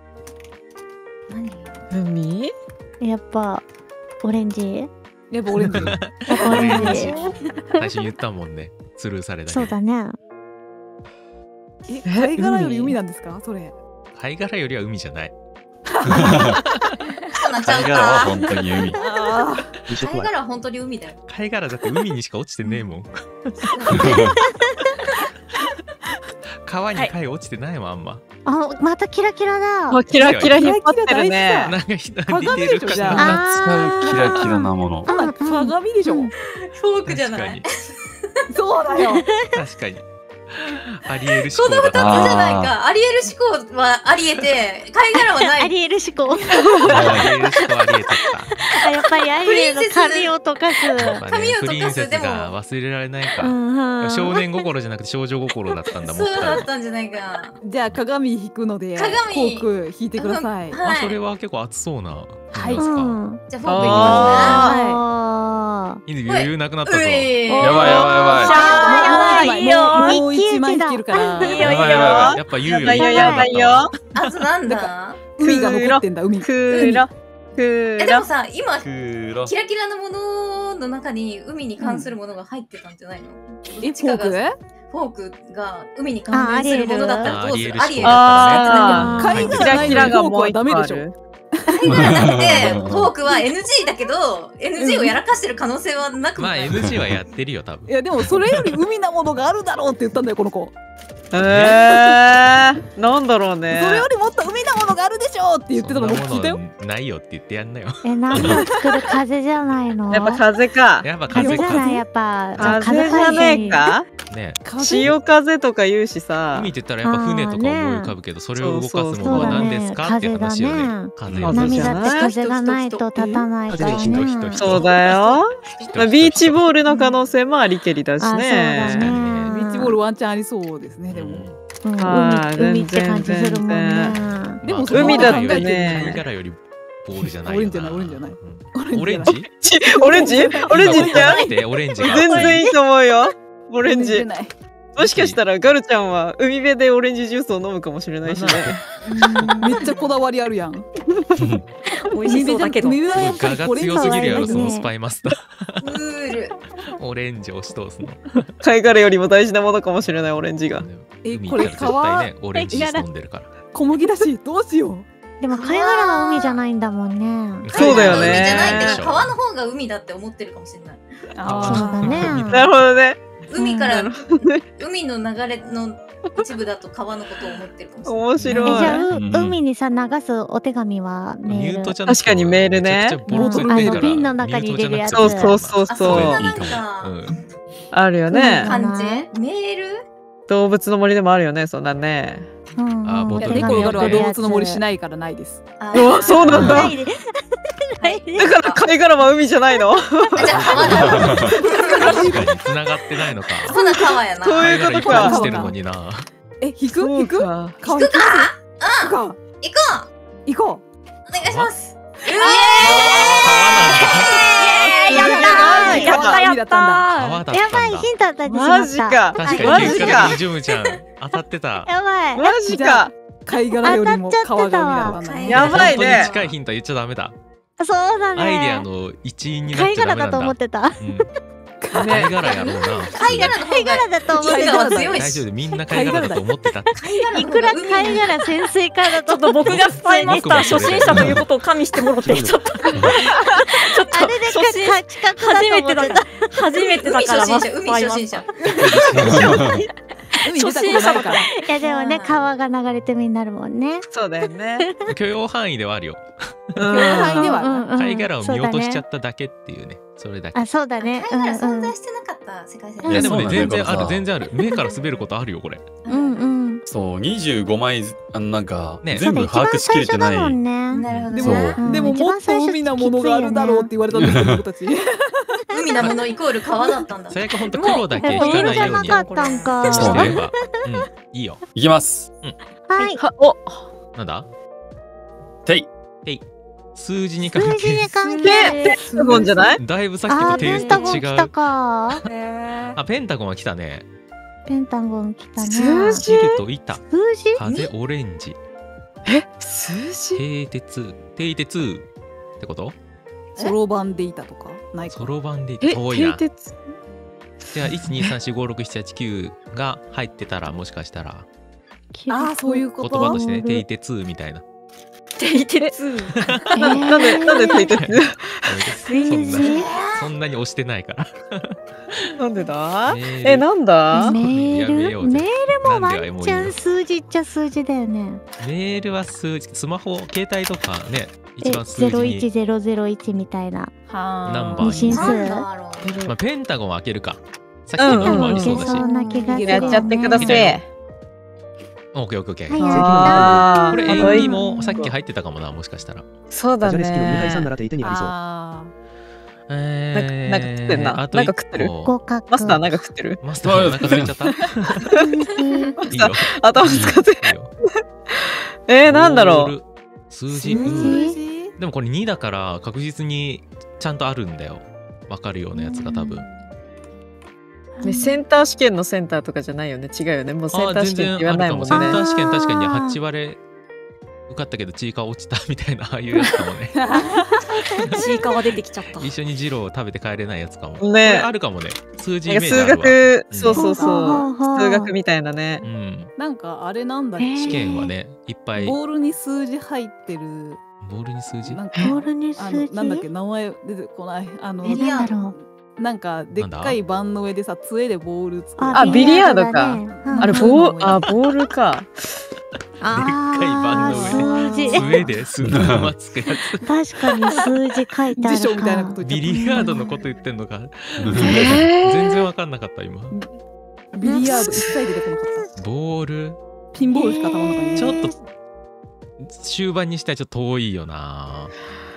何海やっぱオレンジやっぱオレンジやっぱオレンジ最初に言ったもんね。スルーされたけど。 そうだね。 え貝殻より海なんですかそれ貝殻よりは海じゃない。 そうなっちゃう貝殻はか本当に海。 あ二色は貝殻は本当に海だよ貝殻だって海にしか落ちてねえもん。川に貝落ちてないもんあんま。 あ、またキラキラだ。 あ、キラキラ引っ張ってるね。 なんか人鏡似てるかでしょじゃあな。 使うキラキラなもの。 あまあ鏡でしょうんフォークじゃない確かにそうだよ確かに。ありえるこの二つじ思考だった。 ゃないかありえる思考はありえて貝殻はないありえる思考。 ありえる思考ありえちゃった。 あやっぱりアイリエの髪を溶かす。 やっぱね髪を溶かすプリンセスでもが忘れられないか。 うんうん少年心じゃなくて少女心だったんだもん。 そうだったんじゃないかじゃあ鏡引くので鏡フォーク引いてくださいうんはいあ、それは結構熱そうな。 はいいいですか。 うんじゃあフォークいきますねあいいね余裕なくなったぞ。 ういやばいやばいやばいやばいいいよもうもう一枚引けるからいいよいいよ。 やばいやばいやっぱ言うよりやばいよやばいよ。 あとなんだ海が残ってんだ海くら、くえでらも。さ今黒キラキラなものの中に海に関するものが入ってたんじゃないの、 えどっちかがフォークでフォークが海に関連するものだったらどうするあありえるあー貝キラキ殻ないのにフラがもう一ォークはダメでしょ個ある。 貝殻なくてフォークは エヌジー だけど エヌジー をやらかしてる可能性はなくもまあない、 エヌジー はやってるよ多分い。やでもそれより海なものがあるだろうって言ったんだよこの子えー、なんだろうね。 それよりもっと海なものがあるでしょって言ってたの僕聞いたよそんなものないよって言ってやんなよ。 ーえ、何を作る風じゃないの？ やっぱ風か。 やっぱ風か。 風じゃないやっぱ。じゃあ風じゃねえか。 ね。 風潮風とか言うしさ海。って言ったらやっぱ船とか思い浮かぶけど、それを動かすものは何ですかって話よね。風よ。 波だって風がないと立たないから人人人ね。 そうだよ。まあビーチボールの可能性もありけりだしあ、そうだね。 ね。 ビーチボコールワンチャンありそうですね。でも。 うん、 あー海海って感じするもんね。 でも海だって貝ね。 殻よりボールじゃないオレンジじゃないオレンジじゃない。 オレンジ？ オレンジ？オレンジってある？ でオレンジが全然いいと思うよ。オレンジ。 じゃないもしかしたらガルちゃんは海辺でオレンジジュースを飲むかもしれないしね。 めっちゃこだわりあるやん。 美味しそうだけど。 海辺はやっぱガがりオレンジ強すぎるやろそうですねそのスパイマスタルール。 ー。オレンジ押し通すの。 貝殻よりも大事なものかもしれないオレンジが。 え海これ行ったら絶対ねオレンジジュース飲んでるから。 小麦だしどうしよう。 でも貝殻は海じゃないんだもんね。 そうだよね海じゃないってか川の方が海だって思ってるかもしれない。 そうだね。 なるほどね。 海から、 うん海の流れの一部だと川のことを思ってるかもしれない。 面え白い。 じゃあ、ううん海にさ流すお手紙はメール。 ミュートじゃなくて確かにメールねめちゃくちゃボロボロあだからの瓶の中に入れるやつそうそうそうあ、 そそんなう。 なんか、 うんあるよね。 感じメール動物の森でもあるよね、そんなね。 うんうんあボトルいや猫がは動物の森しい。 ないからないです。 あうわそうなんだないでないでだから貝殻は海じゃないの？ あじゃあ川だ。 確かに繋がってないのか。 ほな川やな。 そういう貝ことか殻いっぱい落ちてるのにな。 え引くそう引く？ か。 川引くか？行こう行こ行こう。お願いします。 えーやったーやったやった川だったんだ。 やばいヒント与えてしまった。 マジか。 確かマジかに結果的にジュムちゃん当たってた。 やばい。 マジか。 う。貝殻よりも川が海だったんだね。 やばい本当にね。 近いヒント言っちゃダメだ。 そうだね。 アイデアの一員になっ貝ちゃダメなんだ。 殻だと思ってた。 うん貝殻やろうな。 貝殻の方貝が殻だと思って貝た。 殻は強いし。 大丈夫でみんな貝殻だと思ってた。 貝殻いくらの方が海貝殻潜水艦だちょとっと僕がスパイマスター初心者ということを加味してもろてちょっとちょっとあれで初心か近くだ初めてだと思ってからた。 初めてだ海から初心者、海初心者。 海出たことないから。 いやでもね川が流れてみになるもんね。 そうだよね。 許容範囲ではあるよ。 うん範囲ではうんうん貝殻を見落としちゃそうっただけっていうね。それだけ。 だねあそうだね。 貝殻うんうん存在してなかった世界線。 いやでもねそうなんだよ全然あるこれさ全然ある。目から滑ることあるよこれ。 うんうん。 そう、にじゅうごまい、あのなんか、 ね全部把握しきれてない。 そうだ一番最初だもんね。 なるほどでそうね。 もでももっと海なものがあるだろうって言われたんですよ僕たち。 海なものイコール川だったんだ。 最悪ほんと黒だけ引えメールじゃかないようになかったんか。 そうしてれば。うんいいよ。 いきます。 はい。 はおなんだてい。 数字に関数字に係関で係。 ペンタゴンじゃない？ だいぶさっきあーペとテイストンタゴン来た違う。 か。 あペンタゴンは来たね。 ペンタゴン来たね。 数字汁と板数字？ 風オレンジえ数字？ 蹄鉄蹄鉄ってこと？ そろばんでいたとかないかそ。ろばんでえ遠いな。 蹄鉄？ じゃあいちにさんしごろくしちはちきゅうが入ってたらもしかしたらああそういう言こと。 葉としてね蹄鉄みたいな。 ててつなんでなんで蹄鉄？ そんな字そんなに押してないから。 なんでだ？ メールえなんだ？ メーやめルようぜメールもなんでワンチャン数字っちゃ数字だよね。 メールは数字スマホ携帯とかね一え番数ゼロ字に。 一ゼロゼロ一みたいな。 はナンバー二進数。 なんだろう。 まあ、ペンタゴンは開けるか。さっきのもありそうだし。 いけそうな気がするよね。 やっちゃってください。 オッケーオッケーオッケー。 はいあーこれあと演技もさっき入ってたかもなもしかしたら。 そうだダジャレ式のにはいさんなね。 ら手にありそう。 あえー、 なんかなんか食ってんなあとなんか食ってる一個合格。 マスターなんか食ってる？ マスターなんか触れちゃった。いいよ。 頭使って。 いいよ。 えー、なんだろう。 ボール数字。 ー。 うん数字？ でもこれにだから確実にちゃんとあるんだよ。わかるようなやつが多分。 ね、センター試験のセンターとかじゃないよね。違うよね。もうセンター試験って言わないもんね。 センター試験確かにあーはち割受かったけどチーカー落ちたみたいなああいうやつかもね。 ちいかわ出てきちゃった一緒にジローを食べて帰れないやつかも。 ねこれあるかもね。数字イなんか数メージあるわ。 学、 うんそうそうほうそほうほうう。数学みたいなねう。ん。 なんかあれなんだっえーけ。 試験はねいっぱいボボールに数字入ってる。 ールに数字。 なんかボールにあ数字。 のなんだっけ名前出てこない。あのえなんだろう。 なんかでっかい盤の上でさ杖でボール作る。 あビリヤードかねうんあれボーあボールか。 あーでっかい盤の数字。 上で数字のまつくやつ。 確かに数字書いてあるか。 辞書みたいなこと言っちゃった。 ビリヤードのこと言ってんのか。 え全然わかんなかった今。 ビリヤード一切出てこなかった。 ボールピンボールしか頭の中に。 ちょっと終盤にしてはちょっと遠いよな。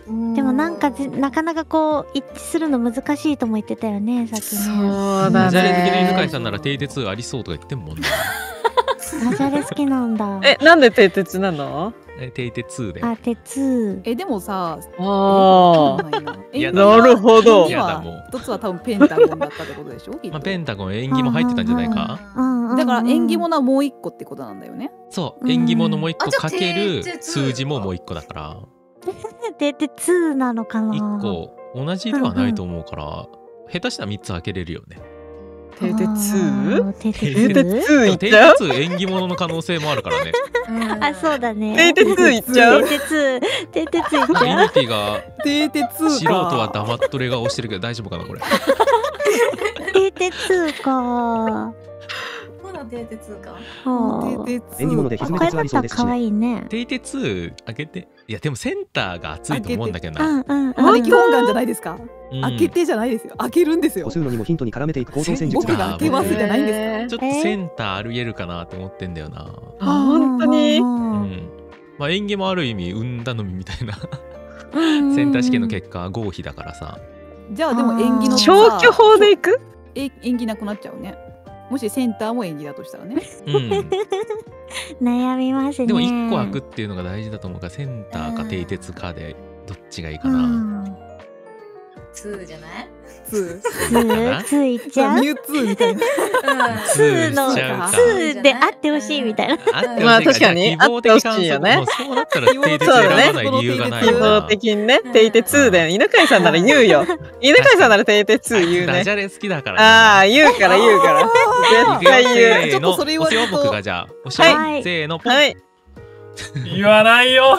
でもなんかぜなかなかこう一致するの難しいとも言ってたよね、さっきね。 そうだダジャレ好きの犬飼ね。 さんならテイテツありそうとか言ってんもんね。 ダジャレ好きなんだ。 え、なんで蹄鉄なの？ えテイテツで。 あ、鉄。 えでもさ、 ああ。 いやなるほど一やだもうつは多分ペンタゴンだったってことでしょ。きっとまあペンタゴン縁起も入ってたんじゃないか。 うんうん。 だから縁起物はもう一個ってことなんだよね。 そう縁起物もう一個あじゃあかけるテイテツ数字ももう一個だからで、鉄なのかな。 一個同じではないと思うから下手したら三つ開けれるよね。 蹄鉄？ 鉄蹄鉄でもテイいっちゃう？ テツ縁起物の可能性もあるからね。 あ、そうだね。 蹄鉄いっちゃう？ 鉄、鉄、鉄いっちイゃう。 ニティが蹄鉄か。 素人は黙っとれ顔してるけど大丈夫かなこれ。 蹄鉄か。 まだ蹄鉄か。 は蹄鉄。 縁起物であ。 歪めこれ鉄ありそうですしだったら可ね。 愛いね。 テイテツ開けていやでもセンターが熱いと思うんだけどうな。 んうんうん。 馬力本願じゃないですか。 うん開けてじゃないですよ。開けるんですよ個。数のにもヒントに絡めていく行動戦術僕が開けますじゃないんですか。 ちょっとセンターありえるかなって思ってんだよな。 あ、本当に？ ううんん。まあ縁起もある意味運頼みみたいなうんセンター試験の結果合否だからさ。 じゃあでも縁起のさ消去法でいく？ え縁起なくなっちゃうね。もしセンターも縁起だとしたらね。 うん。 悩みますね。 でも一個開くっていうのが大事だと思うからセンターかテイテツかでどっちがいいかうな。 ん。 ツーじゃない？ ツツー、ツーいっちゃうー。ミュウツーみたいな。 ツーの、 ツーしちゃうかツーであってほしいみたいな。 あってまあほしいから確かにじゃあ希望的あってほしいよね観測もうそうなったらテイテツそうだね選ばない理由がない希望から。 的にね、蹄鉄だよ。犬飼さんなら言うよ。犬飼さんなら蹄鉄言うねダジ。ャレ好きだから。 ああ、言うから言うから。 い絶くよ対言う。 ちょっとそれ言われると押すよ僕がじゃあ押しようはいせーのポン。 はい。 言わないよ。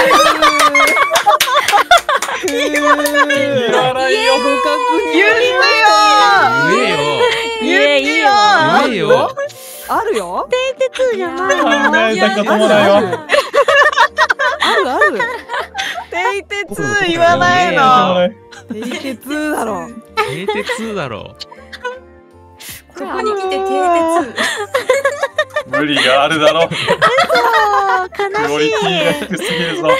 言わないよ。 言う言えよ言え言えよ。 言えよ。 あるよ。 ツーじゃないの。 考えたこともないわ。 あるある。 蹄鉄言わないの。 蹄鉄だろ。 テイテツだろ。 ここに来て蹄鉄。 無理があるだろう。 そうクオリティが低すぎるぞ。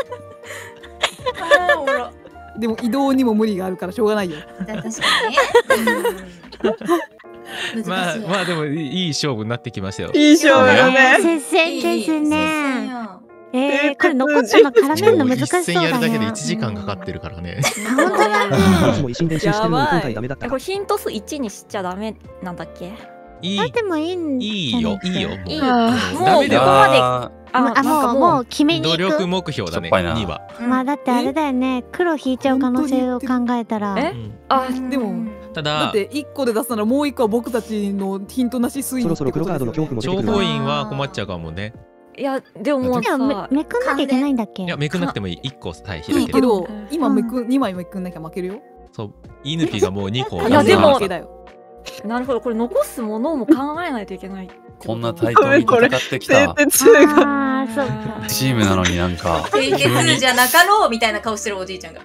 ああ、おもろ。 でも移動にも無理があるからしょうがないよ。 確かにね。うんまあ難しい。 まあでもいい勝負になってきましたよ。 いい勝負だね。 接戦ですいい接戦ね。 よえー、これ残ったの絡めるの難しそう一戦やだるだけでねいち。じかんかかってるからね。 本当だいつも維新伝心してるのに今回ダメだったかえこれ。ヒント数いちにしちゃダメなんだっけ？ いいあってもいいんいいじゃないよいいよ。 いいもうあもうダメだよ。 ここまであああ、もう、もう決めに努行く。 力目標だねしょっぱいなには。 まあだってあれだよね、黒引いちゃう可能性を考えたら。 えうんあでもただだって一個で出すならもう一個は僕たちのヒントなし推理そろそろ黒カードの恐怖も出て諜くる報員は困っちゃうかもね。 いやでももうじゃあめさめくんなきゃいけないんだっけ？ いやめくんなくてもいいいっこ対比いだけど。 いけどうん今めくにまいめくんなきゃ負けるよ。 そうイヌピがもうにこ。 いやでも負けだよ。 なるほどこれ残すものも考えないといけない。 こんな対等に戦ってきた蹄鉄が。 ああ、そうか。 チームなのになんか蹄鉄じゃなかろうみたいな顔してるおじいちゃんが。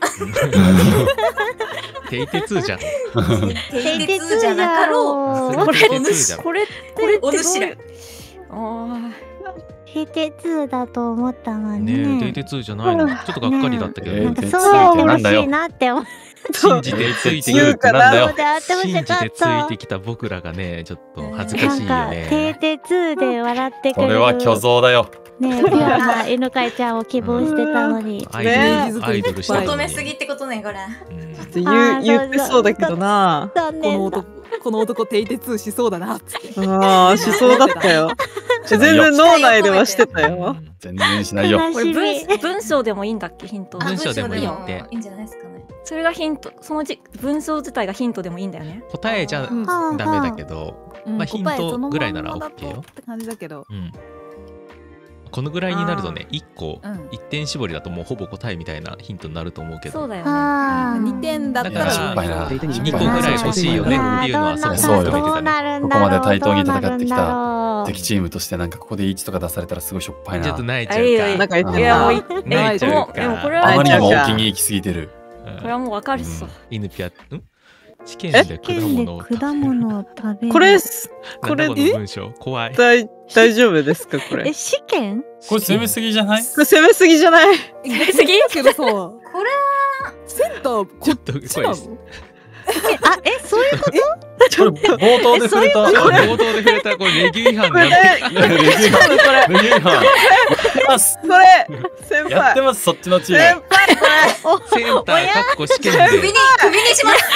テイテツじゃん。 蹄鉄じゃなかろう。 う。 これテイテツじゃん。 これこれってどうお主らいうあヘテツーだと思ったのにねえテイね。 テツじゃないの。ちょっとがっかりだったけどなん。かねそうやってほしいなって思っ信じてついてき言うた。 かなんだよた。であってほし信じかったてつい。てきた僕らがねちょっと恥ずかしいよなんか、テね。 テツーで笑ってくれる。 これは虚像だよ。 ね、ピュアな犬飼ちゃんを希望してたのに。 アイドルねアイドルしたのに求めすぎってことねこれ。 うん言う言ってそうだけどな。 この残念だ。 男この男テイテツしそうだなっつって。 ああ、しそうだったよ。全然脳内ではしてたよ。 全然しないよ。 これ悲しみ。 文文章でもいいんだっけヒント。 あ文章でもいいって文章でもいいんじゃないですかね。 それがヒントそのじ文章自体がヒントでもいいんだよね。 答えじゃうんはあダメだけど、 うんまあヒントぐらいなら答えその OK よまんまだとって感じだけど。 うん、このぐらいになるとねいっこうんいってん絞りだともうほぼ答えみたいなヒントになると思うけどそうだよね。 あにてんだっただかららしょっぱいな。 にこぐらい欲しいよねっていうのはそもそもそうよ認めてたね。 どうなるんこだろう。 こまで対等に戦ってきたどうなるんだろう敵チームとしてなんかここでいちとか出されたらすごいしょっぱいなちょっと。泣いちあいいよいいゃうか。 なんか言っていやもういた。 泣いちゃうか。 でもでもこれはあまりにも泣いちゃうかお気に行きすぎてる。 うんこれはもうわかるっしょ。 犬ピアん試験で果試験で物を果物を食べる。 これす、これこれこの文章怖い。 大大丈夫ですかこれ。 え、試験？ これ攻めすぎじゃない？ これ攻めすぎじゃない？ 攻めすぎだけどさ、これセンターこちょっとこれっちなの？ あ、え、そういうこと？ これ冒頭で触れた。 冒頭で触れたこれレギュ違反これ、 になっていやレギュ違反レギュ違反やってますこれ、先やって輩。 ますそっちのチーム。 先輩、これ。 センターかっこ試験で首に首にします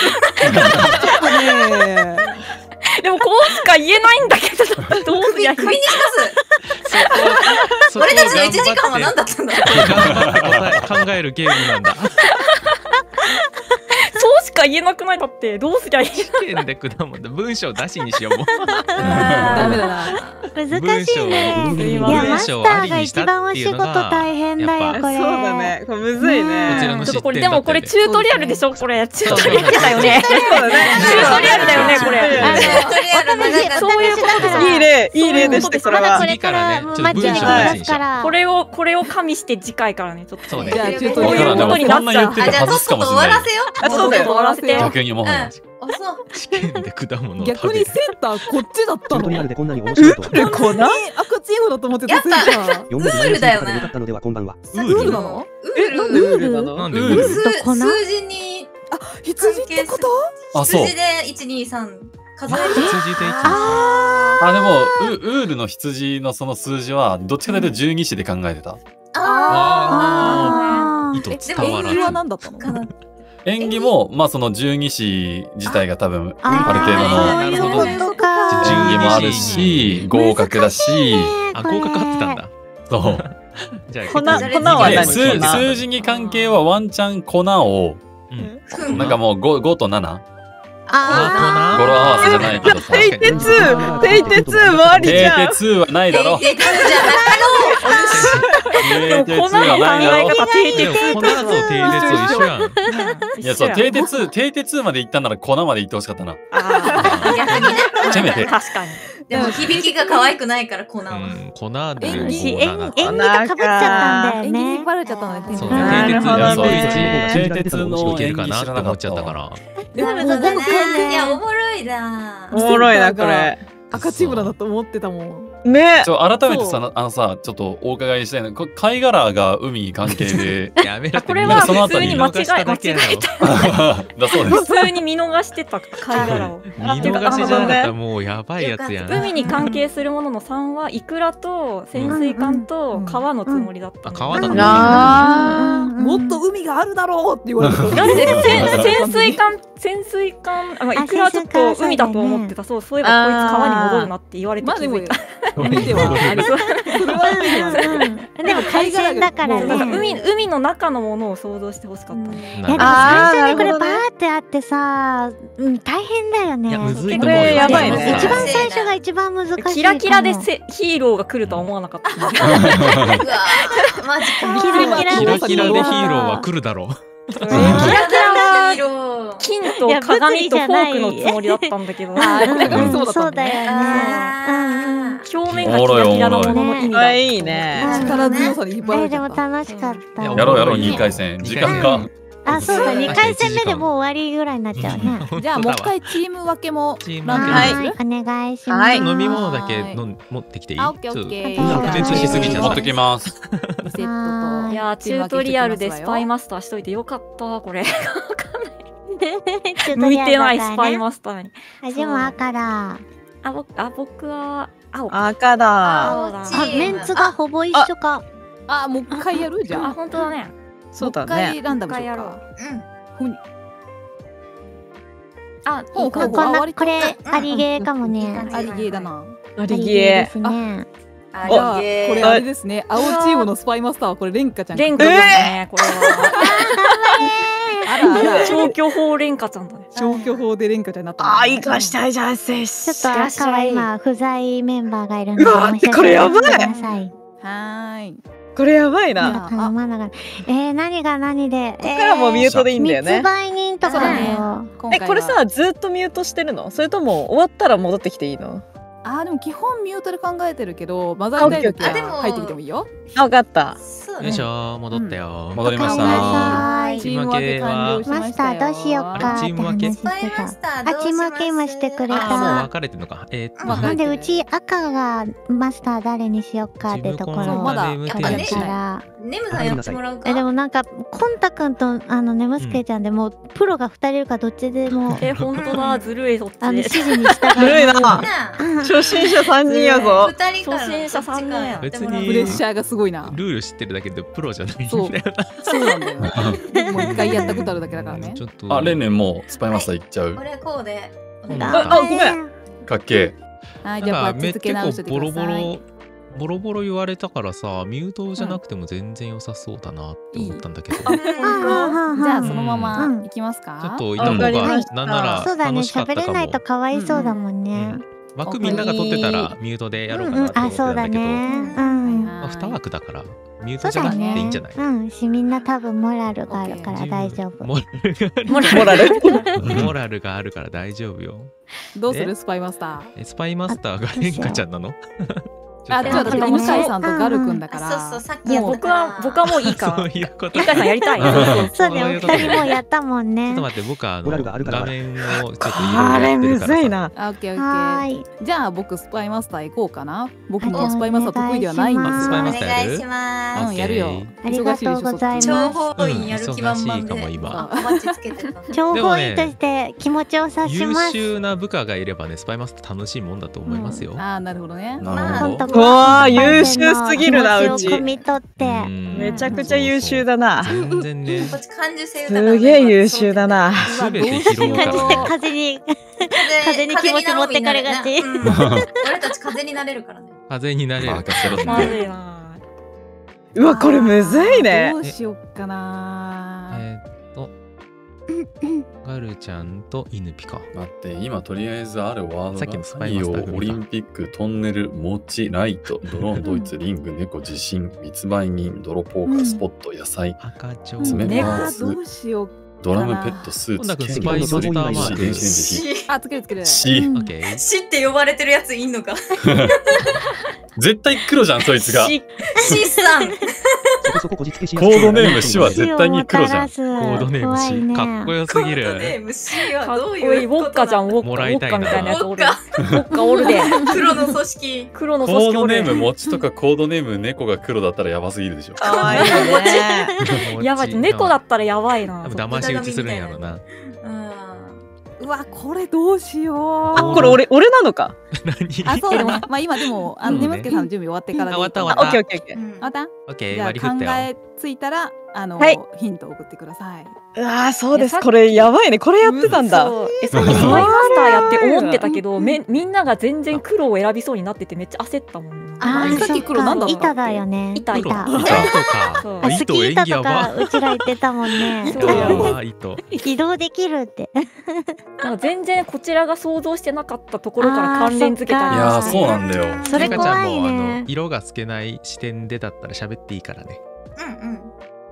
ねでもこうしか言えないんだけどどうすりゃいい首にしますそこ俺たちのいちじかんは何だったんだろう。 頑張って答え考えるゲームなんだ。 そうしか言えなくないだってどうすりゃいい。 試験で果物で文章出しにしようもう。 ダメだな。 難しいね。 文章いや、 文マス章ターがありにした一番お仕っていうのが事大変だよ、 やっぱこれ。 そうだね。これむずいね。 こちらのちょっとこれ失点だったよねでもこれチュートリアルでしょこれチュートリアルだよね。 そうだね。 チュートリアルだよねこれ。 あのチュートリアル長かったそういうことだからいい例、いい例でして、これはまだこ。れからマッチに行きますから。 これをこれを加味して次回からねちょっとそうねじゃあチュートこうリアルいうことになっちゃう。 こんな言ってあ、じゃあとっとと終わらせよあそうだよ終わらせて。 逆にもはや。 あ、そう試験で果物を食べる逆にセンターこっちだったの。 チュートリアルでこんなに面白いと。 これ粉？ 赤チームだと思ってたやっぱセンター。 よん文字ウールだよなでよかったのではこんばんは。 ウウールなの？ ウールウールなの？ なんでウール数と粉数字に羊ってこと？ あそう数字でいちにさん数える羊でいちああでもウウールの羊のその数字はどっちかというと十二支で考えてた。 ああー意図でも伝わらず縁起は何だったの？ かな。 縁起もまあその十二支自体が多分あある程度のなるほどねそういうことか。 順位もあるし合格だし、 あ合格合ってたんだ。 そうじゃあ粉粉はで何数粉数字に関係はワンチャン粉をうんなんかもう 5, 5とななあ語呂合わせじゃないけどさテイテツーテイテツーもありじ定ゃん。 鉄はないだろ定鉄じゃなかろう。 定鉄粉の考はないだろえ方定でも鉄粉と定鉄一緒やん。 いやそう定鉄定鉄まで行ったんなら粉まで行ってほしかったな逆にね。 せめて確かに。 でも響きが可愛くないから粉は。 うん、粉で縁起縁縁起とかぶっちゃったんだよ縁起に引ねっ。張られちゃったのね。 そうなるほどねね、定鉄ね定定鉄のいけるかなって思っちゃったから。 でもなるほどね。 もう僕いや、おもろいな。 おもろいなこれ。 赤チームだと思ってたもん。 ね。 ちょ改めてそさあのさちょっとお伺いしたいのこ貝殻が海に関係でやめろってこれはその後に普通に間違見逃したえ間違だけやろえた。 だそうです普通に見逃してた貝殻を。 見逃しじゃなかったらもうやばいやつやん。 海に関係するもののさんはイクラと潜水艦と川のつもりだったんだよ。 あ川だったあもっと海があるだろうって言われた。 なんでせ潜水艦潜水艦あ、まあ、イクラはちょっと海だと思ってた。そうそういえばこいつ川に戻るなって言われてまあでも気づいた。 海ではありそう。それは海ではありうんでも海鮮だからうんなんかね。 海海の中のものを想像してほしかったね。 いやでもあー最初にこれバなるほどねーってあってさ、うん大変だよね。 いやむずいとこ思うよ。 れやばいね一番最初が一番難しいかも。 キラキラでせヒーローが来るとは思わなかった。 うわーマジか。 キラキラキラキラでヒーローは来るだろう。 キラキラはヒーロー。 金と鏡とフォークのつもりだったんだけど、 あーこれがそうだったそうだんだね。 よね。 あー表面がキラキラのものの意味だ。 あいいね。 力強さに引っ張らえでもれちゃった。 楽しかった。 いややろうやろういいよにかい戦時間かあ、そうだ、 うんにかい戦目でもう終わりぐらいになっちゃうね。 じゃあもう一回チーム分けもチームラン分けクにするはい、お願いします。 はい飲み物だけ飲ん持ってきていい？ あ、オッケーオッケー。 ちょっと加熱しすぎちゃっ持ってきますリセットと。 いやーチュートリアルでスパイマスターしといてよかったこれ。向いてないスパイマスターに。 味も赤だ。 あ僕あ僕は青。 赤だ。 青だ。 あ、メンツがほぼ一緒か。 あ、もう一回やるじゃあん。 本当だね。 そうだもう一回ね。 ランダムしようもう一回やか。 うん。 ふにあほうほうあ、こんな、 あ割とこれ、ありげーかもね。 ありゲーだな。 ありありげえで。すね。 あじゃあ、こげれあれですね。青チームのスパイマスターはこれレンカちゃん。 レンカちゃんだねこれは。 あらあら。 消去法レンカちゃんだね。 消去法でレンカちゃんになったの。 あー、生かしたいじゃんせっちょっと赤は今、不在メンバーがいるので、 うわ申し訳これやばいござません。 はーい。 これやばいいやな。 頼まながら。えー、何が何で。 ここからもうミュートでいいんだよね密。売人とかだよ。 え、これさ、ずっとミュートしてるの？それとも終わったら戻ってきていいの？ あーでも基本ミュートで考えてるけど、混ざりたい時あでもは入ってきてもいいよ。 あ、わかった。 そうよいしょ戻ったよ。 戻りましおかえりなたさいはい。 チーム分け完了しまマスしたよ。 ターどうしようかってあれチーム分け話してスパイマスターた。あ、 どうしますチーム分け今してくれあ、もうた分。かれてるのか。えーっと、 まあなんでうち赤がマスター誰にしようかってところチームコンまだネームやっぱね天使だから。 ネムさんやってもらうか。 えでもなんかコンタくんとあのねむすけちゃんでもうプロがふたりいるからどっちでもえ、本当だ、ずるいそっち。 あの指示に従う。 ずるいな。 なあ初心者さんにんやぞ。 二人から初心者さんねそっちからやってもらう別プレッシャーがすごいな。 ルール知ってるだけでプロじゃないんだそうよな。 そうなんだよ。もう一回やったことあるだけだからねち。ょっと。 あ、レンレンもうスパイマスター行っちゃう。 俺こうでお願いしだます。 あごめんかっけはい、 なんじゃあバッかめ結チ付け直し構ボロてください。 ボロボロボロ言われたからさ、ミュートじゃなくても全然良さそうだなって思ったんだけど、ちょじゃあそのまうんまいきますか。 っといた方がわかりましたなんならそうだね、 楽しかったかも。 喋れないとかわいそうだもんね。 枠みんなが取ってたらミュートでやろうかなって思あ、 ってたそうだんだけど、 ね。うん。 まあ、に枠だからミューそうだトじゃなくていいねんじゃない。 うん、しみんな多分モラルがあるから十分大丈夫。 モラルがあるモラルモラルがあるから大丈夫よ。 どうするスパイマスター。 えスパイマスターがレンカちゃんなの？ あ、じゃあだって犬飼さんとガル君だかあら。 そうそうさっきいや、 やった僕は、僕はもういいかそら。 ういうこと。 ゆかさんやりたい。 そうそうそうそうね、おいうこと二人もうやったもんちょねっと。待って、僕はあのモラルがあるから画面をちょっといろいろあれむやってるからさ。 ずいな。 あ、オッケーオッはーい。 ケー。じゃあ僕スパイマスター行こうかな。僕はいもスパイマスター得意ではないんですスパイよ。 マスターやるお願いします。 うん、やるよ。 ありがとうございます情報員やる気満々 うん忙しいかもで今お待ちつけてた。 情報員として気持ちを察し優ます。 秀な部下がいればね、スパイマスター楽しいもんだと思いますよ。 あー、なるほどね。 ー。なるほど。 コンタクトうわー優秀すぎるな気持うちちを汲み取って。 うんめちゃくちゃ優秀だな。 全然ね、 こっち感受性豊かなすげえ優秀だな。 すべて拾うからね。 風に風風に気持ち持ってかれがち風になろうみんなねうん俺たち風になれるからね。 風になれる。 任せろまずいな。 うわこれむずいねど。うしよっかな。 えーっと、ガルちゃんとイヌピか。 待って、今とりあえずあるワードさっきのがスパイマスター太陽、オリンピック、トンネル、餅、ライト、ドローン、ドイツ、リング、猫、地震、密売人、泥ポーカー、スポット、野菜、 赤ちょ爪ね、 パーツどうしよう。 ドラム、ペット、スー今度ツ、 はスパイマスターマーク電子レンジ、火。 し、 あ、つけるつける。 し、 うんオッケー。 しって呼ばれてるやついんのか。 絶対黒じゃん、そいつが。 ししさん。 そこそここじつけしコードネーム死は絶対に黒じゃん。 ココードネームし、かっこよすぎコードネーる。 ムしはかっどうこいい。ウいうことォッカじゃん、ウォッカ。ウもらォッカいたいなみたいなやつおる。ウウォッカォッカおるで。 黒の組織。 黒のコ組織おるードネーム餅とかコードネーム猫が黒だったらやばすぎるでしょ。 かわいいね。 やばい、猫だったらやばいな。 多分騙し討ちするんやろな。 うん。 うわ、これどうしよう。 あこれ俺俺なのか。 何？ あ、そうだね。まあ今でも、あの、 そうねねむすけさんの準備終わってからでいいあ終わったあ終わオッケーオッケーオッケー。 うん終わったオッケー、 じゃあ割り振ったよ。 考えついたら、あの、 はいヒントを送ってください。 うわーそうです。 いやさっきこれやばいね。これやってたんだ。 そうえさっきスパイマスターやって思ってたけど、めみんなが全然黒を選びそうになっててめっちゃ焦ったもん。 あー、 さっきそっか。 黒なんだろう板だよね。 板糸板糸か。 そうあ、 糸スキー演技や板とかば。 うちら言ってたもんね。 糸やば、糸。 移動できるって。 なんか全然こちらが想像してなかったところから関連付けたりいやーしてそうなんだよ。 それリカちゃん怖いもあのね。 色が透けない視点でだったら喋っていいからね。 うんうん。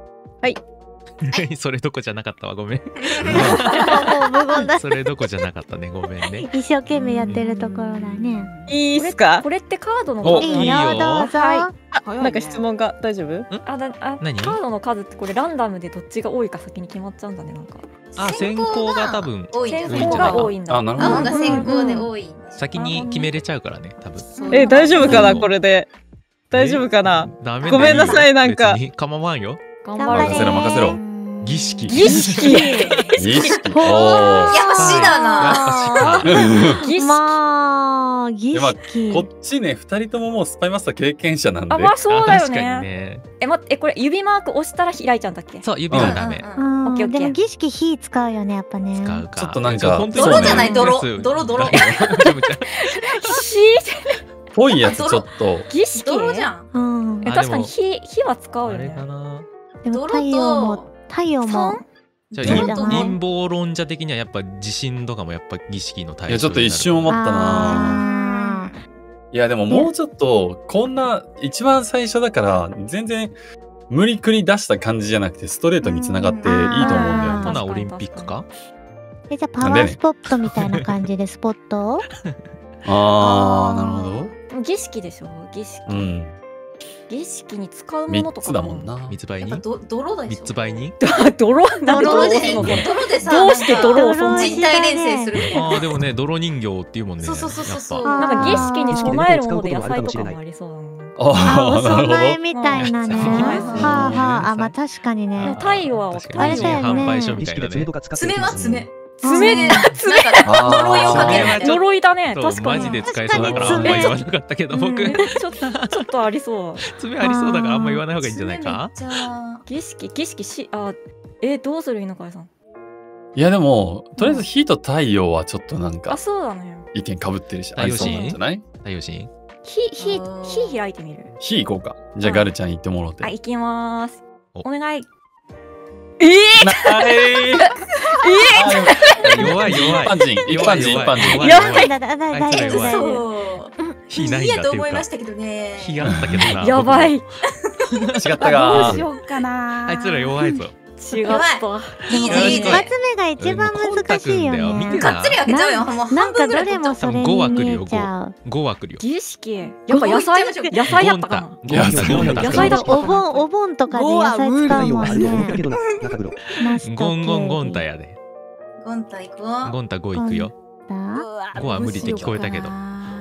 それどこじゃなかったわ、ごめん。 もう無言だ。 それどこじゃなかったね、ごめんね。 一生懸命やってるところだね。 いいっすかこ。れってカードのお数いいよ、 いいよどうぞ。 は早いねなんか質問が大丈夫？ あだあ何カードの数ってこれランダムでどっちが多いか先に決まっちゃうんだねなんかあ、先行が多分多いんじゃない先行が多いんだあ、なるほど。 青が先行で多いんでしょ。 先に決めれちゃうからね、多分。 そうえ大丈夫かなうんこれで。大丈夫かな。 ダメだよごめんなさいなんか別に構わんよ。 頑頑張れ任せろ任せろ儀式。 儀式。 儀式。 ほーおーやっぱしだな。 やっぱしか。 儀式まあ、儀でまあ式。 こっちね、二人とももうスパイマスター経験者なんで。 あまあそうだよ確かにねね。 え待ってえこれ指マーク押したら開いちゃうんだっけそう、指はダメ。 うんうんうんうん、 オッケーオッケーでも儀式火使うよね、やっぱね。 使うか。 ちょっとなんかちょ本当に泥じゃない泥やつ泥泥めちゃめちゃしぽいやつちょっと。 儀式泥じゃん。 うん。 えあでも確かに火火は使うよあれねかな。 でも泥太陽もと、 太陽も三。 じゃあそうだね陰謀論者的にはやっぱ地震とかもやっぱ儀式の対象いや、ちょっと一瞬思ったな。 あいや、でももうちょっと、こんな、一番最初だから、全然、無理くり出した感じじゃなくて、ストレートに繋がっていいと思うんだよあーほなオリンピックか。 ーえ、じゃあパワースポットみたいな感じでスポットをあー、なるほど。 儀式でしょ儀式うん。 儀式に使うもみっのとかつだもんな。 密売人やっぱど泥でしょ。 密売人泥なんで泥で泥すんの泥でさ、 どうして泥をそんな人体錬成するみたいな。 あーでもね泥人形っていうもんね。 そうそうそうそうそう。 やっなんか儀式に備えるもので野菜とかもありそうだな。 あ、 ああ、 おなるほど供。えみたいなね。 うんはあはあ、あ、まあ確かにね。 太陽は確かあれにだよね販売所み意識で爪たいなね。 とか使って爪は爪。 爪で、なんかあー呪いをかけるみたいな。 呪いだね。 そう確かに。 マジで使えそうだからあんま言わなかったけど、僕うんちょっとちょっとありそう。 爪ありそうだからあんま言わない方がいいんじゃないか。 爪めっちゃ儀式儀式しあえどうする犬飼さん。 いやでも、とりあえず火と太陽はちょっとなんあかそうだね。 意見かぶってるし、 太陽神ありそうなんじゃない？ 太陽神火火あー火開いてみる。 火行こうか。じゃあガルちゃん行ってもろうて。 あ行きまーす。 おお願い。 なあれー弱い弱い。 一般人、一般人、一般人。 弱いや弱い。 だだだ大丈夫大丈夫。 そう。 火ないいやとんだっていうか。 思いましたけどね。 火あったけどな。 やばい。違っ違ったどかうしようかな。 あいつら弱いぞ。 た。 やばいいいぞいいぞ。 一発目が一番難しいよね。 がっつり開けちゃうよ。もうなんか半分ぐらいどれもそれごわに見くるよえちゃう。 ご枠量。 儀式やっぱ野菜野菜やったかな。 ゴンタゴンタ野菜だったお盆お盆とかで野菜使うもんあると思うけね。 どな、中黒。 ナスとゴンゴンゴンキュウリタやで。 ゴンタ行こう。 ゴンタごいくよ。 だごは無理って聞こえたけど。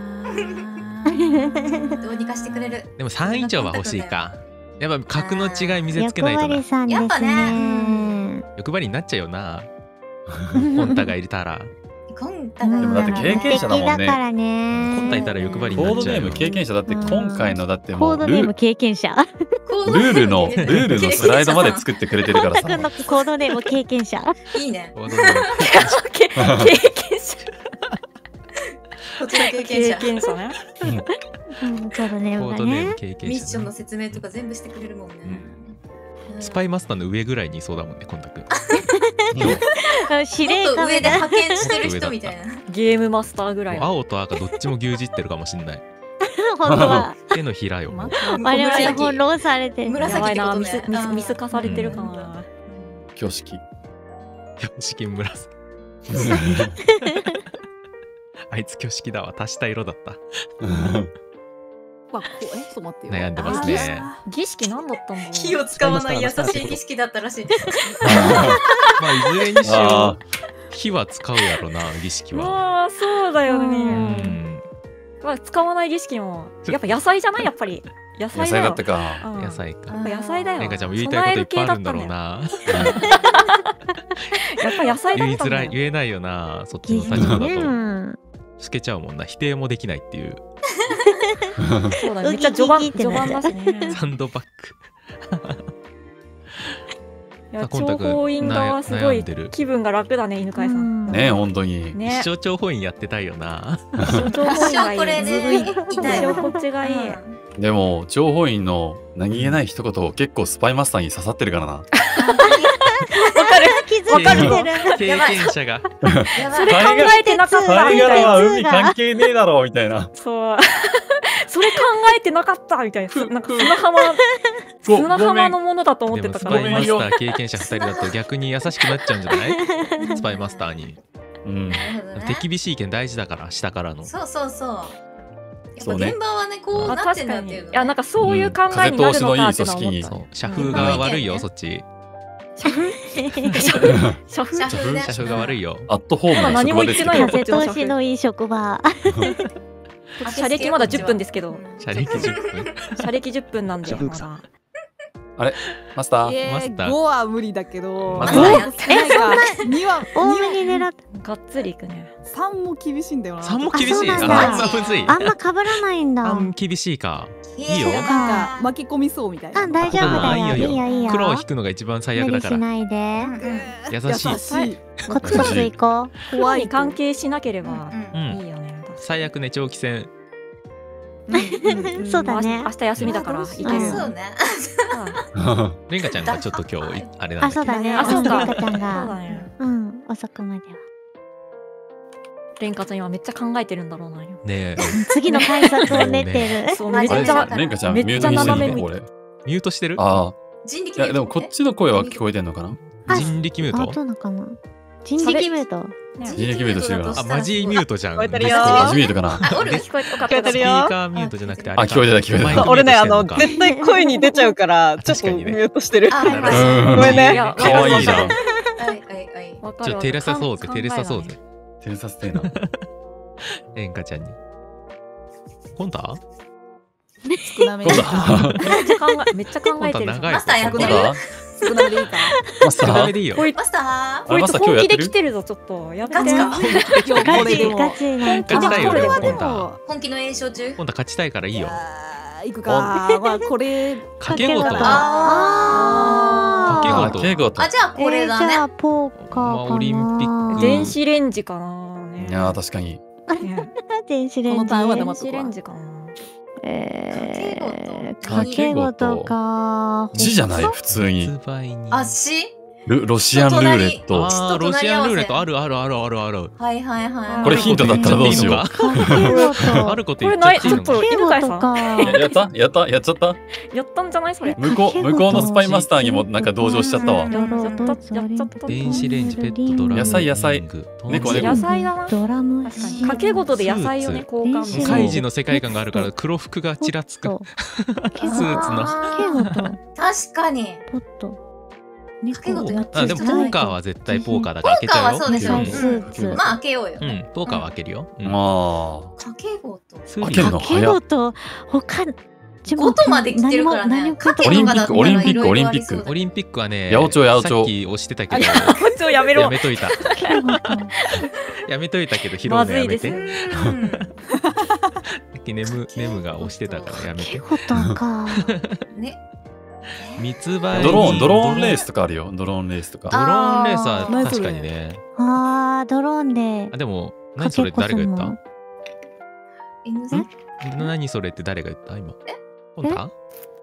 どうにかしてくれる。 でもさん以上は欲しいか。やっぱ格の違い見せつけ欲ないとな張り。さんでやっぱすねね。 欲張りになっちゃうよな。ゴンタがいたら。 ゴンタがいでもだって経験者だもんね敵だからね。 ゴンタいたら欲張りにコードなっちゃうよ。 ネーム経験者だって今回のだってコもうルーードネーム経験者。 ルールのルールのスライドまで作ってくれてるからさ。 コタ君のコードネーム経験者。 いいね。 コードネームけ経験者こちら経験経者。 験者ね。 うんコードネームがコードネームね。 経験ミッションの者ね。 説明とか全部してくれるもんね。 スパイマスターの上ぐらいにいそうだもんね、コンタ君。 司もっと令官だ。 上で派遣してる人みたいな。 ゲームマスターぐらいの。 青と赤どっちも牛耳ってるかもしんない。 本当は。 手のひらよ。もう我々翻弄されてる。 や紫ばいな、ミってことねスミスうんミス化されてるかな。 挙式。 挙式紫。あいつ挙式だわ。足した色だった。 わこえちょっと待ってよ。 悩んでますね。 儀式何だったんだろう。 火を使わない優しい儀式だったらしい。 まあいずれにしよあう。火は使うやろな、儀式は。 まあそうだようね。 ん。 まあ使わない儀式もやっぱ野菜じゃないやっぱり野野菜だよ。 菜だったか。 うん野菜か。 やっぱ野菜だよ。 レンカちゃんも言いたいこといっぱいあるんだろうな。 やっぱ野菜だ言いづらい、 ったんだよ。 言えないよな。そっちの立場だと。 うん。 透けちゃうもんな。否定もできないっていう。 そうだね。めっちゃ序盤ウキキキって序なっちゃう盤だしね。 サンドバッグ。 いやさあコンタ君諜報員側すごい悩んでる気分が楽だね犬飼さん。 ねえ、本当に。 ね。 一生諜報員やってたいよな。 諜報員がいい。 これずるい。 ね、痛いわ。 一生こっちがいい。 でも、情報員の何気ない一言結構スパイマスターに刺さってるからな。 わかる。 気づいてる。 経験者が。 やばい。 それ考えてなかったみ貝殻たいな。 は海関係ねえだろみたいな。 そう。それ考えてなかったみたいな。すなんか砂浜砂浜のものだと思っでもスてたから。 パイマスター経験者ふたりだと逆に優しくなっちゃうんじゃない？スパイマスターに。 うん。 なるほどね手厳しい意見大事だから、下からの。 そうそうそう。やっぱそうね現場はね、こうあなって確かに。いんだっていうのね。 やなんかそういう考えになるのかってのは思った。 そう。社風が悪いよ、そっち。 社風社風社風ね。 社風が悪いよ。 アットホームな何職場ですけども言ってないよ。 風通しのいい職場。 社歴まだじゅっぷんですけど。 社歴じゅっぷん。 社歴じゅっぷんなんで社風まだ。 マスター。 えー、 マスターごは無理だけど、 マスターなんかには多めに狙って。 がっつりいくね。 さんも厳しいんだよな。 さんも厳しい。あ、 あそうなんだあんまむずい。 あんま被らないんだ。 あん厳しいか。いいよいなんか巻き込みそうみたいな。 あ、大丈夫だよ。 あいいよいいよ、いいよ。 黒を引くのが一番最悪無理しだから。 ないで。 優しい。 優しい。 コツコツ行こう。 怖い関係しなければうんいいよね。 最悪ね、長期戦。 そうだね明日休みだから行けるよ。 あそうね。 レンガちゃんがちょっと今日あれなんあ、 だけど。 そうだね。 あそうかレンカちゃんそうが。 だね。 うん、遅くまでは。 レンカちゃん今めっちゃ考えてるんだろうな。 ねえ、 次の対策を練ってる。 そうマジでめっちゃレンカちゃんめっちゃミュートにして斜めるのこれ。 ミュートしてる？ ああ。 人力いや、でもこっちの声は聞こえてんのかな？ あ人力ミューあ、 ト？ どうなのかな。人力ミュート。 人力ミュートしてるかあ、マジミュートじゃん。 聞こえてるよな。初めてかな。 あ、おる。 聞こえてよかっ聞こえたてるよスピーカーミュートじゃなくてあれか。 あ、聞こえてた聞こえてた。 マイク俺ね、あの、 ミュートしてん絶対声に出ちゃうから、ちょっとミ確かにねュートしてる。 あ、はいはいうんごめんねいやかわいいじゃん。 はいはいはい。 わかるちょっと照らさそうぜ、照らさそうぜ。 照れさせてえな。 エンカちゃんに。コンタ少なめでいいか。 めっちゃ考えめっちゃ考えてるじゃん。 長いマスターやってるコンタ少なめでいいか。 マスター少なめでいいよ。 こいつマスターこいつマスター今日や本気ってるで来てるぞ、ちょっと。やめて。 ガチか。 今日これでも。 ガチな勝ちたいよね、 あこれはコンタ。 本気の炎症中コンタ勝ちたいからいいよ。 あー行くか。まあこれ。 掛け事。 掛け事あ掛あ、敬語と。 あ、じゃあこれだね。 えーじゃあポーカーかな。 まあオリンピック電子レンジかな。ねいやー、確かに。 ね電子レンジ。 このターンは黙電子っとくわレンジかな。 えー、 掛掛けけ事事か。 字じゃない、普通に。 発売に。 あしルロシアンルーレット。 あー、ロシアンルーレットあるあるあるあるある。 はいはいはい。 これヒントだったらどうしよう。 掛け事。 あることこれ言っちゃっていいのないちょっと掛け犬飼さん事か。 やったやったやっちゃったやったんじゃないそれ。 向こう、向こうのスパイマスターにもなんか同情しちゃったわ。 ドロやったやっちゃった電子レンジ、ペット、ドラム。 野菜野菜リング猫猫野菜だな。 ドラム確かに掛け事で野菜をね交換スーツカイジの世界観があるから黒服がちらつく。スーツの。 掛け事。 確かに。 ポット。 掛け事やってあ、でもポーカーは絶対ポーカーだから開けちゃうよ。 ポーカーはそうでしょんスーツ。 まあ開けようよ。 うん、ポーカーは開けるよ。うんま掛け事。 スーツ開けるの掛け事。他。 ごとまで来てるからね。 何も掛けオリンピックとかだったらオリンピックいろいろありそうだオリンピックはね、 八百長八百長さっき押してたけど、 こっちをやめろや。めといた。 掛け事。 やめといたけど拾うまのやめて。 ずいですね。 うんさっきネムネムが押してたからやめて。 掛け事か。 ね。 密売あ、ドローン、ドローンレースとかあるよ。ドローンレースとドか。 ローンレースはあー確かにね。 あー、ドローンであ、。でも何それって誰が言った？ 犬さん何それって誰が言った今？コンタ？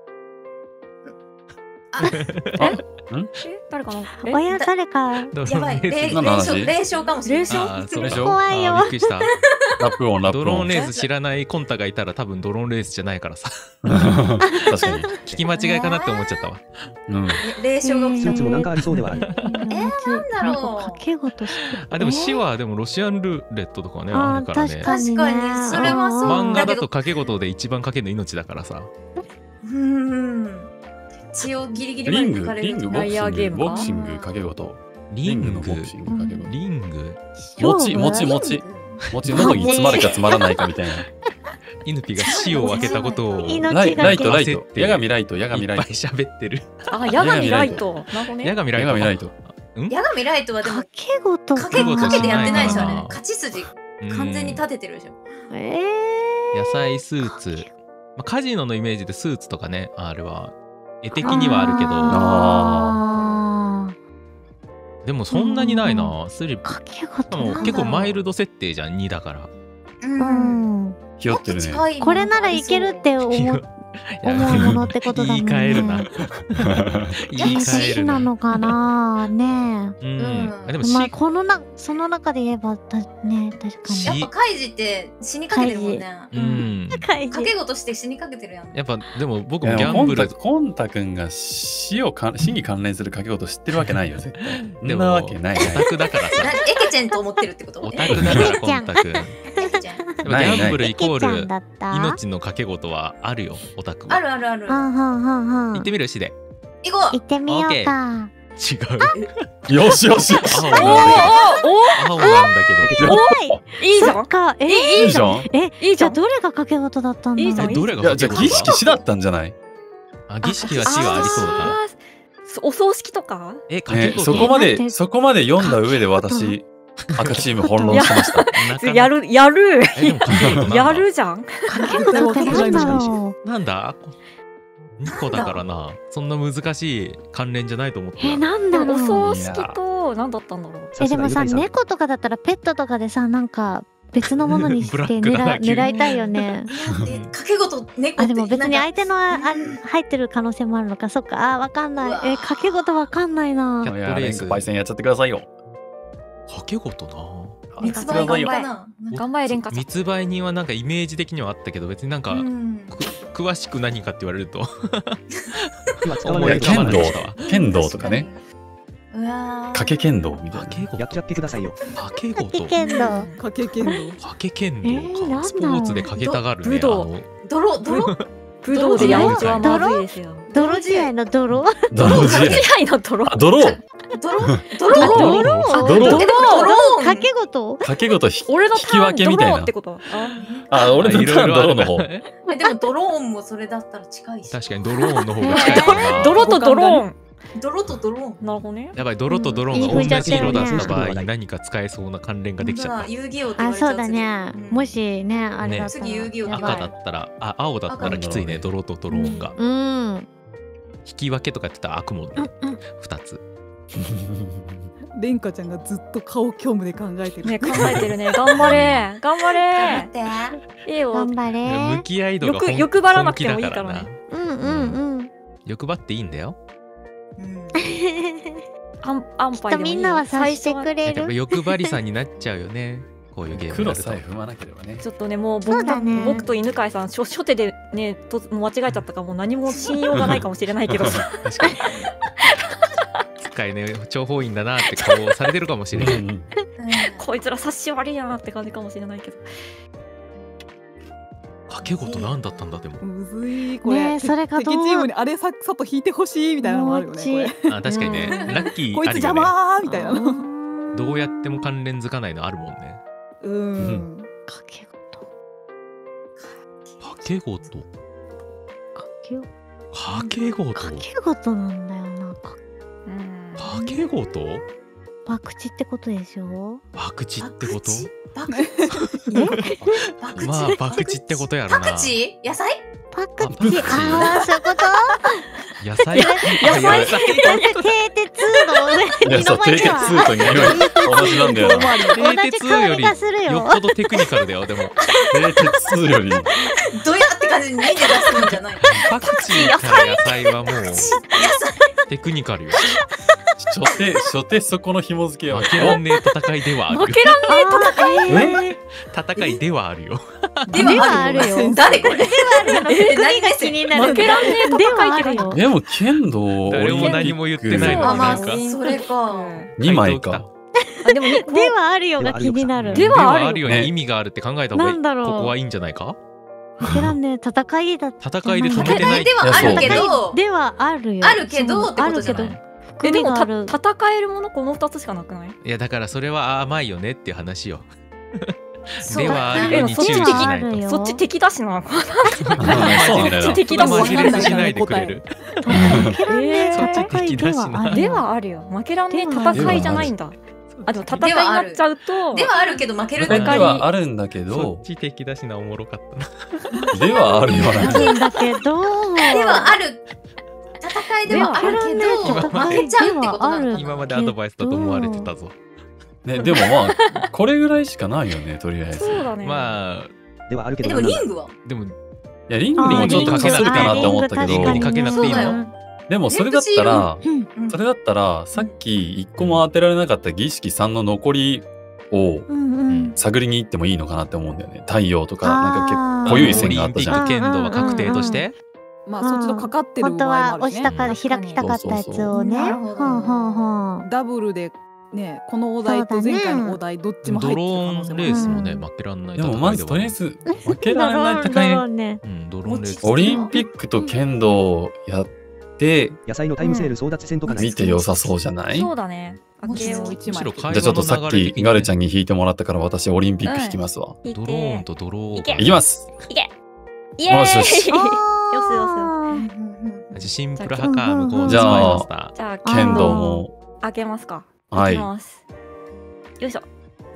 え誰かな。え親誰か。 ドロやばい。 ーンレース。 霊霊何の話障霊障かもしれない。 霊障あーそれでしょ怖いよあーびっくりした。 ラップオン、ラップオン。 ドローンレース知らないコンタがいたら多分ドローンレースじゃないからさ。 確かに。 聞き間違いかなって思っちゃったわ。 うん。 霊障が起きたシャツもなんかありそうではある。 えー、なんだろう掛け事してあ、でも死はでもロシアンルーレットとかね、 あーあるからね。 確かにね。 確かにそれはそう漫画だだけどと掛け事で一番かけるの命だからさ。 うん。血をギリギリまリング、 で抜かれるリング、ボライクシング、 アーゲームかボクシング、掛け事。 リングリングのボクシング、掛け事。 リング餅、餅、餅。餅、喉に詰まるか詰まらないかみたいな。 イヌピが死を分けたことをいっ命ライライト、ライト。 焦って矢神ライト、矢ぱい神ライト。 喋ってる。 あ、ヤガミライト。なるほど矢ね。 神ライト。 矢神ライト。 ヤガミライトはでも掛け事か。 かけかけてやってないでしょあれうん勝ち筋うん完全に立ててるでしょ。 え野菜スーツ。まあ、カジノのイメージでスーツとかね、あれは絵的にはあるけど、 あーでもそんなにないな。スリップ。 掛けしか事も結構マイルド設定じゃん、にだから。 う。 うんん。 ひよってるね。 これならいけるって思いやう思うものってことだもんね。 言い換えるな。言い換え死るな。 なのかなねうん。 うんあでもえ。まあ死、 このなその中で言えばだね確か死やっぱカイジって死にかけてるもんね。 うん。 に。怪掛け事して死にかけてるやん。 やっぱでも僕いやもギャンブルコンタ、コンタ君が死をか死に関連する掛け事知ってるわけないよ、絶対。そでもんなわけない。 オタクだからなさ。 エケチェンと思ってるってことオタクだからコンタ君。やっエケチェンぱギャンブルイコケちゃんールだった。 命の掛け事はあるよ、オタクは。 あるあるある。 はんはんはんはん。 行ってみるしで。 行こ行ってみようか。 違う。 よしよしよし。 青なんだけど。青なんだけど。 いいじゃん。 そっか。えいいじゃん。 えいいじゃん。 じゃあどれが掛け事だったんだろう。 いいじゃんえ、どれがいや、じゃあ儀式死だったんじゃないあ、儀式は死はありそうだから。 あーそお葬式とか。 え、掛けね、 事そこまで、 待ってそこまで読んだ上で私、赤チーム翻弄してました。 なかなかやるやるえ、でも掛け事なんだやるじゃん。 掛け事ってなんだろなんだにこだからな。そんな難しい関連じゃないと思っう。 た。 え、なんでもおだろう。 葬式と何だったんだろう。 え、でもさ、 さすがゆかい猫とかだったらペットとかでさ、なんか別のものにしブラてックだな狙い狙いたいよね。 う。え掛け事猫あ、 ってでも別になんか相手のああ入ってる可能性もあるのか。そっか。あ、わかんない。 うわえ、掛け事わかんないなキャ。 いや、 ットレースレンクパイセンやっちゃってくださいよ。 掛け事な。 密売人かな。 頑張れ蓮華ちゃん。 密売人はなんかイメージ的にはあったけど、別になんか、 うんく詳しく何かって言われると今使わ思いれる剣道浮かばない人は。 剣道とかね。 うわ賭け剣道みたいな。 賭け事やっちゃってくださいよ。 賭け事賭け剣道。 賭け剣道。 賭け剣えー道か。 なんだろうスポーツで賭けたがるね。 武道あの泥泥武道でやるとはまずいですよ。 泥試合の泥。 泥試合。 試合の泥。 あ、泥。 泥泥泥。 泥泥。 賭け事。 賭け事ひ俺の引き分けみたいなって。こと。 あ、俺のターン泥の方。 でもドローンもそれだったら近いし。 確かにドローンの方が近いかな。 泥とドローン。 泥とドローン。 なるほどね。 やばい、泥とドローンが同じ色だった場合に何か使えそうな関連ができちゃった。 遊戯王って言わあ、 れちゃそうだね。もしね、あれだったら。 次遊戯王やばい赤だったら、あ、青だったらきついね、泥とドローンが。 うん。 引き分けとかやってたら悪もんね。二つ。 レンカちゃんがずっと顔虚無で考えてる。 ね、考えてるね。頑張れ。頑張れ。 って。 いいよ。 頑張れ。 向き合い度が欲欲張らなくてもいいからね。 うんうんうん。 欲張っていいんだよ。 アンアンパイでもいいよ。 きっとみんなは察してくれる。 欲張りさんになっちゃうよね。こういうゲーム。 黒さえ踏まなければね。 ちょっとね、もう僕と僕と犬飼さん初初手でね、と間違えちゃったからもう何も信用がないかもしれないけどさ。 確かに。使いね、諜報員だなって顔されてるかもしれない。 こいつら察し悪いやなって感じかもしれないけど。 賭け事なんだったんだでも。 むずいこれ。 ね、それが敵チームにあれさっさと引いてほしいみたいなのもあるよね。 あ、確かにね。ラッキーこいつ邪魔ーみたいなの。 どうやっても関連づかないのあるもんね。 うん。 賭け事。 賭け事。 賭け事。 賭け事。 賭け事なんだよな。 賭け事？ 博打ってことでしょ？ 博打ってこと？ 博打？まあ博打ってことやろな。 博打？野菜？ 博打。ああ、そういうこと？ 野菜？野菜？ 蹄鉄の上にの前には。 蹄鉄と匂い同じなんだよな。 蹄鉄よりよっぽどテクニカルだよでも。 蹄鉄より。 どやって感じに目で出すんじゃない？ パクチーから野菜はもうテクニカルよ。 初手初手そこの紐付けは負けらんねえ戦いではある。 負けらんねえ戦い。戦いではあるよ。 ではあるよ。誰これ？ではあるよ。 何が気になる？ 負けらんねえ戦いってよ。 でも剣道誰も何も言ってないのになんかそれか。 にまいか。 あでもではあるよが気になる。 ではあるよに意味があるって考えた方がいい。 なんだろう。 ここはいいんじゃないか？ 負けらんねえ戦いだ。 戦いで止めてない。 ではあるけど。 ではあるよ。 あるけどってことじゃない？ えでもた戦えるものこの二つしかなくない？ いやだからそれは甘いよねっていう話よ。 そうではあるように注意しないと。 そっち敵だしな。 そうなんだよ。 敵だマジレスしないでくれる。 そっち敵だしな。 ではあるよ。負けらんねえ戦いじゃないんだ。あでも戦いになっちゃうと。 ではあるけど負けるではあるんだけど。 そっち敵だしなおもろかったな。ではあるよな。 だけど。 ではある。戦いではあるけど負けちゃうってことなんだ。 今までアドバイスだと思われてたぞ。 ね、でもまあこれぐらいしかないよねとりあえず。 そうだね。 まあではあるけど。 でもリングは？ でもいやリングもちょっとかけするかなって思ったけど。 リングにかけなくていいの？ でもそれだったらそれだったらさっきいっこも当てられなかった儀式さんの残りを探りに行ってもいいのかなって思うんだよね。太陽とかなんか結構濃い線があったじゃん。 オリンピック剣道は確定として。 まあそっちとかかってる本当場合もあるしね。 は押したから開きたかったやつをね。 ダブルでねこのお題と前回のお題どっちも入ってる可能性もある。 ドローンレースもね負けらんないでもまずとりあえず負けられない戦い。 うんドローンレース。 オリンピックと剣道やって野菜のタイムセール争奪戦とか見て良さそうじゃない？ そうだね。 むしろじゃあちょっとさっきガルちゃんに引いてもらったから私オリンピック引きますわ。 ドローンとドローン。 いきます。 いけ。イエーイ。よしよしよし。シンプルハカー向こうじゃあじゃあ剣道も開けますか。 はい。 よいしょ。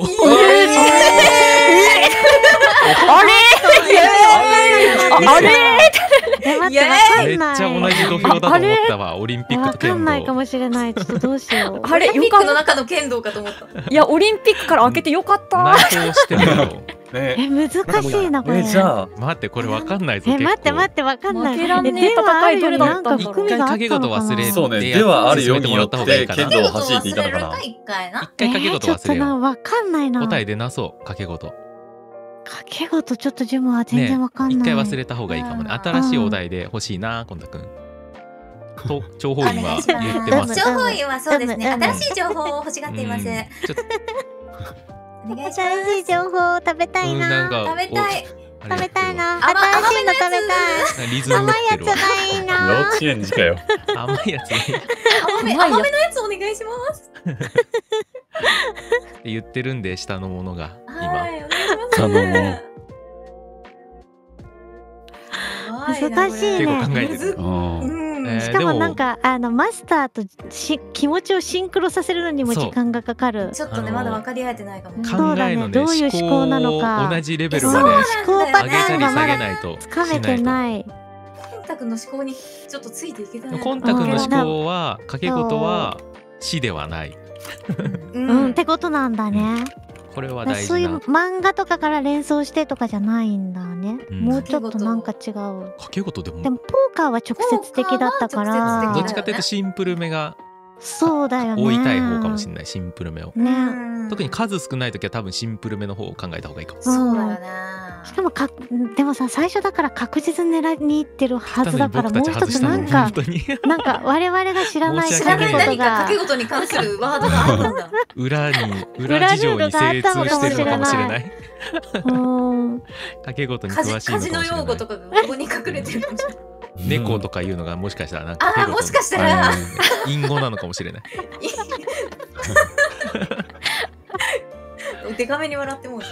あれあれえ待ってわかんない。 めっちゃ同じ土俵だと思ったわ。オリンピックと剣道。 わかんないかもしれない。ちょっとどうしよう。 あれオリンピックの中の剣道かと思った。 いやオリンピックから開けてよかった。 内藤してるよ。 え難しいなこれ。 えじゃあ待ってこれわかんないぞ。 え待って待ってわかんない。 負けらんねえ戦いどれだったんだろう。 一回掛け事忘れて。 そうね。ではあるようによって剣道を弾いていたのかな。 一回な。 一回掛け事忘れよ。 わかんないな。 答え出なそう掛け事。 掛け事ちょっと自分は全然わかんない。 一回忘れた方がいいかもね。新しいお題で欲しいな、こんたくん。 と諜報員は言ってます。 情報員はそうですね。新しい情報を欲しがっています。お願いします。 新しい情報を食べたいな。 食べたい。 食べたいな。新しいの食べたい。 リズム甘いやつがいいな。 幼稚園児かよ。 甘いやつ。 甘め甘めのやつお願いします。 言ってるんで下のものが今。 はい、お願いします。 下のもの。 難しいね。 結構考えてる。 うん、しかもなんかあのマスターとし気持ちをシンクロさせるのにも時間がかかる。 ちょっとねまだ分かり合えてないかも。 そうだね。どういう思考なのか。 同じレベルまで思考パターンがまだつかめてない。 コンタ君の思考にちょっとついていけない。 コンタ君の思考は掛け事は死ではない。 うんってことなんだね。 これは大事な。 そういう漫画とかから連想してとかじゃないんだね。うん、もうちょっとなんか違う。 掛け事でも。 でもポーカーは直接的だったから。 どっちかというとシンプルめが。 そうだよね。 追いたい方かもしれないシンプルめを。 ね。 特に数少ない時は多分シンプルめの方を考えた方がいいかも。 そうだよね。 しかもかでもさ最初だから確実に狙いに行ってるはずだからもう一つなんかなんか我々が知らない知らない何か掛け事に関するワードがあったんだ。 裏に裏事情に精通してるのかもしれない。掛け事に詳しいのかもしれない。 家事の用語とかがここに隠れてるかもしれない。 猫とかいうのがもしかしたらなんかあもしかしたら隠語なのかもしれない。 デカめに笑ってもう。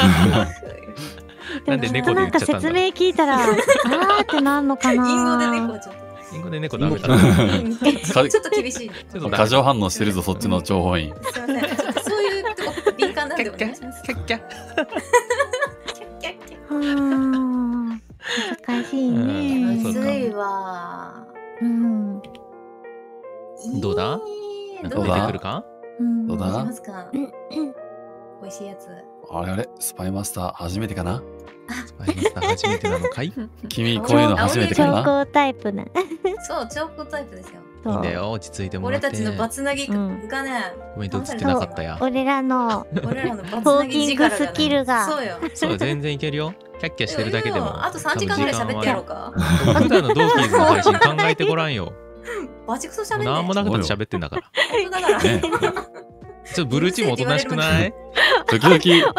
なんで猫で言っちゃったんだろう。 説明聞いたらあーってなんのかな。 隠語で猫はちょっと。 隠語で猫ダメだな。 ちょっと厳しい。 過剰反応してるぞそっちの情報員。 すみません。ちょっとそういうとこ敏感なんでお願いします。 キャッキャッ。 キャッキャッ。 難しいね。 むずいわ。 うん。 どうだ？ どうだ？ 出てくるか？ どうだ？ 美味しいやつ。 あれあれスパイマスター初めてかな？ スパイマスター初めてなのかい？ 君こういうの初めてかな？ 超高タイプね。 そう超高タイプですよ。 いいんだよ落ち着いてもらって。 俺たちのバツナギがね。 ごめん映ってなかったや。 俺らの俺らのバツトナギーキングスキルが。 そうよ。 そう全然いけるよ。キャッキャしてるだけでも。 あと三時間ぐらい喋ってやろうか。 普段のドーキーズの配信考えてごらんよ。 バチクソ喋って。 なんもなくなって喋ってんだから。 本当だから。ちょっとブルーチームおとなしくない？ 時々。ガルちゃん。 お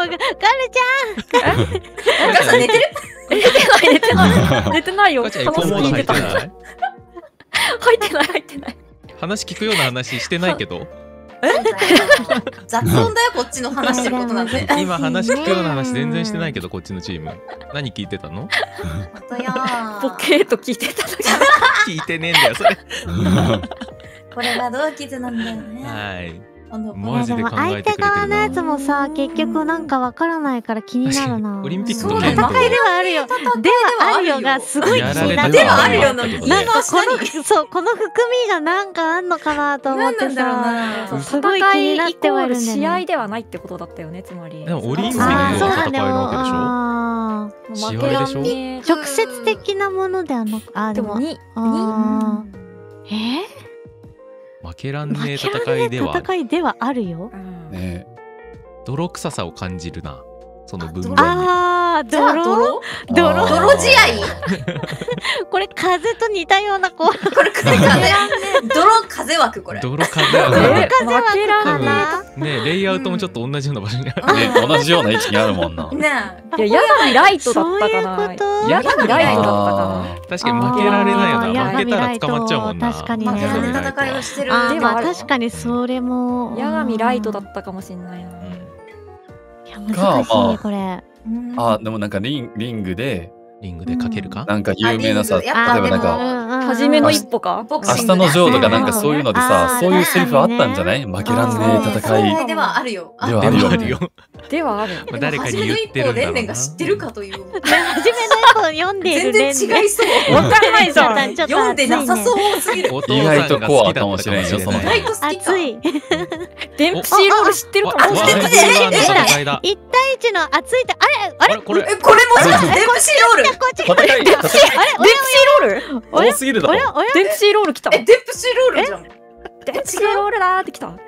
母さん寝てる？ 寝てない寝てない寝てないよ。 エコーモード入ってない？ 入ってない入ってない。 話聞くような話してないけど。 雑音だよこっちの話してることなんて。 今話聞くような話全然してないけどこっちのチーム。何聞いてたの？ 本当や。 ボケーと聞いてただけ。 聞いてねえんだよそれ。 これが同期図なんだよね。 はい。 マジで考えてくれてるな。相手側のやつもさ結局なんかわからないから気になるな。 オリンピックの戦いではあるよ。ではあるよがすごい気になって。 ではあるよな。 なんかこのそうこの含みがなんかあんのかなと思ってさ。すごい気になってはいるんだよね。 試合ではないってことだったよねつまり。 でもオリンピックの戦いなわけでしょ。試合でしょ。 直接的なものではなくあでもにあえ？ 負けらんねえ戦いでは戦いではあるよ。 ね、 泥臭さを感じるな。その文面に。 ああ、泥泥泥試合。 これ風と似たようなこう。 これ風泥風枠これ。 泥風枠。 泥風枠かな。 ねレイアウトもちょっと同じような場所にある。ね同じような位置にあるもんな。 ねいや八神ライトだったかな。八神ライトだったかな。 確かに負けられないよな。負けたら捕まっちゃうもんな。 確かに負けられ戦いをしてる。 でも確かにそれも八神ライトだったかもしれないな。 いや難しいねこれ。 あでもなんかリンリングでリングでかけるか。 なんか有名なさ例えばなんか初めの一歩か。 明日のジョーとかなんかそういうのでさそういうセリフあったんじゃない？負けらんねえ戦い。 ではあるよ。 ではあるよ。 ではある。 誰かに言ってるんだろうな。 レンレンが知ってるかという。 初めの一歩読んでいるレンレン。 全然違いそう。 わかんないじゃん。 読んでなさそうすぎる。 意外とコアかもしれんよその。 熱い。 デンプシーロール知ってるかも。 知ってる。 一対一の熱いってあれあれこれこれもしかしてデンプシーロール。 デンプシーロール多すぎるだろ。 デンプシーロール来た。 えデンプシーロールじゃん。 デンプシーロールだーって来た。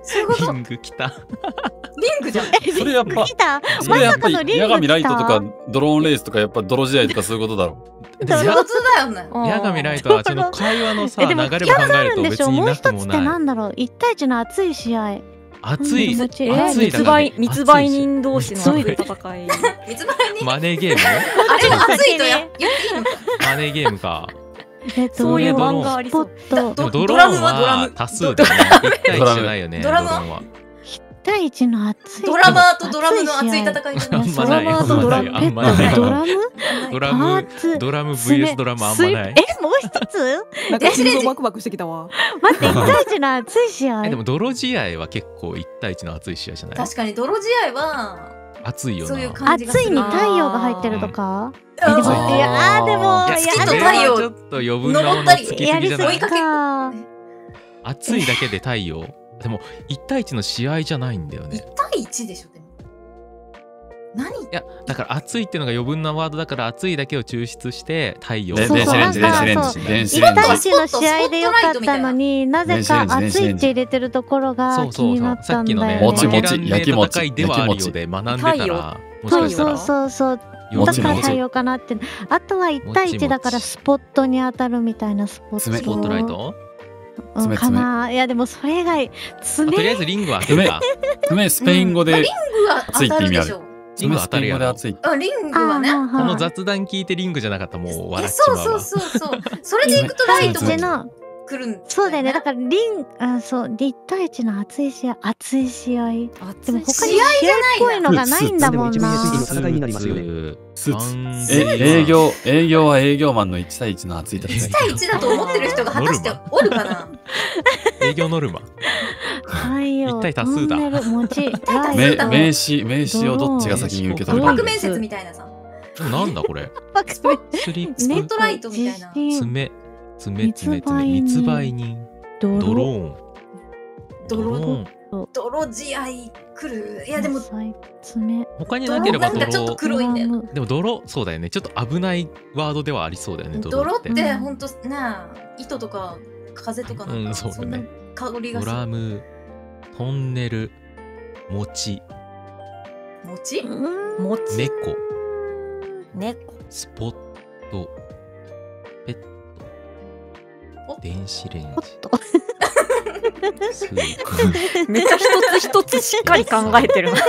そういうことリング来た。 リングじゃん。 それやっぱ、 来た。 それやっぱまさかのリング来たり、ヤガミライトとか、ドローンレースとか、やっぱ泥試合とかそういうことだろ。 でもそういうことだよね。 ヤガミライトはその会話のさえでも流れも考えるとでしょ。 別にもう一つってなくもない。 なんだろう。一対一の熱い試合。 熱いうん気持ちいい熱いだ密からね売密売人同士の熱い戦い。 密売に。 マネーゲーム？ あれは熱いとや言っていいのか。 マネーゲームか。 えっとそういう漫画ありそう。 スポットでもドローンドラムはドラムは多数だよね。一対一じゃないよね。 ドラムドローンは。 一対一の熱い。 ドラマーとドラムの熱い戦いじゃない。 あんまない。 ドラマーとドラムあんまない。 ドラム？ ドラムドラム ブイエス ドラムあんまない。 え、もう一つ？ なんか心臓バクバクしてきたわ。 待って、一対一の熱い試合。 えでも泥試合は結構一対一の熱い試合じゃない？ 確かに泥試合は熱いよな。 そういう感じがする。 熱いに太陽が入ってるとか？えうんでもいやあーでもいやいや月とそれは太陽ちょっと余分なものつきすやりすぎぎじゃない？ か。 熱いだけで太陽。でも一対一の試合じゃないんだよ一ね。 対一でしょでも。何？ いやだから熱いっていうのが余分なワードだから熱いだけを抽出して太陽。 でそうそう電子レンジ、電子レンなんかジ、電子一レンジ。 対一の試合でよかったのになぜか熱いって入れてるところそがうそうそう気になっ。 さっきのね、 たんだよもちもち負けらんねえ焼きもち戦いではあるようで学んでたら、もしそうそうかしたらそうそう。 もちもちだから太陽かなって。あとは一対一だからスポットに当たるみたいなスポット。 爪スポットライト？ うん爪かな。いやでもそれ以外あ爪。 とりあえずリングは当てるか。 爪スペイン語でリングは当たるでしょ。 リング当たるやろ。 スペイン語で熱い。 あリングはね。 あーはーはーこの雑談聞いてリングじゃなかったらもう笑えっちまうわ。 そうそうそうそう。それでいくとライトも一対一の来るんだよね。 そうだよね。だからリンあそう一対一の熱い試合熱い試合。でも他に試合っぽいのがないんだもんでも一な。 面戦いになりますよねスーツ三え営業営業は営業マンのいち対いちの熱い戦い。 いち対いちだと思ってる人が果たしておるかな。 営業ノルマ。 太陽一対多数だトンネル餅ライめト名刺名刺をどっちが先に受け取るかドローン白面接みたいなさ。 なんだこれ。 バクスリップ。 スポットライトみたいな。 爪爪爪爪密売人。ドロドローン。ドローン。 泥試合来る。いやでも爪他になければ泥なんかちょっと泥。 黒いんだよ。 でも泥そうだよね。ちょっと危ないワードではありそうだよね。泥っ。 泥っててほんとね糸とか風とかなんうんかそんなそうだね香りがする。 ドラム、トンネル、餅、 餅？ 餅猫、 猫スポット、ペット、電子レンジ、スープ、 めっちゃ一つ一つしっかり考えてるな。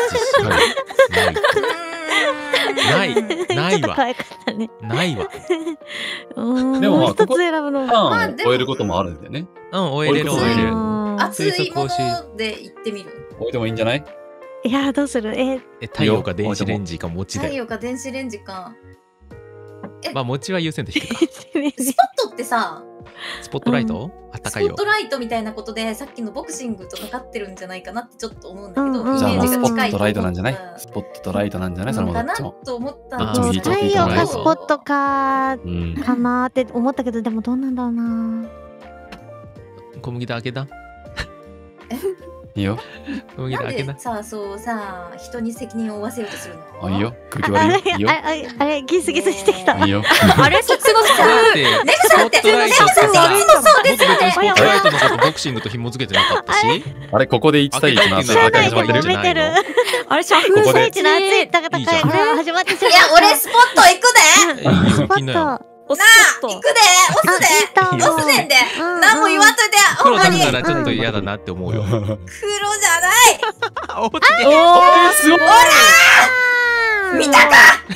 ない、ないわ、 可愛かったね。 ないわ。 うんでもまあもう一つ選ぶの。 ターンを超えることもあるんだよね。 うん、終えれる終えれる。 熱いもので言ってみる。 超えてもいいんじゃない？ いやどうするええ、太陽か電子レンジか餅太だよ。 陽か電子レンジか。 まあ餅は優先としてか。 スポットってさ、 スポットライト？あったかいよスポット。ライトみたいなことでさっきのボクシングとかかってるんじゃないかなってちょっと思うんだけど、 うんうんじゃあもうスポイメージが近いットライトなんじゃない？ とスポットとライトなんじゃない？それもどかなっちも。 と思ったどっちもいいと太陽かスポットかうん。 かなーって思ったけどでもどうなんだろうな。 小麦だけだ。 いいよ。 小麦なんだけだで。さそうさ人に責任を負わせようとするの？ あ、いいよ。空気あれ悪いよ。いいよあ。れあれあれギスギスしてきた。 いいよ。 あれそっちのだってネグさんってスポットライトってさ、 ネグさんっていつもそうですよね僕別にスポットライトのことボクシングと紐付けてなかったし。 あれ、ここでいち対いちの熱い戦い始まってる知らないで揉めてる。 あれシャフここで一の熱い戦いが始まってしまいや俺スポット行くで。 いいよ、 スポ気になる。 ット。 おスなあポット行くで押すであいいと思う押すねんでうん何も言わんといてほ黒んまにだからちょっと嫌だなって思うよ。 黒じゃないおちげおーすごい。 見たか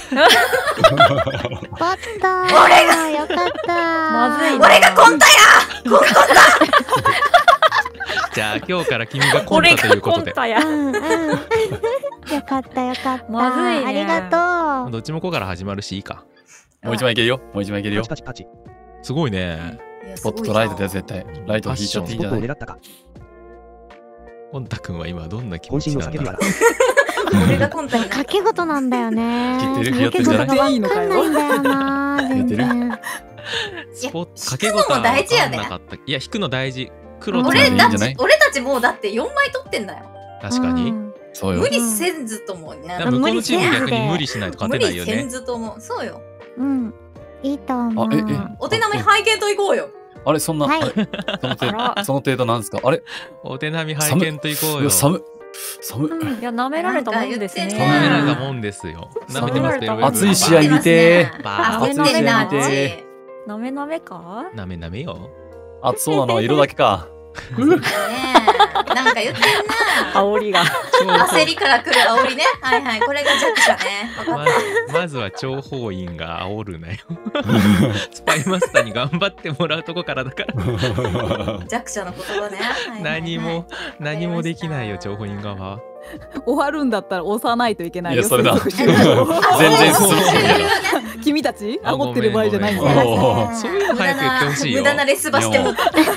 スポット。 俺がよかった。 まずいな俺がコンタやじゃあ今日から君がコン俺がタということで。 コンタや。 うんうん。よかったよかった。 まずいねありがとう。 どっちもこから始まるしいいか。 もう一枚いけるよ。もう一枚いけるよパチ。パチパチ。 すごいね。 スポットとライトで絶対。ライトを引いちゃっていいんスポットをじゃない？ 狙ったか。 コンタ君は今どんな気持ち渾身のなんだろう叫びは。 俺がコンタになった掛け事なんだよね。 聞いてる聞いてるんじゃない掛け事がわかんないんだよな。全聞い然。 スポットいや掛け事は引くのも大事やね分かんなかった。いや引くの大事。黒といい俺だんじゃないって俺たちもうだってよんまい取ってんだよ確かに。 うんそうよ無。理せんずともねだから向こうのチーム逆に無理しないと勝てないよね無理せん。ずともそうようん。いいと思う。 あええお手並み拝見と行こうよあれ、そんな、 はいあれその程度、その程度なんですか？あれ、 お手並み拝見といこうよ。 うわ寒い。寒い。 いや、舐められたもんですね。 なんか舐め言ってんなられたもんですよ。舐めてます、ベルベル。 熱い試合見てー。 バあ、 熱い熱いな、 試合見あってち。 なめなめかなめなめよ。 熱そうなのは色だけか。 ねえ、なんか言ってんな。 煽りが。 焦りから来る煽りね。はいはい、これが弱者ね。分かまっまずは諜報員が煽るなよ。スパイマスターに頑張ってもらうとこからだからた。弱者の言葉ね。はいはいはい何も何もできないよ諜報員側は。 終わるんだったら押さないといけないよ。 いや、それだ。 接続全詞を然進むんだよ。 君たちあ煽ってる場合じゃないんだごめんごめんよ。 おーそういうの早く言ってほしいよ無駄なレスバしても。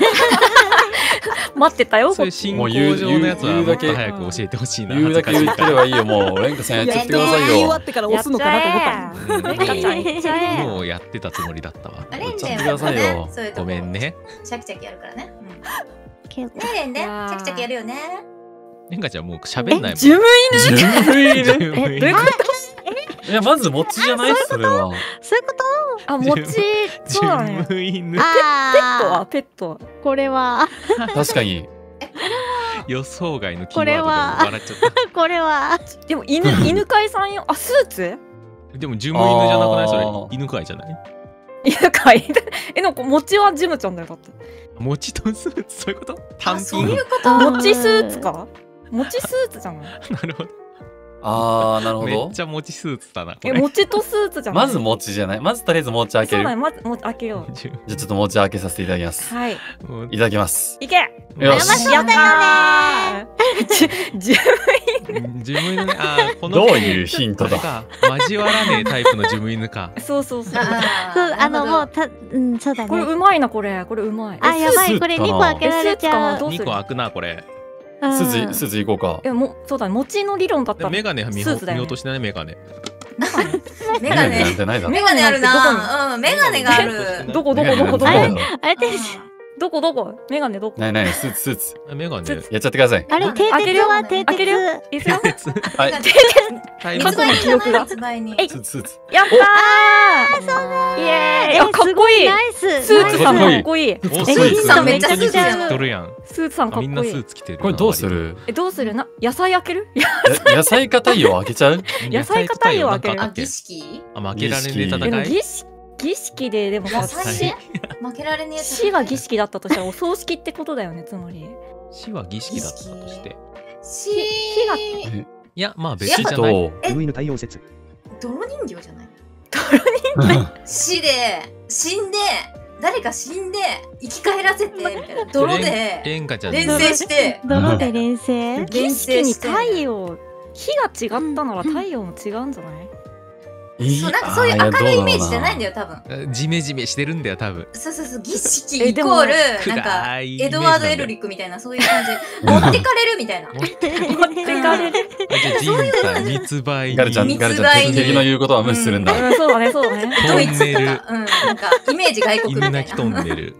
待ってたよ。 そういう進行上のやつはもっと早く教えてほしいな。 言うだけ言ってればいいよ、もう。レンカさんやっちゃってくださいよ言い終わ。ってから押すのかなと思ったの。 レンカちゃん言っちゃえ。 もうやってたつもりだったわ。 レンちゃレンってくださいよね、そういうとこごめん。ね。 チャキチャキやるからね。 結構レンレンね、チいやーャキチャキやるよね。 レンガちゃんもう喋んないもん。 ジム犬自分いる。 ジムえ、どういうこといや、まず餅じゃないそれは。 そういうことあ、餅、そうだね。 ジム犬。 ペットあはペット。 ーこれは確かに。 予想外のキーワードでも笑っちゃっこれはでも犬、犬飼いさんよ。あ、スーツた。でもジム犬じゃなくないそれあー犬飼いじゃない？ 犬飼いえ、なんか餅はジムちゃんだよ、だって。 餅とスーツそういうこと？単あ、 品。 そういうこと。 あ餅スーツか餅スーツじゃないなるほど。 あー、なるほどめっち。ゃ餅スーツだな。こえ、 れ餅とスーツじゃないまず餅じゃない。まずとりあえず餅開ける。 そうだね、まず、もう開けよう。 ジムじゃあちょっと餅開けさせていただきます。 はい。 もういただきます。 いけよし。 やったーじ、じ、 ジム犬ね。あーこのどういうヒントだ。 か交わらねえタイプのジム犬か。 そうそうそう。 あそうあのもうう。 たうんそうだこれねうまいな、これ。これうまい。 あやばスーツいこれかなにこ開けられちゃうどうするにこ開くなこれ。 うんすず、すず行こうか。 え、もう、そうだね。餅の理論だったら。 メガネ見スーツだよね見落としてないメガネ。 メガネなん。てないだろ。 メガネあるな。うん、メガネがある。 どこどこどこどこメガネなんてないだろあれですどこどこメガネどこないない、スーツ、スーツ。 メガネ。 スーツやっちゃってください。 あれあ蹄鉄開けるよは蹄開けるよ鉄いいですよ。 鉄はい。 タイ過去の記憶が発売に。 えいスーツ、スーツ。 やったーイエーイあ、かっこいいナイススーツさんかっこいいかっこいいおスえーツさんめっちゃ本当にスースーツやんツ着とるやん。 スーツさんかあみんなっこいいスーツ着てるな。 これどうする？ え、どうするな野菜開けるや野菜硬いを開けちゃう？ 野菜硬いを開けるあ、 なんかあったっけ儀式あ負けられねえでも戦い。 儀式儀式ででもさ野菜で負けられねえやつ。 死が儀式だったとしたらお葬式ってことだよね、つまり。 死は儀式だったとして。 し火がいやまあ別死じゃない。 と、 えジム犬対応説。 泥人形じゃない死で死んで誰か死んで生き返らせてみたいな泥でレンガちゃん連成して泥で連成儀式に連成して太陽火が違ったなら太陽も違うんじゃないそうなんかそういう明るいイメージじゃないんだよ多分。 ジメジメしてるんだよ多分。 そうそうそう儀式えでもイコールなんか暗いイメージエドワード・エルリックみたいなそういう感じ持ってかれるみたいな。 持ってかれるあじゃあジンさん密売ガルちゃん、 にガルちゃん、敵敵の言うことは無視するんだ。 うん、そうだね、そうだね。 トドイツとンネルか、うん、なんかイメージ外国みたいな。 犬鳴きトンネル。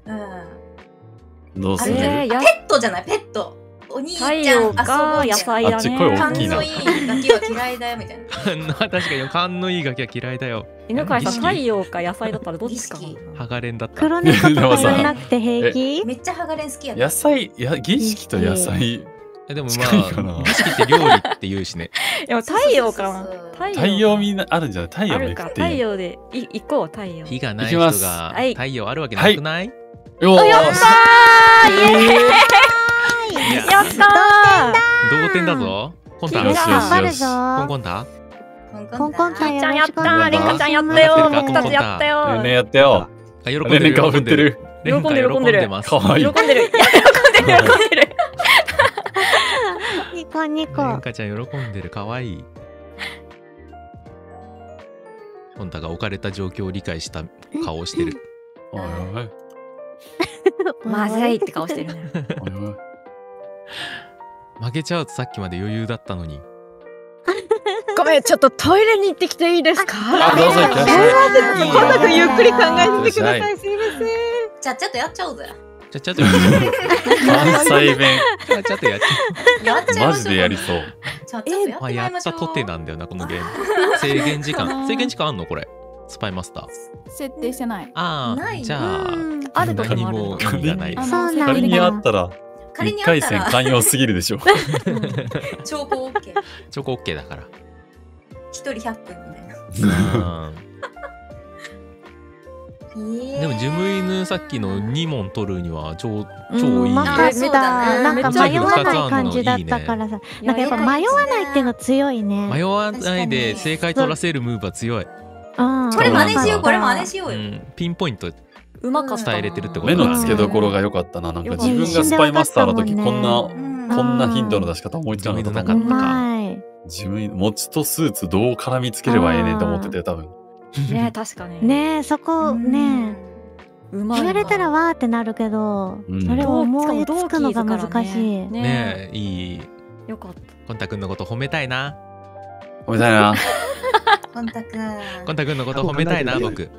うん、あどうする？ えー、やペットじゃないペット。お兄ちゃん太陽か野遊ぼうみたいな。 菜だあっち声ね。 大きいな勘のいいガキは嫌いだよみたいな。 勘の確かに勘のいいガキは嫌いだよ。 犬飼さん、 儀式太陽か野菜だったらどっちか儀式な。 ハガレンだった。 黒猫とか言わなくて平気めっちゃハガレン好きやった。 野菜、いや、儀式と野菜。 えでも近いかなまあ儀式って料理って言うしね。 でも太陽かなそうそうそう。 太陽太陽みんなあるんじゃない？太陽あるか。 めくっていい。 太陽でい行こう、太陽。 火がないいきます人がはい太陽あるわけなくない？ よーし。 やったーイエーイいややった同点だぞ。コンタン。 よしよし頑張るぞコンコンタ。 コンコンターンちゃんやったーよろしくお願いしますレンカちゃんやったよ僕たちやったよねねやってよ。 あ喜んねねでる顔振ってる。 レンカ喜んでる喜んでるます。 かわいい。 喜んでるいや喜んでる喜んでるニコニコレンカちゃん喜んでるかわいい。コンタが置かれた状況を理解した顔をしてる。 おいおいまずいって顔してるねおいおい。 負けちゃうとさっきまで余裕だったのに。 ごめん、ちょっとトイレに行ってきていいですか？ あ、どうぞ行ってらっしすいません、 ゃい。 コンタ君ゆっくり考えててくださいい。すいません。 ちゃっちゃとやっちゃおうぜ。 ちゃちゃっとやっちゃ関西弁。 う。ちゃちゃっとやっちゃう。 やっちゃいましょう。 マジでやりそう。 ちゃっちゃとやってまあもらやったいましょう。 とてなんだよなこのゲーム。制限時間制限時間あんのこれ。スパイマスター。 設定してない。 ああないじゃあうんある時もある何も意味がない。 そうなんだ。 仮にあったら、 仮に一回あったら戦寛容すぎるでしょ。 超高 OK。 チョコ OK だから。 一人ひゃっぷんみたいな。 でもジム犬さっきのに問取るには超超いい。 うまかった。なんか迷わない感じだったからさ。なんかやっぱ迷わないっていうの強いね。 迷わないで正解取らせるムーブは強い。 これ真似しよう、これ真似しようよ。 ピンポイントうまかった。 伝えれてるってこと。 目の付けどころが良かったな。なんか自分がスパイマスターの時こんなこんなヒントの出し方思いつかなかった。 うまい。 自分餅とスーツどう絡みつければええねんと思ってて多分。 ね、確かに。 ね、そこね。 うまい。 言われたらわーってなるけど、それを思いつくのが難しい。 ねえ、いい。 よかった。 コンタ君のこと褒めたいな。 褒めたいな。 コンタ君。 コンタ君のこと褒めたいな、僕。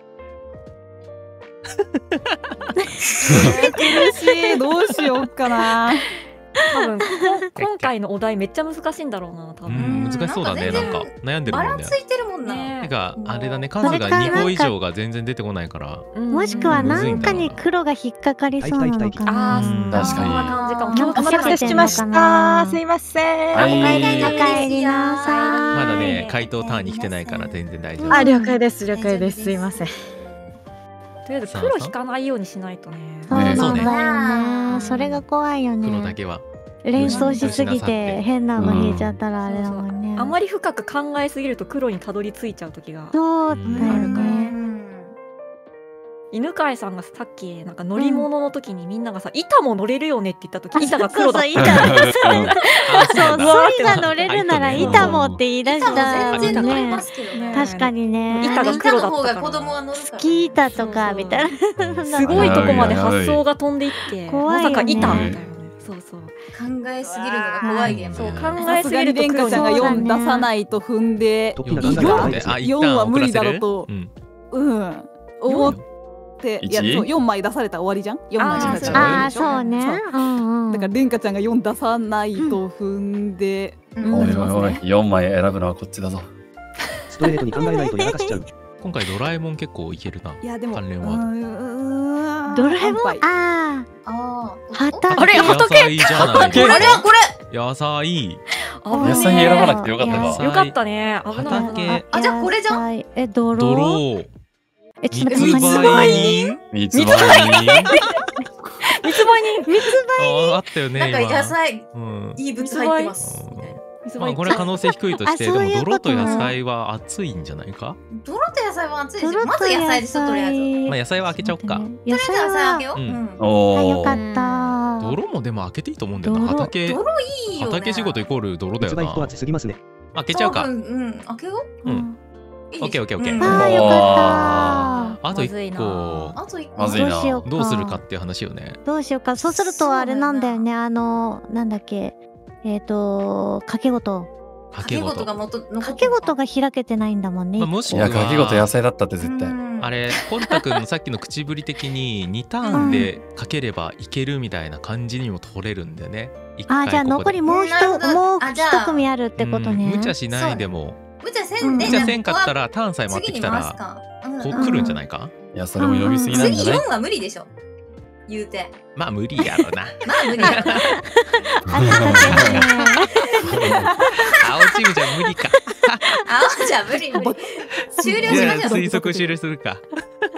苦しい、どうしようかな。 多分今回のお題めっちゃ難しいんだろうな。多分難しそうだね。なんか悩んでるもんね。 バラついてるもんな。 てかあれだね、数がにこ以上が全然出てこないから。 もしくはなんかに黒が引っかかりそうなのかな。 確かに。 なんかお待たせしました。すいません。 おかえりなさい。 まだね、回答ターンに来てないから全然大丈夫。 あ、了解です、了解です。すいません。 とりあえず黒引かないようにしないとね。 そうなんだよね。それが怖いよね。 黒だけは。 連想しすぎて変なの引いちゃったらあれだもんね。 あまり深く考えすぎると黒にたどり着いちゃう時がそうだよね。 犬飼さんがさっきなんか乗り物の時にみんながさ、板も乗れるよねって言った時、板が黒だった。 そう、ソリが乗れるなら板もって言い出した全然乗れねま。すけどね。 確かにね。 板が黒だったから。 子供は乗るから。 スキー板とかみたいな。 すごいとこまで発想が飛んでいって、まさか板みたいなね。そうそう。 考えすぎるのが怖いゲーム。 そう、考さすがにえすぎるとレンカちゃんがよん出さないと踏んで、よんは無理だろうと、うん思って、いや、そうよんまい出されたら終わりじゃん。よんまい出されたら終わりでしょ。 ああ、そうね。うんうん。 だからレンカちゃんがよん出さないと踏んで、 おいおいおい、よんまい選ぶのはこっちだぞ。 ストレートに考えないとやらかしちゃう。 今回ドラえもん結構いけるな。 いやでも関連は。 ドラえもん、あああ、畑。 あれ畑。 畑。 あれはこれ。 野菜。 野菜選ばなくてよかったか。 よかったね。危ない。 畑。 あ、じゃあこれじゃん。 え、泥。 泥。 え、ちょっと密売人。 密売人。 密売人。密売人。あったよね。 なんか野菜、 うん、 いい物入ってます。 まあこれは可能性低いとして、でも泥と野菜は熱いんじゃないか。 泥と野菜は熱いですよ。まず野菜でしょ、とりあえず。 まあ野菜は開けちゃおうか。 とりあえず野菜開けよう。 おお、よかった。 泥もでも開けていいと思うんだよな。畑。 泥いいよね。 畑仕事イコール泥だよな。 密売人熱すぎますね。 開けちゃうか。 うん、開けよう。 うん。オッケーオッケーオッケー。 ああ、よかった。 あと一個。 あと一個。 まずいな。 どうするかっていう話よね。 どうしようか。そうするとあれなんだよね。あのなんだっけ。えっと掛け事。 掛け事が元掛け事が開けてないんだもんね。 もしいや掛け事野菜だったって絶対。 あれコンタ君のさっきの口ぶり的ににターンでかければいけるみたいな感じにも取れるんだよね。 あ、じゃあ残りもう一もう一組あるってことね。 無茶しないでも。 無茶せんで。 無茶せんかったらターンさえ回ってきたらこう来るんじゃないか。 いやそれも読みすぎなんじゃない。 次よんは無理でしょ。言うて。 まあ無理やろな。 まあ無理やろ。 青チームじゃ無理か。 青じゃ無理無理。終了しましょう。 推測終了するか。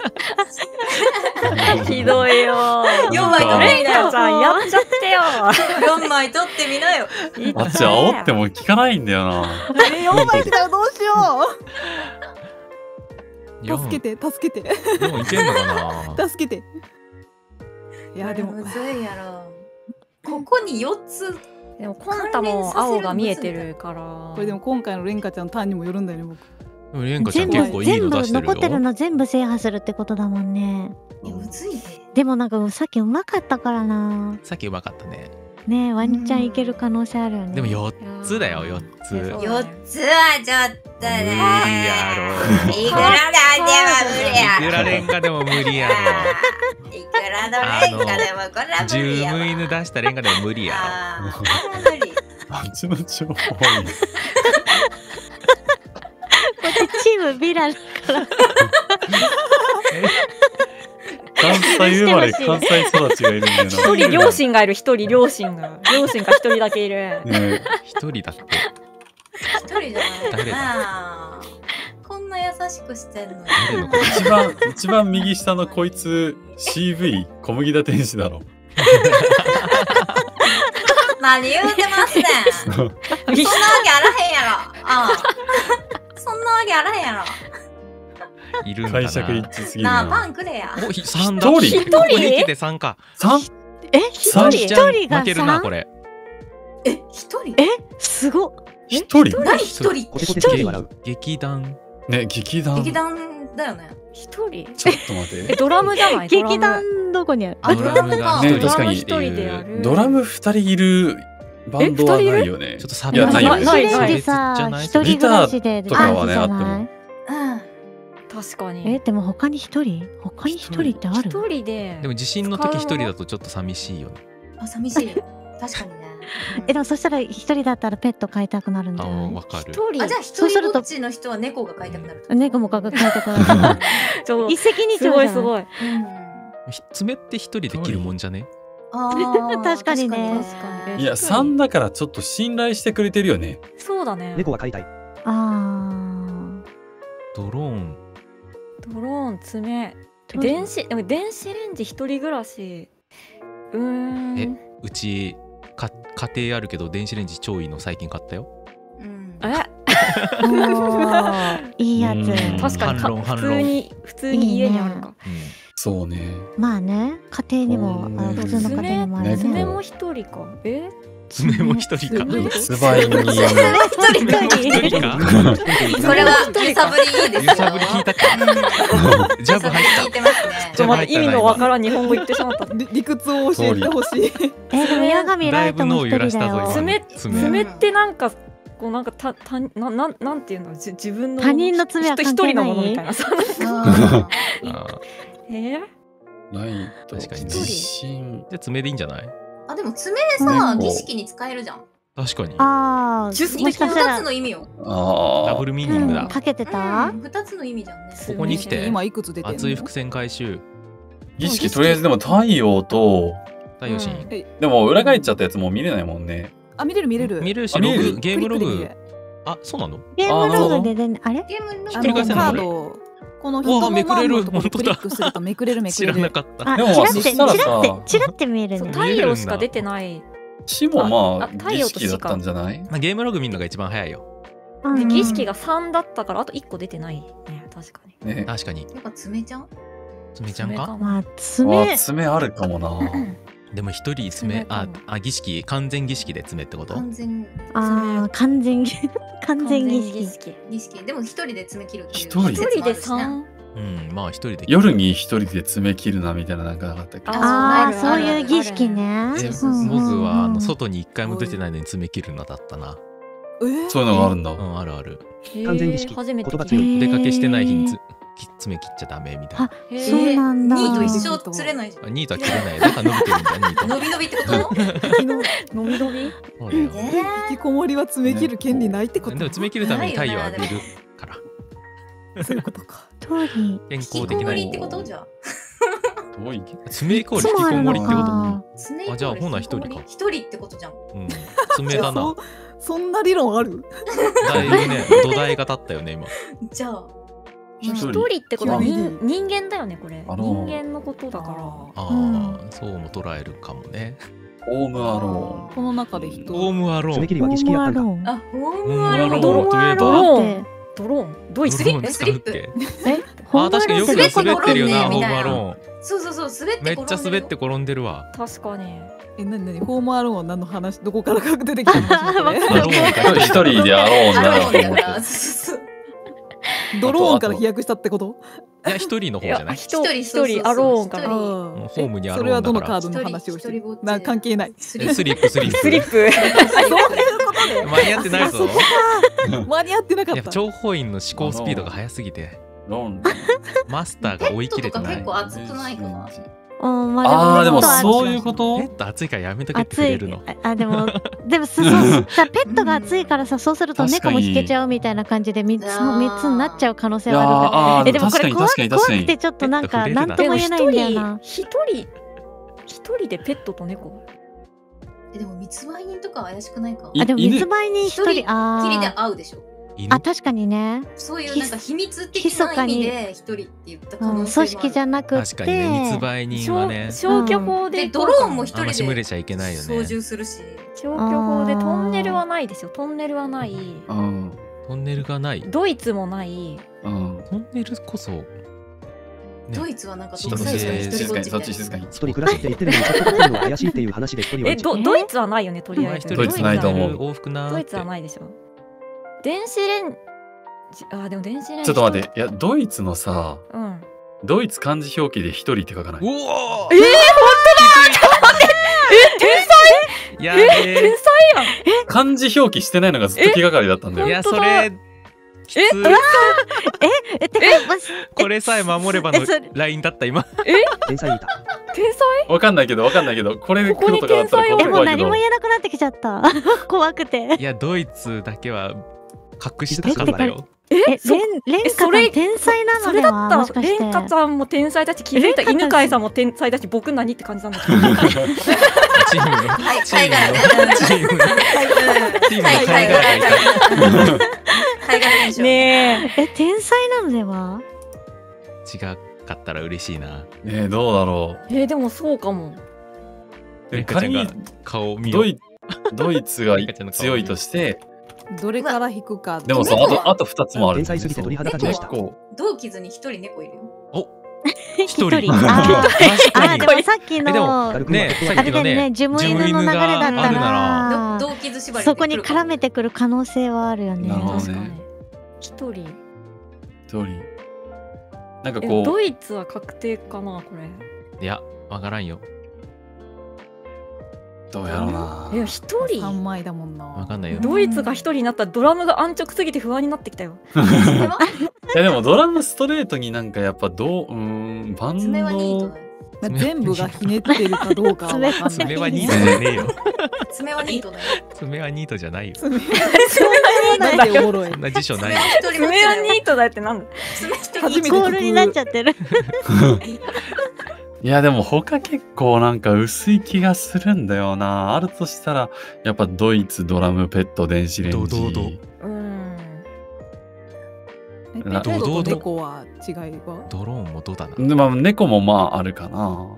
ひどいよ。 よんまい取ってみなよ。 さんやっちゃってよ。 よんまい取ってみなよ。 あっち煽っても聞かないんだよな。 よんまい来たらどうしよう。助けて助けて。 でもいけんのかな。助けて。いやでもむずいやろ。ここによっつ。 でもコンタも青が見えてるから。 これでも今回のレンカちゃんのターンにもよるんだよね僕。 レンカちゃん結構いいの出してるよ。 全部残ってるの全部制覇するってことだもんね。 いやむずいね。 でもなんかさっきうまかったからな。 さっきうまかったね。 ねえワニちゃんいける可能性あるよね。 でもよっつだよよっつ。 よっつはちょっとね。 無理やろ。 いくらなんでも無理やろ。 いくらレンカでも無理やろ。 いくらのレンカでもこれは無理やろ。 十無犬出したレンカでも無理やろ。 ああ、これは無理。 あっちの情報。 チームビラから関西生まれ関西育ちがいるんだよな。 一人両親がいる、一人両親が。両親が一人だけいる。 ね一人だって一人じゃない誰だあーこんな優しくしてんのに。 誰のこと一番一番右下のこいつ シーブイ 小麦田天使だろ。 何言うてますねん。そんなわけあらへんやろ。ああそんなわけあらへんやろ。 いるんだな。 解釈一致すぎるなあ、パな。 ンくれや。 お、ひ三だ。 一人ここに来て三か。 三え一三人一じゃん人が負けるなさんこれ。 え、一人えすごっ。 一人何一人ってコテコテ系笑う。 劇団。 ね劇団。 劇団だよね。 一人ちょっと待っえ、 て。 ドラムじゃないドラム劇団どこにある？ あドラムがね一人確かに一人でやる。 ドラム二人いるバンドはないよね。 ちょっとサいやないよね。 ない電子レンジさ一人暮らしでとかはねああっても。 うん。 確かに。 えでも他に一人他に一人ってある？ 一人で。 でも地震の時一人だとちょっと寂しいよね。 あ、寂しい。確かにね。 えでもそしたら一人だったらペット飼いたくなるんじあゃない？ わかる。 一人。 あ、じゃあ一人ぼっちの人は猫が飼いたくなると。 猫も飼いたくなる。 ちょ一石二す鳥じゃない？ ごいすごい。 うん。 ひ爪って一人で切るもんじゃね？ あー確かにね確かにいや三だからちょっと信頼してくれてるよね。 そうだね。 猫は飼いたい。 あドローン。 ドローン爪。 ー電子でも電子レンジ一人暮らし。うーん。 えうちか家庭あるけど電子レンジ超いいの最近買ったよ。 うん。 えおーいいやうんつ。 確かにか反論反論普通に普通に家にあるか。 そうね。 まあね家庭にもうんあの普通の家庭にもあるねね。 爪も一人か。え？ 爪も一人か。 発売に。 一人か。 一人か。 それは揺さぶりいいですよ。 揺さぶり聞いたか。 うんジャブ入った聞いてますね。 ちょっと待って意味のわからん日本語言ってしまった。 り理屈を教えてほしい。 えでも矢神ライトも一人だだいぶ脳揺らしたぞよ。 今爪爪爪ってなんかこうなんかたたななんなんていうのじ自分の他人の爪は関係ない一人のものみたいなさ。 あーあえー？ ライト確かにね地震。 じゃあ爪でいいんじゃない？ あ、でも爪さ、 猫儀式に使えるじゃん。 確かに。 ああジュスもしかしたら二つの意味よ。 ああ。 ダブルミーニングだ。 かけてた？ うん二つの意味じゃんね。 ここに来て今いくつ出てるの？ 熱い伏線回収。 儀式とりあえずでも太陽と太陽神。 えでも裏返っちゃったやつもう見れないもんね。 あ見れる見れる。 見れるしあ見れるログゲームログクリックで見れ。 あそうなの？ ゲームログでであれ？ ゲームのあのひっくり返せんのカードをこの人のうわめくれるマークのところクリックするとめくれるめく知られる。 なかった。 あでもチラってチそしたらさラってチラって見えるね。 そう太陽しか出てない。 死もまああ太陽と死か儀式だったんじゃない？ まあゲームログ見るのが一番早いよ。 うんで儀式が三だったからあと一個出てないね確かに。 ね。 確かに。 やっぱ爪ちゃん爪ちゃんか？ まああ爪爪あるかもな。 でも一人爪爪かあもあ儀式完全儀式で爪ってこと？ 完全ああ完全完全儀式。 式。 儀式。でも一人で爪切るっていう。 一人一人で三。 うんまあ一人で。 夜に一人で爪切るなみたいななんかなかったっけ？ ああるそういう儀式ね。 えそうそうそう僕はあのうん外に一回も出てないのに爪切るのだったな。 えそういうのがあるんだう。んあるある。 完全儀式初めて言葉聞い強い出かけしてない日につき爪切っちゃダメみたいな。 あそうなんだ。 ニート一生釣れないじゃあニートは切れない。だから伸びてるんだよニートん。。伸び伸びってこと昨日のみのみ。 そうだよえ引きこもりは爪切る権利ないってこと？ でも爪切るために太陽を浴びるからそういうことか。 通り。 健引きこ康的なもりってことじゃん。 遠い。 爪イコール引きこもりってこと？ か爪イコールあじゃあほな一人か一人ってことじゃん。 うん爪だな。 そそんな理論ある？ だいぶね土台が立ったよね今。 じゃあ。 一一人人ってことは一人人人間だよねこれ。 あの人間のことだから。 あうんあそうも捉えるかもね。 ホームアロこの中で人。 ホームアローン。 爪切りは儀式やったんか。 ホームアローンあ、ホーホームアローン。 ムアローンといえドばローンってドローンドイツドローン使うっけ？ えホームアロあ確かによくーンって滑ってるよなホーム滑って転んでみたいなアローン。 そうそうそう、滑ってめっ転んでるちゃ滑って転んでるわ。 確かに。 えなになにホームアローンは何の話どこからか出てきたの？ ドローンがーン。一人でアローンアロだなと思っーンだから、 て。 そうそうそう。 ドローンから飛躍したってこと？ いや一人の方じゃない？ 一一人一人アローンか一な。 うんもうホームにアロそれはーンだから。 どのカードの話をしてる一人ぼっちな関係ない。 スえスリップスリップ。 スリップ。 そういうことね。 間に合ってないぞ。 間に合ってなかやっぱった。 諜報員の思考スピードが速すぎてロン。 マスターが追い切れてないペットとか結。構熱くないかな。 うんまああでもペットはそういうことペット暑いからやめとけってくれるの。 あでもでもそうそうさペットが暑いからさそうすると猫も引けちゃうみたいな感じでみっつのみっつになっちゃう可能性はあるから。 あーえでもこれ怖確かに確かに怖くてちょっとなんかペット触れるななんとも言えないんだよな。 一人一人でペットと猫。 えでも密売人とかは怪しくないか。 いあでも犬密売人一人一人あきりでー会うでしょ。 犬あ確かにね。 そういうなんか秘密的密かにな意味で一人って言った可うん能性もある。 組織じゃなくって確かにね密売人はね消去法ででドローンも一人あんまし群れでちゃいけないよ操ね。 縦するし。 消去法でトンネルはないですよ。トンネルはない。 うんトンネルがない。 ドイツもない。 うんトンネルこそ、ね、 ドイツはなんか独ちょっと裁者一人静かにぼっちみたいな。 そっち静かに一人暮らしって言ってるのにチャット取ってるのは怪しいっていう話で一人はえどドイツはないよねとりあえず。 一人ドイツないと思う往復なーってドイツはないでしょ。電子レンジあでも電子レンジ。 ちょっと待っていやドイツのさうん。 ドイツ漢字表記で一人って書かない。 うおーえー、本当だ。ちょっと待って。え天才。 やべえ天え才やん。 漢字表記してないのがずっと気がかりだったんだよ。 いや本当だそれきついえてかもしこれさえ守ればのえそれラインだった今。 天才いた。 天才。 わかんないけどわかんないけどこれでここに黒とかだったら天才をえもう怖いけど何も言えなくなってきちゃった怖くて。 いやドイツだけは隠したかったよ。 えレンそレンカさそれん天才なそのではれだったらもしかして。 レンカちゃんも天才だし気づいたレンカちゃん犬飼さんも天才だし僕何って感じなんだけど。 チームのはいチーム海の外チームのチームのはい海外がいた。 海外現象。 ねえ天才なのでは。 違かったら嬉しいな。 ねえどうだろえ。えー、でもそうかも。 う。 レンカちゃんが仮に顔を見よう。 ドイドイツがレンカちゃんの顔強いとしてどれから引くか。 でもさあとあと二つもあるんだよね。 天才すぎて鳥肌立ちました結構同傷に一人猫いるよ。 一人。 一人あーあーでもさっきえでものねさあっきのねれだよねジム犬の流れだったジム犬があるなら同傷縛りそこに絡めてくる可能性はあるよね。 なるほどね確かに。一人。 一人なんかえこうドイツは確定かなこれ。 いやわからんよ。 どうやろうな。 え一人。 三枚だもんな。 わかんないよ。 ドイツが一人になったらドラムが安直すぎて不安になってきたよ。 いやでもドラムストレートになんかやっぱどううーんバン爪はニートドだよ。 まあ全部がひねってるかどうかはわかんない。 爪はニートじゃねえよ。 爪はニートだよ。 爪はニートじゃないよ。 爪爪なんでおもろいそん。な辞書ないよ。 一人持って爪はないニートだってなんだ。 爪一人初めてゴールになっちゃってる。 いやでも他結構なんか薄い気がするんだよな。あるとしたらやっぱドイツドラムペット電子レンジ。 どうどうどううん。 えペなットと猫は違いは。 ドローンもどうだな。 でまあ猫もまああるかな。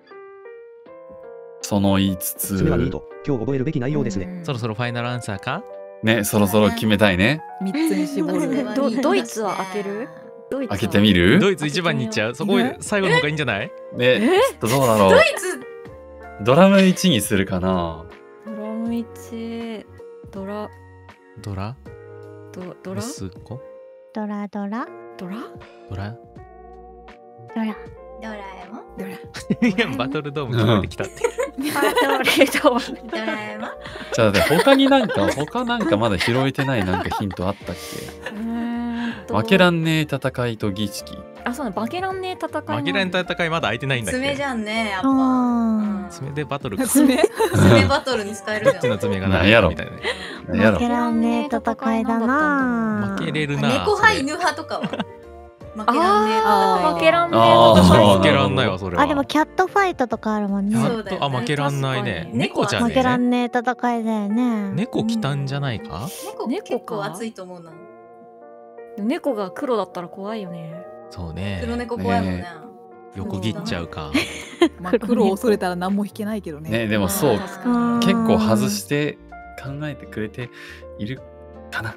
その言いつつ爪はニート。今日覚えるべき内容ですね。 そろそろファイナルアンサーか。 ねそろそろ決めたいね。 三つに絞る。 どドイツは開ける？ドイツは開けてみる？ ドイツ一番に行っちゃう。そこ最後の方がいいんじゃない？ ねちょっとどうだろう。 ドイツドラムいちにするかな。 ドラムいちドラドラドドラ息子ドラドラドラドラドラ。 ドラえもんいやバトルドーム聞こえてきたって。 ドラドドラえもんじゃあで他になんか他なんかまだ拾えてないなんかヒントあったっけ？ うーんと負けらんねえ戦いと儀式。 あそうね負けらんねえ戦いも負けらん戦いまだ空いてないんだっけ？ 爪じゃんねやっぱ。 あうん爪でバトルか。 爪。 爪バトルに使えるどじゃん。 っちの爪がなんやろみたいなね。 なんやろ負けらんねえ戦いだな。 負けれるな。 猫派それ犬派とかは。負けらんねえあー負けらんねえあー戦い負けらんないわそれは。 あでもキャットファイトとかあるもんね。 やそうだよねっとあ負けらんないね。 確かに猫じゃね負けらえ。 んねえ戦いだよね。 猫来たんじゃないか？ 猫猫か結構熱いと思うな。 猫が黒だったら怖いよね。 そうね。 黒猫怖いもんねね。 横切っちゃうか。 まあ黒を恐れたら何も引けないけどね。 ねでもそう確かに結構外して考えてくれているかな。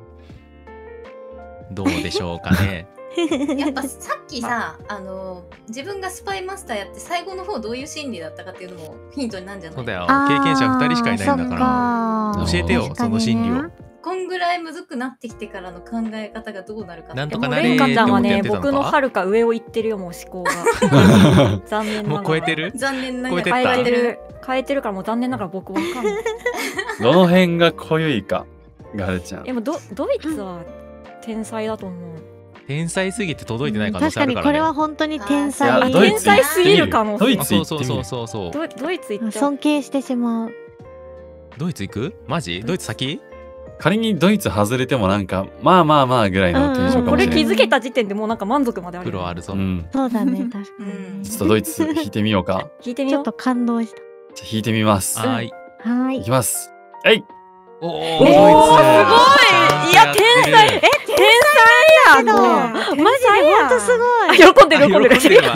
どうでしょうかね。 やっぱさっきさあの自分がスパイマスターやって最後の方どういう心理だったかっていうのもヒントになるんじゃない？ そうだよ。 あー経験者ふたりしかいないんだから。 そっか教えてよ確かにねその心理を。 こんぐらいむずくなってきてからの考え方がどうなるかってなんとでもかなれーレンカちゃんはねって思ってやってたのか僕のはるか上を行ってるよもう思考が。残念ながら。 もう超えてる？ 残念ながら超えてった変えてる変えてるからもう残念ながら僕わかんない。 どの辺が濃ゆいかガルちゃんで。もドドイツは天才だと思う。 天才すぎて届いてない可能確か性あるからね。 にこれは本当に天いや才。 ドイツ天才すぎるかも。 ドイツそうそうそう行ってみる。 そうそう。 ドドイツ行っちゃう。 尊敬してしまう。 ドイツ行く？マジ？ドイツ先？ 仮にドイツ外れてもなんかまあまあまあぐらいのテンションかこれもしれない。 気づけた時点でもうなんか満足まであるよね。 プロあるぞ。 うん。 そうだね、確かうんに。 ちょっとドイツ引いてみようか。 聞いてみよう。 ちょっと感動した。 じゃあ引いてみます。 はーい。 はいいき。ます。はい。 おお、 おーすごい。いや天才。え天才やけどもう。 マジで本当すごい。 喜んでる喜んでる。 喜んでるわ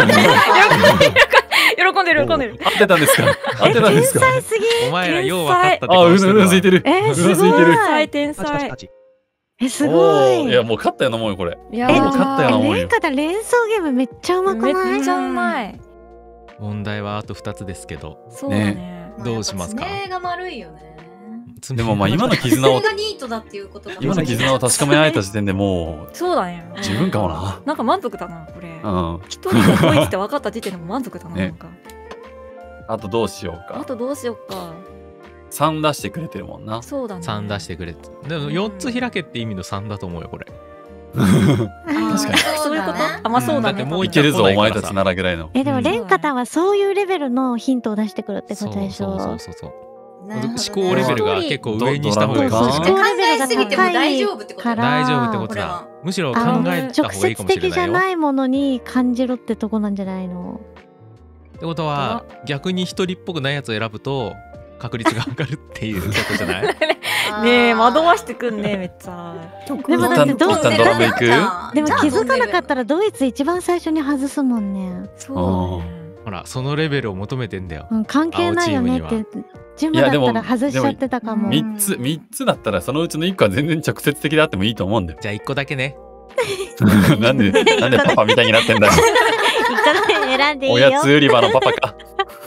喜んでる喜んでる。 合ってたんですか？合ってたんですか？ 天才すぎ。 お前らよう分かったってあ、う顔してるわなずいてる。 えーうなずいてる。 天才天才パチパチパ。チ。 え、すごい。 おーいやもう勝ったようなもんよこれ。 いやえ、 もう勝ったようなもんよレン。カタ連想ゲームめっちゃうまくめない？ っちゃうまい。 問題はあとふたつですけど、 そうだね。 どうしますか？ 爪が丸いよね。 でもまあ今の絆を爪がニートだっていうことが。 今の絆を確かめられた時点でもうそうだね。 十分かもな。 なんか満足だなこれ。 うん。 一人でドイツって分かった時点でも満足だなねなんか。 あとどうしようあか。 とどうしよっか。 さん出してくれてるもんな。 そうだね。 さん出してくれって。でもよっつ開けって意味のさんだと思うよこれ。 確かに。 そういうことだね。 あまあそうだね。 うんだってもう一いけるぞお前たちならぐらいの。 え、でもうんレンカタはそういうレベルのヒントを出してくるってことでしそうそうょ。 そうそう。 なるほどね思考レベルが結構上にした方がいいかもしれない。 ド考えすぎても大丈夫ってことだよ。 大丈夫ってことだこれは。 むしろ考あのえた直方がいいかもしれ接的じゃないよ。 ないものに感じろってとこなんじゃないの？ ってことは逆に一人っぽくないやつを選ぶと確率が上がるっていうことじゃない？ ねえ惑わしてくんねめっちゃ。 でもだってどう一旦ドラム行くでも気づかなかったらドイツ一番最初に外すもんね。 そうだね。 ほらそのレベルを求めてんだよ。 うん、関係ないよねっ青チームて。順番だったら外しちゃってたかも。 いや一三つ三つだったらそのうちの一個は全然直接的であってもいいと思うんだよ。 じゃあ一個だけね。 なんでなんでパパみたいになってんだよ。 個で選んでいいよ。 おやつ売り場のパパか。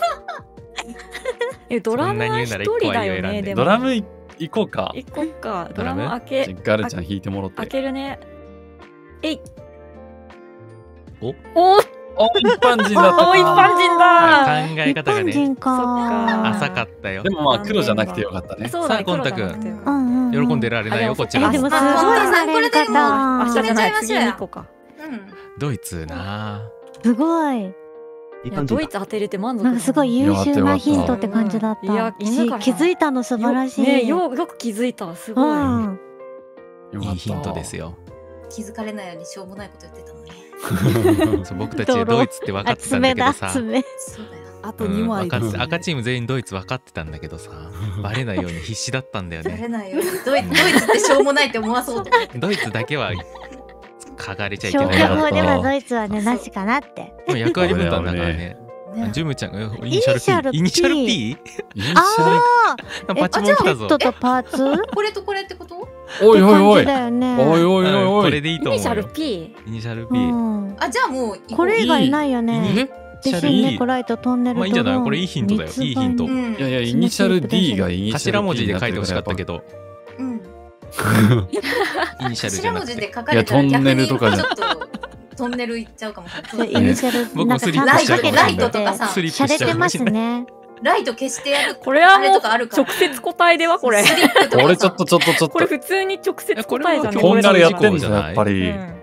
えドラムは一人だよねでも。 ドラムい行こうか。 行こっか。ドドラムラム開けガルちゃん弾いてもろっ開て。 けるね。えい。 おおお一般人だったお一般人だ。 考え方がね一般人か。 そっか浅かったよで。もまあ黒じゃなくてよかったね。 そうだね。 さあコンタ黒じゃなくて君うんうん。 喜んでられないよこっちえ、 がで。もすごいあ本当さんなこれでもう明日じゃない決めちゃいまし次ょうよに行こうか。 うん。 ドイツな。 すごい。 いやドイツ当てれて満足。 なんかすごい優秀なヒントって感じだった。 いや犬かなし気づいたの素晴らしい。 ねよよく気づいたすごい。 うん。 よかったいいヒントですよ。 気づかれないようにしょうもないこと言ってたのに。 そう僕たちドイツって分かあ、 ってたんだ爪だ、 けどさ。 爪。 そうだよ。 あとうんにまい分かってです。 赤チーム全員ドイツ分かってたんだけどさバレないように必死だったんだよバレね。 ないようにドイドイツってしょうもないって思わそうと思って。 ドイツだけは嗅がれちゃいけ消ないな。 去法ではドイツはね、なしかなって。 でも役割分担だからね。 ねジュムちゃんがイニシャル P。イニシャル P？ イニシャああ、 パチモン来たぞペット。とパーツっこれとこれってこと？ ルおいおいおいて感じだよね。 おいおいおいうんおいこれでいいとイニシャル思うよ。 P。 イニシャルう P。 ん。 あじゃあもう行こうこれ以外ないよイね。 ニシャルでシンネ E コ。ライトトンネルまあいいんじゃないドローンこれいいヒントだよ三つ葉いいヒントうんいやいやイニシャル D がイニシャル P 頭文字で書いてほしかったけどうん。 イニシャルじゃ頭文字なくて。 で書かれたらいやトンネルとかじゃ逆にちょっとトンネル行っちゃうかもしれない。 イニシャル、 僕もなんかちゃんスリップしちゃうとかけてライトとかさスリップしちゃうしゃれてますね。 ライト消してやる。 これはあれもうとかあるから直接答えではこれ。 スリップとかさ俺ちょっとちょっとちょっこれと普通に直接これは答えじゃね。 こんがらやってんこれはぞやっぱり。 うん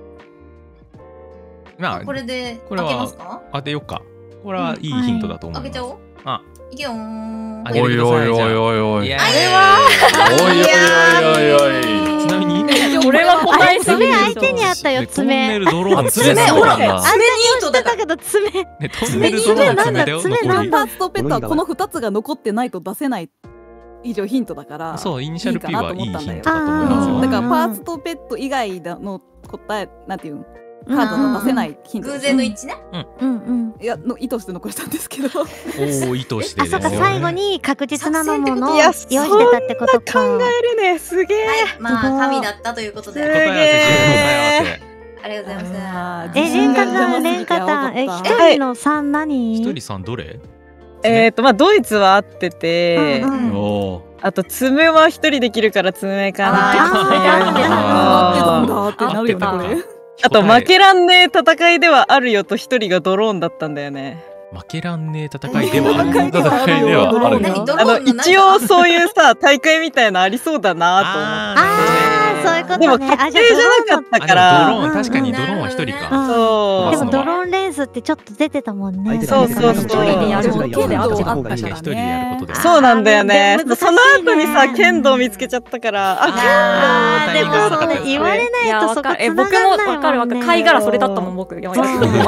まあこれでこれは開けますか？ 当てよっか。これはいいヒントだと思います。 開けちゃおう。 あ、 いけよーん。 開けてくだおいおいさいじゃあおいおいおい。 いやあれはおいおいおいおいおい。 ちなみにこれはあれ、 答えすぎ爪相るでしょ手にあったよ、 ねトンネ爪。 ルドローンあ爪爪そうなんだ爪ニートだから。 だけど爪。 ねトンネルドローン爪だよ爪残りなんだパーツとペットはこのふたつが残ってないと出せない以上ヒントだから。 そうイニシャル P いいかはいいなと思ったんだよヒントだと思いますよあーだからパーツとペット以外の答えなんていうのカードの出せないヒント。 偶然の一致ね。 うんうん。 いやの意図して残したんですけど。 おお意図してあ、 ですそっか、 よ最後に確実なのものをいや用意してたってことか。 考えるね、すげえ。 はい、まあすごい神だったということで。 答え合わせしよう答え合わせ。 ありがとうございます。 え、レンカタン、レンカタン、え、一人の三何？ 一人さんどれ？ えっと、まあ、ドイツは合ってて、 うんうんおーあと爪は一人できるから爪かな。 あー合ってたんあだってなるよねこれ。 あと負けらんねえ戦いではあるよと一人がドローンだったんだよね。 負けらんねえ戦いではある。 戦いではあるよ戦いではある何ドロあのーンの何一応そういうさ大会みたいなありそうだなと思って。 あー、 そういうことね。 でも確定じゃなかったから。 ドローン、確かにドローンは一人か。 そう。 でもドローンレースってちょっと出てたもんね。 そうそうそう。 一人でやることであったからね。一人でやることで。 そうなんだよね。その後にさ、剣道見つけちゃったから。 ああ、でも言われないとそこ繋がんないもんね。 僕もわかるわかる。貝殻それだったもん僕。 そう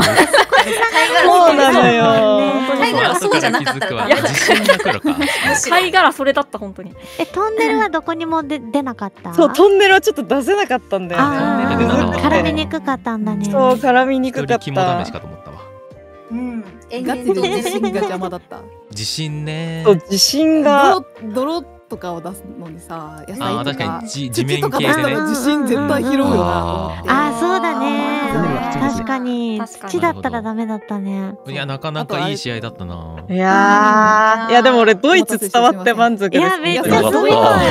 なのよ。 貝殻そうじゃなかったら自信が来るか。 貝殻それだった本当に。 え、トンネルはどこにも出なかった？ そう、トンネルはちょっと出せなかったんだよね。 絡みにくかったんだね。 そう、絡みにくかった。 肝試しかと思ったわ。 うん。 ガチで自信が邪魔だった。 自信ね。 そう、自信が。 泥とかを出すのにさ、野菜とか地面系でね。 自信絶対拾うよな。 ああ、そうだね。確かに土だったらダメだったね。 いや、なかなかいい試合だったな。 いやー、いやでも俺ドイツ伝わって満足です。 いや、めっちゃすごい。 よかった。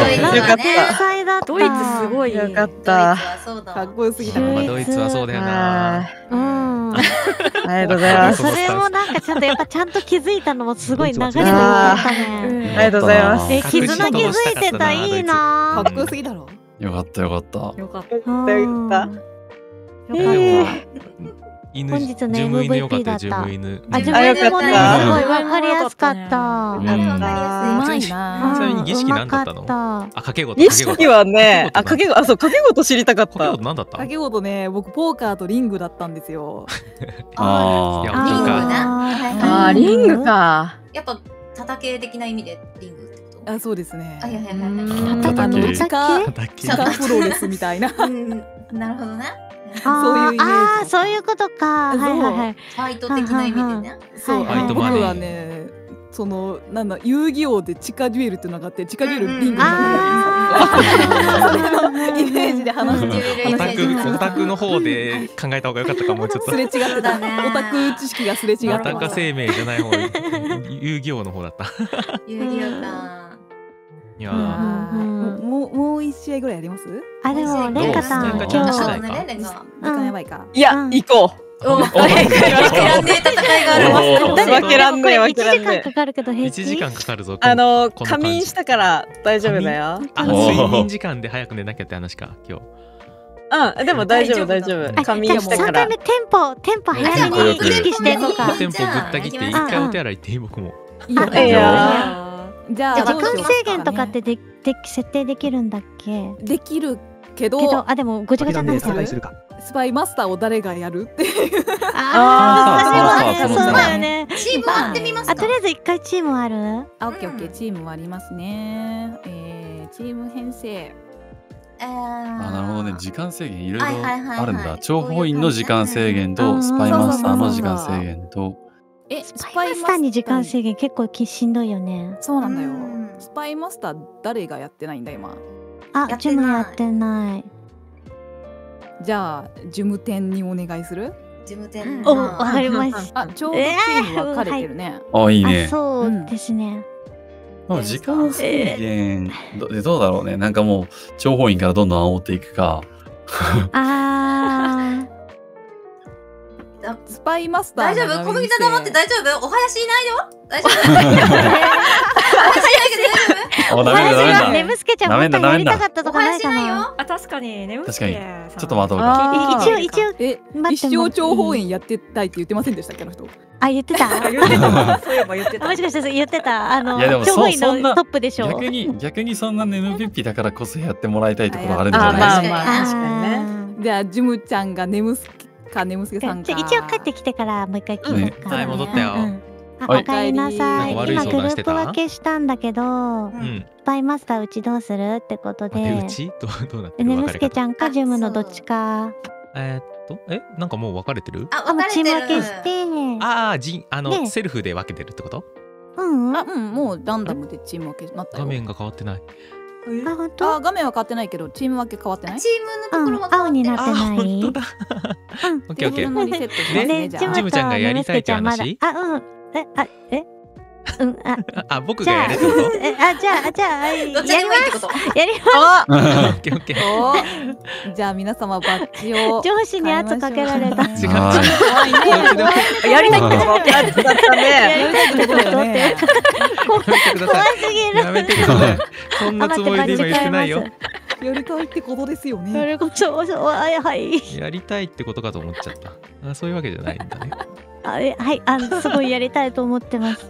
天才だった。 ドイツすごい。 よかった。 かっこよすぎた。 ドイツはそうだよな。 うん。 ありがとうございます。 それもなんかちゃんとやっぱちゃんと気づいたのもすごい流れでよかったね。 ありがとうございます。 え、絆気づいてた、いいな。 かっこよすぎだろ。 よかったよかった。 よかった。 よかった。よかった。 犬、 本日のジム犬エムブイよかったよ、 ピーだった。 ジム犬。 あ、ジム犬もね、すごいわかりやすかった。 わかりやすい。 うまいな。 ちなみに儀式何だったの？あ、掛け事。 儀式はね、あ、掛け事、あ、そう、掛け事知りたかった。 掛け事何だった？ 掛け事ね、僕ポーカーとリングだったんですよ。 ああ、 リングな。 あ、リングか。 やっぱ叩け的な意味でリングってこと？ あ、そうですね。 あ、いやいやいや。 叩け。 叩け。プロレスみたいな。 なるほどね。 そういうイメージ。 ああ、そういうことか。はいはいはい。 ファイト的な意味でね。 そう、僕はね、そのなんだ遊戯王で地下デュエルっていうのがあって、地下デュエルリングになるイメージで話してオタクの方で考えた方が良かったかも。ちょっとすれ違ってたね。オタク知識がすれ違ってた。 オタク生命じゃない方、遊戯王の方だった。 遊戯王か。 いやもうもう一試合ぐらいやります？ あ、でもレンカさん今日やばいか。 いや、行こう。 負けらんねえ戦いがある。 負けらんねえ、負けらんねえ。 いちじかんかかるけど平気。 いちじかんかかるぞ。 あの仮眠したから大丈夫だよ。 あ、睡眠時間で早く寝なきゃって話か今日。 うん、でも大丈夫大丈夫。仮眠したから。 さんかいめテンポテンポ早めに意識してとか。 テンポぶった切って一回お手洗い行っていい？僕も。 いや。じゃあ時間制限とかってでで設定できるんだっけ？ できるけど、 けどあでもごちゃごちゃになる。 スパイマスターを誰がやるっていう。 ああ、そうだよね。 チーム割ってみますか？ あ、とりあえず一回チームある？ あ、オッケーオッケー、チーム割りますね。えー、チーム編成。 あ、なるほどね。時間制限いろいろあるんだ。諜報員の時間制限とスパイマスターの時間制限と。 え、スパイマスターに時間制限結構しんどいよね。 そうなんだよ。スパイマスター誰がやってないんだ今？ あ、ジムやってない。 じゃあジム店にお願いする？ ジム店。 お、わかりました。 あ、ちょうどチーム分かれてるね。 あ、いいね。 そうですね。 時間制限どうだろうね。なんかもう諜報員からどんどん煽っていくか。 ああ。 スパイマスター大丈夫？小麦田黙って大丈夫？お囃子いないよ？大丈夫？お囃子いないけど大丈夫？ お、ダメだダメだ。 眠すけちゃんもっとやりたかったとかないかな。 あ、確かに眠すけ。 ちょっと待とうか。 一応一応え、一生諜報員やってたいって言ってませんでしたっけあの人？ あ、言ってた。 言ってた。そういえば言ってた。 もしかして言ってた。あの諜報員のトップでしょ。 逆に逆にそんなねぬぴっぴだからこそやってもらいたいところあるんじゃないですか。まあまあ確かにね。 じゃあジムちゃんが眠すけか眠すけさんか。 一応帰ってきてからもう一回聞こうか。 はい、戻ったよ。 おかえりなさい。今グループ分けしたんだけど、 スパイマスターうちどうするってことで。 うちどうどうなってる？ ねむすけちゃんかジムのどっちか。 えっとえなんかもう分かれてる？ あ、もうチーム分けして。 ああ、じあのセルフで分けてるってこと？ うんあ、うんもうランダムでチーム分けなったよ。 画面が変わってない。 あ、本当？ あ、画面は変わってないけどチーム分け変わってない？ チームのところは青になってない。 本当だ。オッケーオッケー。 リセットしますね。じゃあジムちゃんがやりたいって話？ あ、うん。え、あ、え。うん、あ、 あ、僕がやるってこと？ あ、じゃあ、じゃあ、やります。やります。オッケーオッケー。じゃあ、皆様バッジを。 上司に圧かけられた。 違う。怖いね。やりたいってことだったね。 やりたいってことだね。 怖すぎる。 やめてください。そんなつもりで今言ってないよ。 やりたいってことですよね。 やることはいはいやりたいってことかと思っちゃった。あ、そういうわけじゃないんだね。 あえはいあのすごいやりたいと思ってました。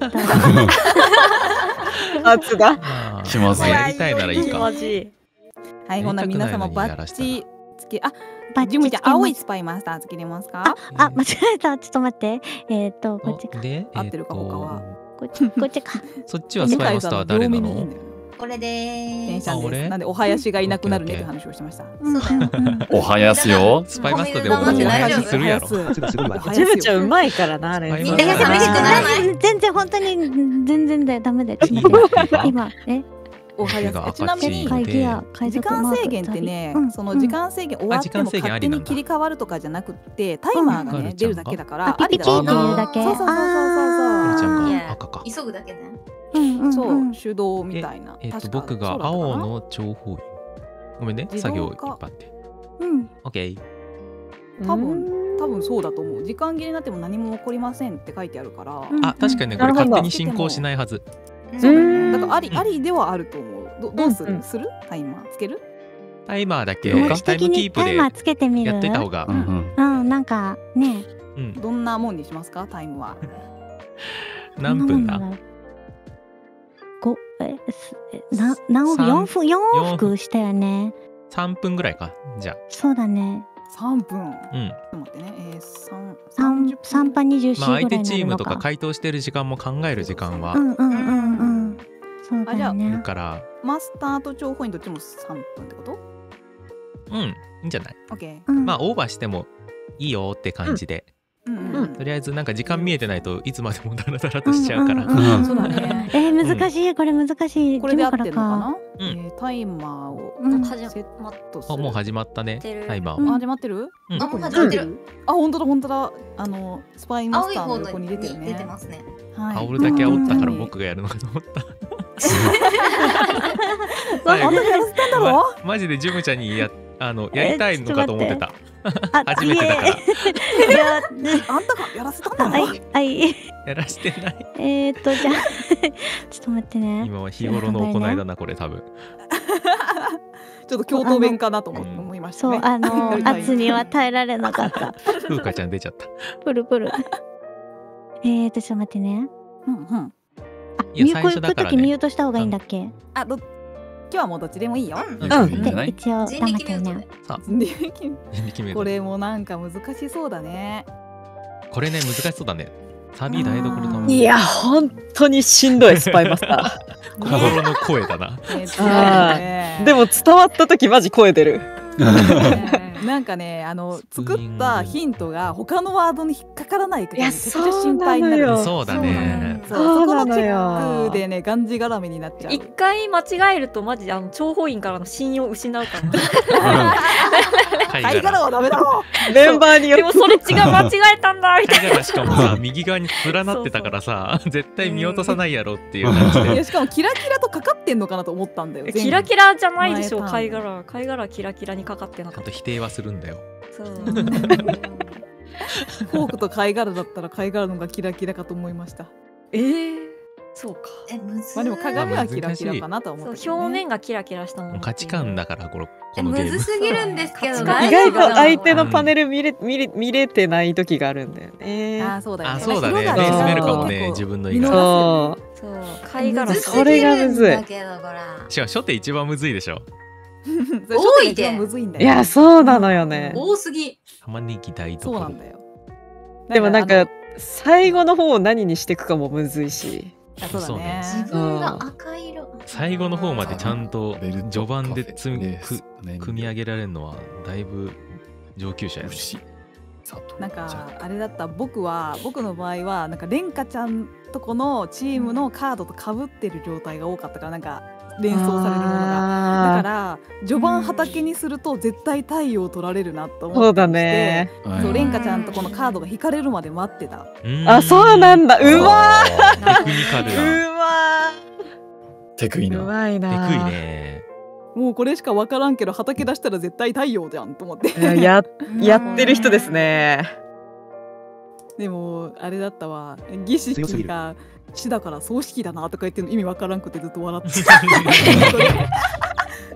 圧がまあ気まずいやりたいならいい気か。 まじい。 はい、ほな皆様バッチつけあバッチジムちゃんつけます青いスパイマスターつけれますか？ あ間違えたちょっと待ってえっとこっちかで、 合ってるかえーと他はこっちこっちかそっちはスパイマスターは誰なの？ これでーす。 天さんであ俺す。なんでお囃子がいなくなるねって話をしてました。 そうだよ。 おはやすよ。 スパイマスターでもおおはや話しするやろ。 圧がすごいわ。 ジムちゃんうまいからなあれ。 みんなが寂しくならない全然本当に全然だよダメだよ。ちょっと待って今えお囃子。ちなみに会議や海時賊マーク間制限ってね、 うんその時間制限終わってもあ時間制限あ勝りなんだ手に切り替わるとかじゃなくってタイマーがうんね出るだけだからあピピチありだと思うーっていうだけそうそうそうそうあーちゃんいやが赤か。 急ぐだけね。 うんうんそううん手動みたいな。 えっと確か僕がそうだったかな青の諜報員。ごめんね、 自動化作業いっぱいあって。 うんオッケー。 多分多分そうだと思う。時間切れになっても何も起こりませんって書いてあるから。 うんあ、確かにね、これなるほど勝手に進行しないはず。 そうだようんね。だからありありではあると思う。どどうすうんうんるするタイマーつける？ タイマーだけ気持ちタイ的にムキープでタイマーつけてみるやっといた方がう。んうん。 うんなんかねうん。 どんなもんにしますかタイムは？ 何分だ？ ごえすえな何往復三四分四往四復したよね。 さんぷんぐらいか。じゃそうだね。 さんぷん。 あ。うん。 ちょっと待ってね。えー、三三十三波二十四まあ相ぐらいに手チームとなるのか。 か回答してる時間も考える時間はうんうんうんうん。そうだよあるね。 から、 マスターと諜報員どっちもさんぷんってこと？ うん、いいんじゃない？ オッケー。 うんまあオーバーしてもいいよって感じで。 うんうんうん。 とりあえずなんか時間見えてないといつまでもダラダラとしちゃうから。 んんんうんそうだね。 えー、難しいこれ難しい。 これで合ってジムからるのかな？ うんえータイマーをうん始セッまっトする。 あ、もう始まったねてる。 タイマーうんは。 あ始まってる？ うんどこにあもう始まってる。 あ本当だ本当だ。あのスパイマ青い方のスターの横に出てるにね。 出てますね。 はい。 あ、俺だけ煽ったからうん僕がやるのかと思った。 ああんたやらせたんだろ？ まマジでジムちゃんにやあのやりたいのかと思ってた。 あ初めてだからいえいやあんたがやらせたんだろ？ はいはい。 やらしてない。 えーっとじゃあちょっと待ってね。 今は日頃の行いだなこれ多分。 ちょっと京都弁かなと思うん思いましたそうね。 あのやりたい圧には耐えられなかった。 ふうかちゃん出ちゃった。 プルプル。えーっとちょっと待ってね。 うんうん。 あいやミューこういう最初だからね時ミュートした方がいいんだっけ？ あど今日はもうどっちでもいいよ。 うんいいんじゃない？ 一応人黙ってね力ミュートで。。 さあで決めるこれもなんか難しそうだね。 これね難しそうだね。サビ台所だもん。 いや本当にしんどいスパイマスタ心の声だな。 ねあねー。でも伝わった時マジ声出る。 ねなんかねあの作ったヒントが他のワードに引っかからないかいやめちゃくちゃ心配になる。 そうなのよそうだね。 そうそうなそこのチのよェックでねがんじがらめになっちゃう。 一回間違えるとマジであの諜報員からの信用を失うから。 貝貝殻はダメだろ。 メンバーによでもそれ違う間違えたんだみたい貝殻しかもさ右側に連なってたからさ絶対見落とさないやろっていう感じで。 いやしかもキラキラとかかってんのかなと思ったんだよ。 な。 全部キラキラじゃないでしょ前貝殻。貝殻はキラキラにかかってなかった。 ちゃんと否定はするんだよ。 そう。 フォークと貝殻だったら貝殻の方がキラキラかと思いました。 えー、そうか。 えむずまあでも鏡はキラ難しいキラかなとは思そうったけどね。 表面がキラキラしたもの。 価値観だからこのえこのゲーム。 むずすぎるんですけどそう意大丈夫外と相手ののパネル見れ見れ見れてない時があるんだよね。 あーそうだよね。 あそうだね。 色がねレースメルかもね結構自分の意外。 見逃すよそそう貝殻むずすぎそれがむずいるんだけどこらしかも初手一番むずいでしょ。 それ多いで初手が一番むずいんだう。 よ。 いやそうなのよね。 多すぎ。 玉ねぎ台所。 そうなんだよ。 でもなんあかの最後の方を何にしていくかもむずいし。 あそうだね。 自分が赤色。 最後の方までちゃんとベルト序盤で積みくカフェレース組み上げられるのはだいぶ上級者やね。 牛砂糖なんかあれだった僕は僕の場合はなんかレンカちゃんとこのチームのカードと被ってる状態が多かったからなんか連想されるものが。だかあら序盤畑にすると絶対太陽取られるなと思ってーそうだね。 はいそうレンカちゃんとこのカードが引かれるまで待ってた。 あそうなんだ。うまテクニカルうな。 まテクイな。 うまいテクいな。 ね。 もうこれしか分からんけど畑出したら絶対太陽じゃんと思って。 いやややってる人ですね。 でもあれだったわ儀式が死だから葬式だなとか言ってるの意味分からんくてずっと笑ってた。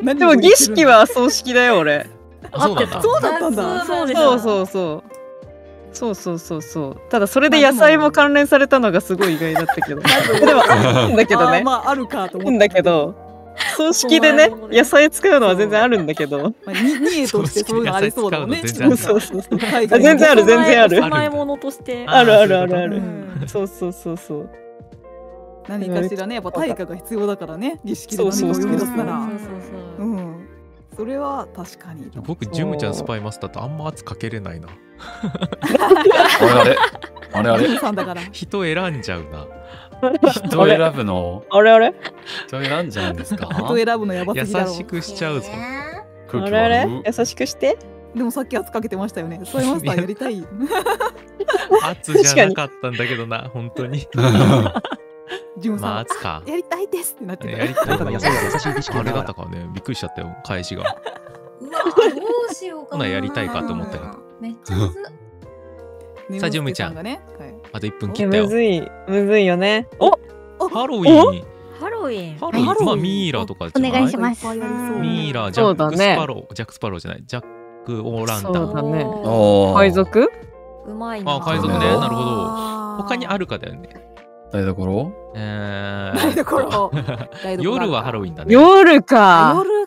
でも儀式は葬式だよ俺。 あ、そうなんだ。 そうだったんだ。 そうです。 そうそうそう。そうそうそうそう。ただそれで野菜も関連されたのがすごい意外だったけど。でもあるんだけどね。 まああるかと思うんだけど。葬式でね野菜使うのは全然あるんだけど。 にえとしてそういうのありそうだもんね。 そうそうそう。全然ある全然ある。 供え物として。 あるあるあるある。そうそうそうそう。 何かしらねやっぱ対価が必要だからね儀式で何かを読み出したら。うん。それは確かに。 僕ジュムちゃんスパイマスターとあんま圧かけれないな。 あれあれあれさんだから人選んじゃうな。 人選ぶのあれあれ人選んじゃうんですか。 人選ぶのやばすぎだろ。 優しくしちゃうぞ。 あれあれ優しくして。 でもさっき圧かけてましたよね。スパイマスターやりたい。 圧じゃなかったんだけどな本当に。 ジムさん、 まあ圧か。 やりたいですってなってた。 やりたい。 中が野菜が優しい儀式あれだったからねびっくりしちゃったよ返しが。 うわどうしようかな。 やりたいかと思ったけど。 めっちゃむず。 さあジムちゃん。あといっぷん切ったよ。 むずいむずいよね。おハロウィン。 ハロウィン。 ハロウィン。まあミイラとかじゃない。 お願いします。 ミイラ、ジャック・スパロー、ジャック・スパローじゃない、ジャック・オーランタン。 そうだね。海賊？ うまいな。 あ、海賊ね。なるほど。他にあるかだよね。 台所？ えー。 台所。 夜はハロウィンだね。 夜か。 夜。 うん。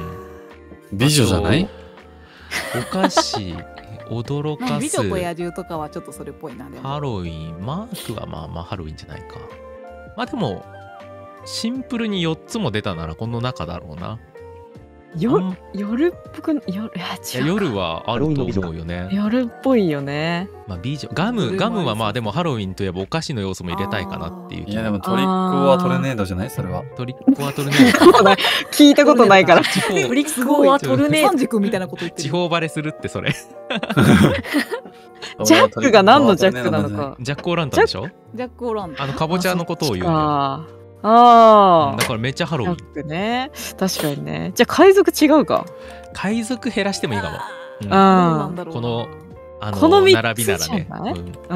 美女じゃない？ お菓子。驚かす。 美女と野獣とかはちょっとそれっぽいな。 ハロウィン、マークはまあまあハロウィンじゃないか。まあでもシンプルによっつも出たならこの中だろうな。 夜夜っぽく夜夜はあると思うよね。 夜っぽいよね。 まあ美女ガムガムはまあでもハロウィンといえばお菓子の要素も入れたいかなっていう。 いやでもトリックはトルネードじゃないそれは。 トリックはトルネード。 聞いたことないから。 トリックはトルネード。 サンジ君みたいなこと言ってる。 地方バレするってそれ。 ジャックが何のジャックなのか。 ジャックオーランタンでしょ？ ジャックオーランタン。 あのカボチャのことを言うんだよ。 ああ。 だからめっちゃハロウィン。 ジャックね。確かにね。じゃあ海賊違うか。 海賊減らしてもいいかも。 ああ。このあの並びならね。 うん。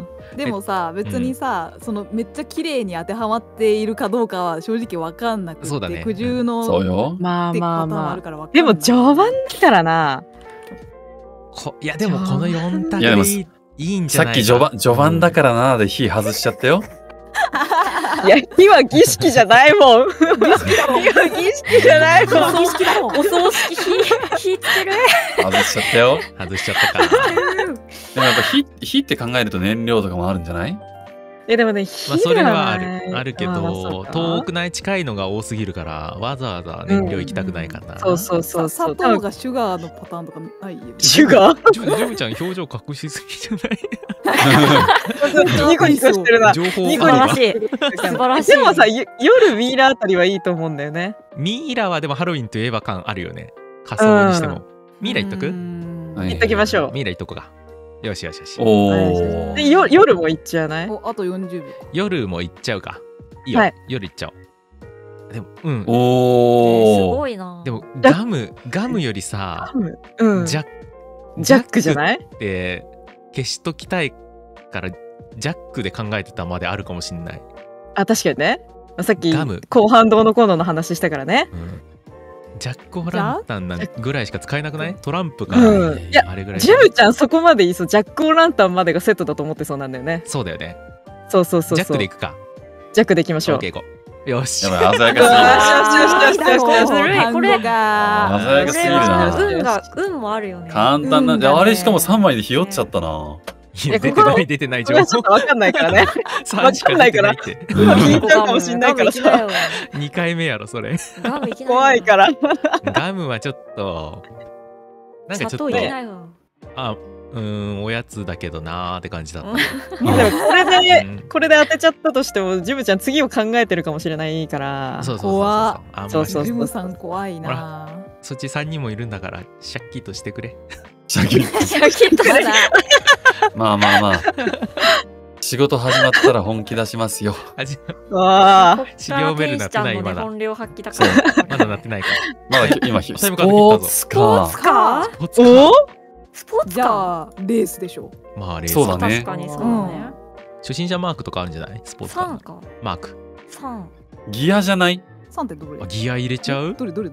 でもさ別にさそのめっちゃ綺麗に当てはまっているかどうかは正直わかんなくて。 そうだね。 苦渋の。 そうよ。 まあまあまあ。でも序盤だからな。 こいやでもこのよん択でいいいいんじゃないか。 さっき序盤序盤だからなで火外しちゃったよ。 いや火は儀式じゃないもん。火は儀式じゃないもん。 お葬式だもん。お葬式火火つける。 外しちゃったよ。 外しちゃったか。 でもやっぱ火火って考えると燃料とかもあるんじゃない？ えでもね火まあそれはあるあるけど遠くない近いのが多すぎるからわざわざ燃料行きたくないからな。 そうそうそうそう。 砂糖がシュガーのパターンとかないよ。 シュガー？ ジュムちゃん表情隠しすぎじゃない？ ニコニコしてるな。 情報ニコニコしい。素晴らしい。 でもさ夜ミイラあたりはいいと思うんだよね。 ミイラはでもハロウィンといえば感あるよね。仮装にしても。ミイラ言っとく？ 言っときましょう。 ミイラ言っとこうか。よしよしよし。 おでよ夜も行っちゃわない？ あとよんじゅうびょう。 夜も行っちゃうか。いいよ。夜行っちゃおう。でもうん。 おお。すごいな。 でもガムガムよりさ、 うん、 ジャジャックじゃない？ って消しときたいからジャックで考えてたまであるかもしれない。 あ確かにね。さっきガム後半どうのこうのの話したからね。 うんジャック・オーランタンなんぐらいしか使えなくない？トランプか、 うん、いやあれぐらい。 ジムちゃんそこまでいいそう。ジャック・オーランタンまでがセットだと思ってそうなんだよね。 そうだよね。 そうそうそうそう。 ジャックでいくか。 ジャックでいきましょう。 オッケー行こう。よし。 やばい鮮やかすぎる。 よしよしよしよし。ずるいこれ。 鮮やかすぎるな。 運が運もあるよね。 簡単なんであれしかもさんまいでひよっちゃったな。 いや出てない出てない情報。 ちょっとわかんないからね。わかんないから。今聞いちゃうかもしれないからさ。 にかいめやろそれ。 怖いから。 ガムはちょっとなんかちょっとあうんおやつだけどなーって感じだった。 でもこれでこれで当てちゃったとしてもジムちゃん次を考えてるかもしれないから。 そうそう怖そうそうそう。 ジムさん怖いな。 そっちさんにんもいるんだからシャッキリとしてくれ。 シャキッシャキッとした。 まあまあまあ。仕事始まったら本気出しますよ。 わあ。 資料ベルなってないまだ。 本領発揮だから。まだなってないから。 まだ今スポーツか。 スポーツか。 お？ スポーツじゃあレースでしょ。 まあレース。 そうだね。 確かにそうだね。 初心者マークとかあるんじゃない？スポーツさんか。 マーク。 さん。 ギアじゃない？ さんってどれ？ ギア入れちゃう？ どれどれどれ？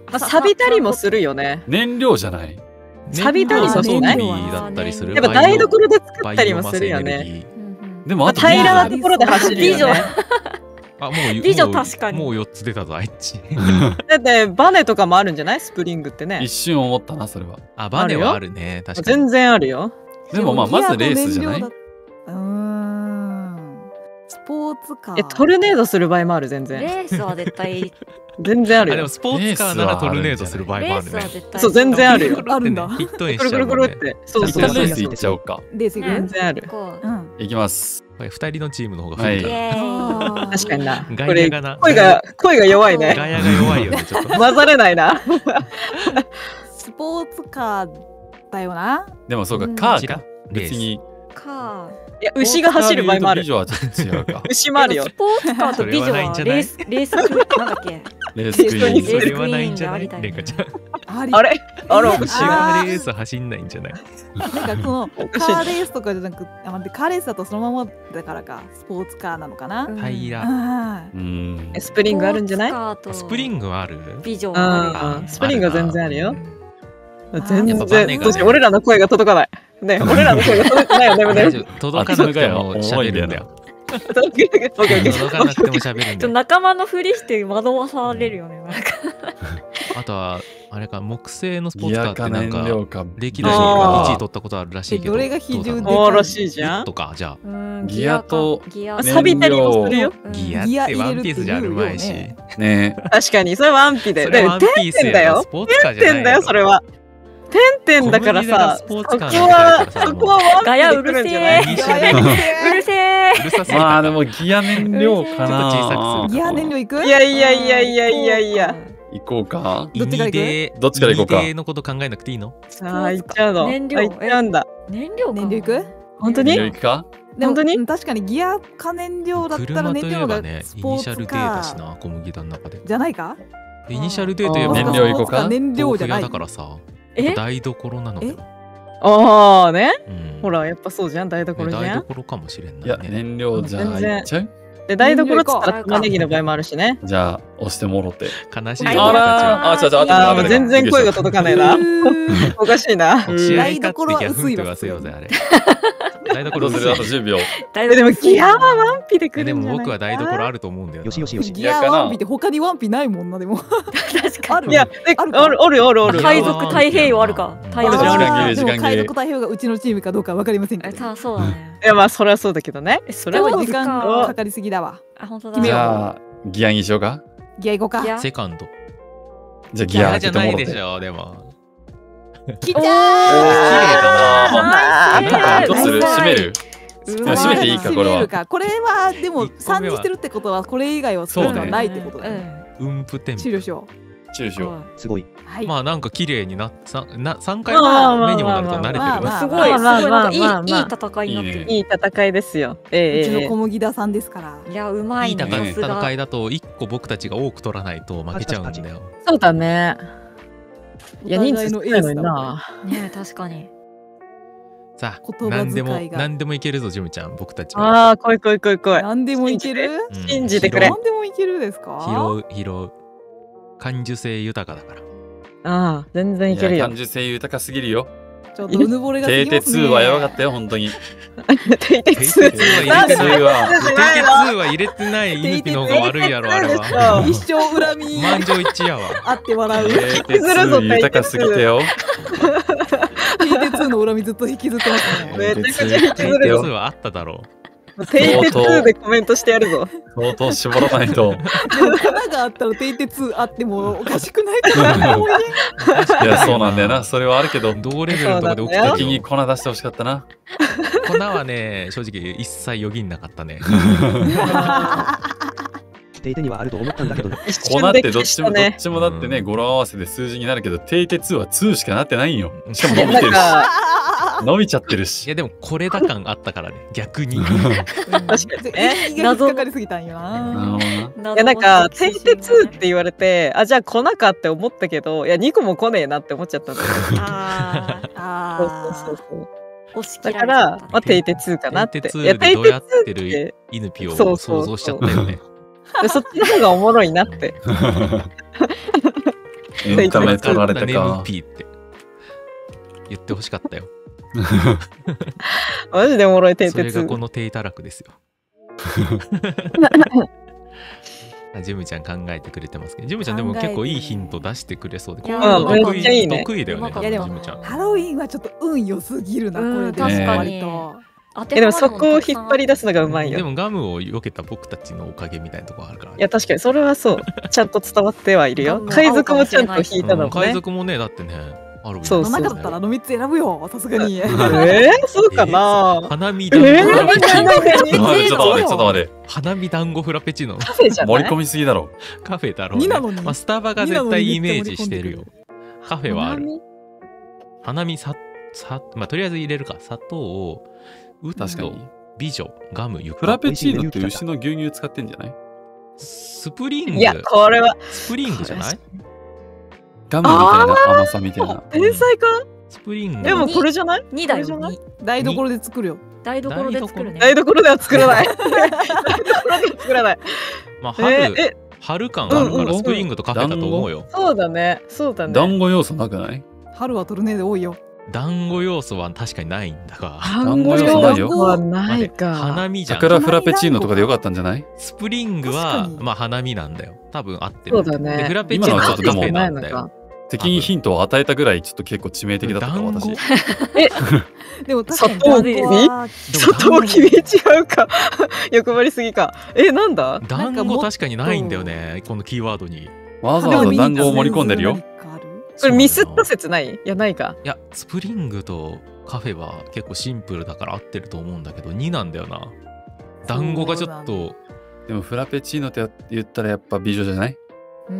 あ、錆びたりもするよね。 燃料じゃない？ 錆びたりもしない？ だったりする。 やっぱ台所で作ったりもするよね。 でもあと平らなところで走るよね。 あ、もう美女確かにもうよっつ出たぞあいつ。 だってバネとかもあるんじゃない？スプリングってね。 一瞬思ったなそれは。 あ、バネはあるね。確かに。 全然あるよ。 でもまあまずレースじゃない？ うーん。スポーツカー。 え、トルネードする場合もある全然。 レースは絶対全然あるよ。 あ、でもスポーツカーならトルネードする場合もあるね。 そう、全然あるよ。 あるんだ。 ヒットにくるくるくるって。そうそう。 一旦レース行っちゃおうか。 レース行く？ 全然ある。 行きます。 ふたりのチームの方が増えた。 確かにな。 ガヤがな。 声が声が弱いね。 ガヤが弱いよねちょっと。 混ざれないな。 スポーツカーだよな。 でもそうか、カーか。別に。 カー。 いや、牛が走る場合もある。 美女はちょっと違うか。 牛もあるよ。 スポーツカーと美女はレースレースなんだっけ？ レースクイーン。 それはないんじゃない？レンカちゃん。 あれあれ牛はレース走んないんじゃない？ なんかそのカーレースとかじゃなくて、あ、待って、カーレースだとそのままだからか、スポーツカーなのかな。 平ら。 うん。 スプリングあるんじゃない？ スプリングはある？ 美女はある。スプリングは全然あるよ。全然。 俺らの声が届かない。ね、俺らの声が届かないよね。 届かなくても喋るんだよ。届かなくても喋るんだよ。 仲間のふりして惑わされるよね。 あとはあれか、木製のスポーツカーってなんか歴代いちい取ったことあるらしいけど、 どれが比重でおらしいじゃんとか。じゃあギアと錆びたりもするよ。 ギアってワンピースじゃあるまいしね。 確かにそれワンピで。 それワンピースだよ。スポーツカーじゃないだよそれは。てんてんだからさ、そこはそこはガヤうるせえ。うるせえ。 まあでもギア燃料かな。 ギア燃料いく？ いやいやいやいやいやいや。 行こうか。 どっちから行く？どっちから行こうか。 イニデのこと考えなくていいの？ ああ、行っちゃうの。 燃料。 行っちゃうんだ。 燃料燃料行く？ 本当に？ 燃料行くか？ 本当に？ 確かにギアか燃料だったら燃料がスポーツカー。イニシャル D だしな、小麦だの中で。 じゃないか？ イニシャル D といえば燃料行こうか。 燃料じゃない。 だからさ。台所なのよ。 ああね。ほらやっぱそうじゃん、台所じゃん。 台所かもしれない。 いや燃料じゃあいっちゃう？ で台所っつったら玉ねぎの場合もあるしね。 じゃあ押してもろて。 悲しい。 あら、あ、ちょちょ、 ああ全然声が届かないな。おかしいな。 台所は薄いわ。 台所するあとじゅうびょう。 でもギアはワンピで来るんじゃない？ でも僕は台所あると思うんだよ。 よしよしよし。 ギアワンピって他にワンピないもんなでも。 確かに。 いやあるあるあるある。 海賊太平洋あるか。 時間切れ時間切れ。 海賊太平洋がうちのチームかどうかわかりませんけど。 そうだね。 いやまあそれはそうだけどね。 それは時間かかりすぎだわ。 あ本当だ。 じゃあギアにしようか。 ギア行こうか。 セカンド。 じゃあギアじゃないでしょでも。 きたー。綺麗だな。なんかどうする？閉める？閉めていいかこれは。 これはでもさんにしてるってことはこれ以外はそういうのはないってことだね。 うんぷてん。 終了しよう。終了しよう。 すごい。 まあなんか綺麗になさんかいめにもなると慣れてる。 すごいすごいいいいい戦いになってる。 いい戦いですよ。 うちの小麦田さんですから。 いやうまいね。いい戦いだといっこ僕たちが多く取らないと負けちゃうんだよ。 そうだね。いや人数少ないのにな。 ね確かに。 さあ何でも何でもいけるぞジムちゃん僕たちは。 ああ来い来い来い来い。 何でもいける？ 信じてくれ。 何でもいけるですか？ 拾う拾う。感受性豊かだから。 ああ全然いけるよ。 感受性豊かすぎるよ。 ちょっとうぬぼれが過ぎますね。 テイテツーはやばかったよ本当に。 テイテツーは入れてないわ。テイテツーは入れてないイヌピの方が悪いやろあれは。 一生恨み。 満場一致やわ。 あって笑う。 テイテツー豊かすぎてよ。 テイテツーの恨みずっと引きずってますね。 めちゃくちゃ引きずるよ。 テイテツーはあっただろう。 テイテツーでコメントしてやるぞ。 相当絞らないと。 でも粉があったらテイテツーあってもおかしくないか思いね。 いやそうなんだよな。それはあるけど同レベルのところで起きた時に粉出してほしかったな。 粉はね正直一切よぎんなかったね。 テイテにはあると思ったんだけどね。 粉ってどっちもどっちもだってね語呂合わせで数字になるけどテイテツーはツーしかなってないんよ。しかも伸びてるし。伸びちゃってるし。 いやでもこれだ感あったからね逆に。 確かにね。 謎かかりすぎたんよな。 いやなんかテイテツーって言われてあじゃあ粉かって思ったけどいやにこも来ねえなって思っちゃったんだよ。 ああそうそうそうそう。 だからまあテイテツーかなって。 テイテツーでどうやってるイヌピを想像しちゃったよね。 そっちの方がおもろいなって。 エンタメ取られたか。 ネムピーって言ってほしかったよ。 マジでおもろい蹄鉄。 それがこの低たらくですよ。ジムちゃん考えてくれてますけど、ジムちゃんでも結構いいヒント出してくれそうで、こういうの得意、いいね、得意だよね。 いやでもハロウィンはちょっと運良すぎるな、これで。 確かに。 でもそこを引っ張り出すのがうまいよ。 でもガムを避けた僕たちのおかげみたいなところあるから、ね。 いや確かにそれはそう。ちゃんと伝わってはいるよ。海賊もちゃんと引いたのもね。 海賊もね、だってね。 そうそう。 なかったらあのみっつ選ぶよ、さすがに。 えー、そうかな。 花見団子フラペチーノ。 ちょっと待って、ちょっと待って。 花見団子フラペチーノ。 カフェじゃない。 盛り込みすぎだろ。 カフェだろうね。まあスタバが絶対イメージしてるよ。カフェはある。花見さ、さ、まあとりあえず入れるか。砂糖、ウッド、美女、ガム、 フラペチーノって牛の牛乳使ってんじゃない？ スプリング。 いや、これは。 スプリングじゃない？ ガムみたいな甘さみたいな。 天才か？ スプリング。 でもこれじゃない？ にだよ。 台所で作るよ。 台所で作るね。 台所では作らない。台所では作らない。 まあ春、春感あるからスプリングとカフェだと思うよ。 そうだね。そうだね。 団子要素なくない？ 春はトルネード多いよ。 団子要素は確かにないんだが。 団子要素ないよ。はないか。 花見じゃん。 桜フラペチーノとかでよかったんじゃない？ スプリングはまあ花見なんだよ。多分合ってる。 そうだね。 フラペチーノはカフェなんだよ。 敵にヒントを与えたぐらいちょっと結構致命的だったか私。 え、 でも確かに砂糖きび？砂糖きび違うか。欲張りすぎか。え、なんだ？ 団子確かにないんだよね。このキーワードに。 わざわざ団子を盛り込んでるよ。 これミスった説ない？いやないか。 いやスプリングとカフェは結構シンプルだから合ってると思うんだけどになんだよな。団子がちょっと。 でもフラペチーノって言ったらやっぱ美女じゃない？ うん。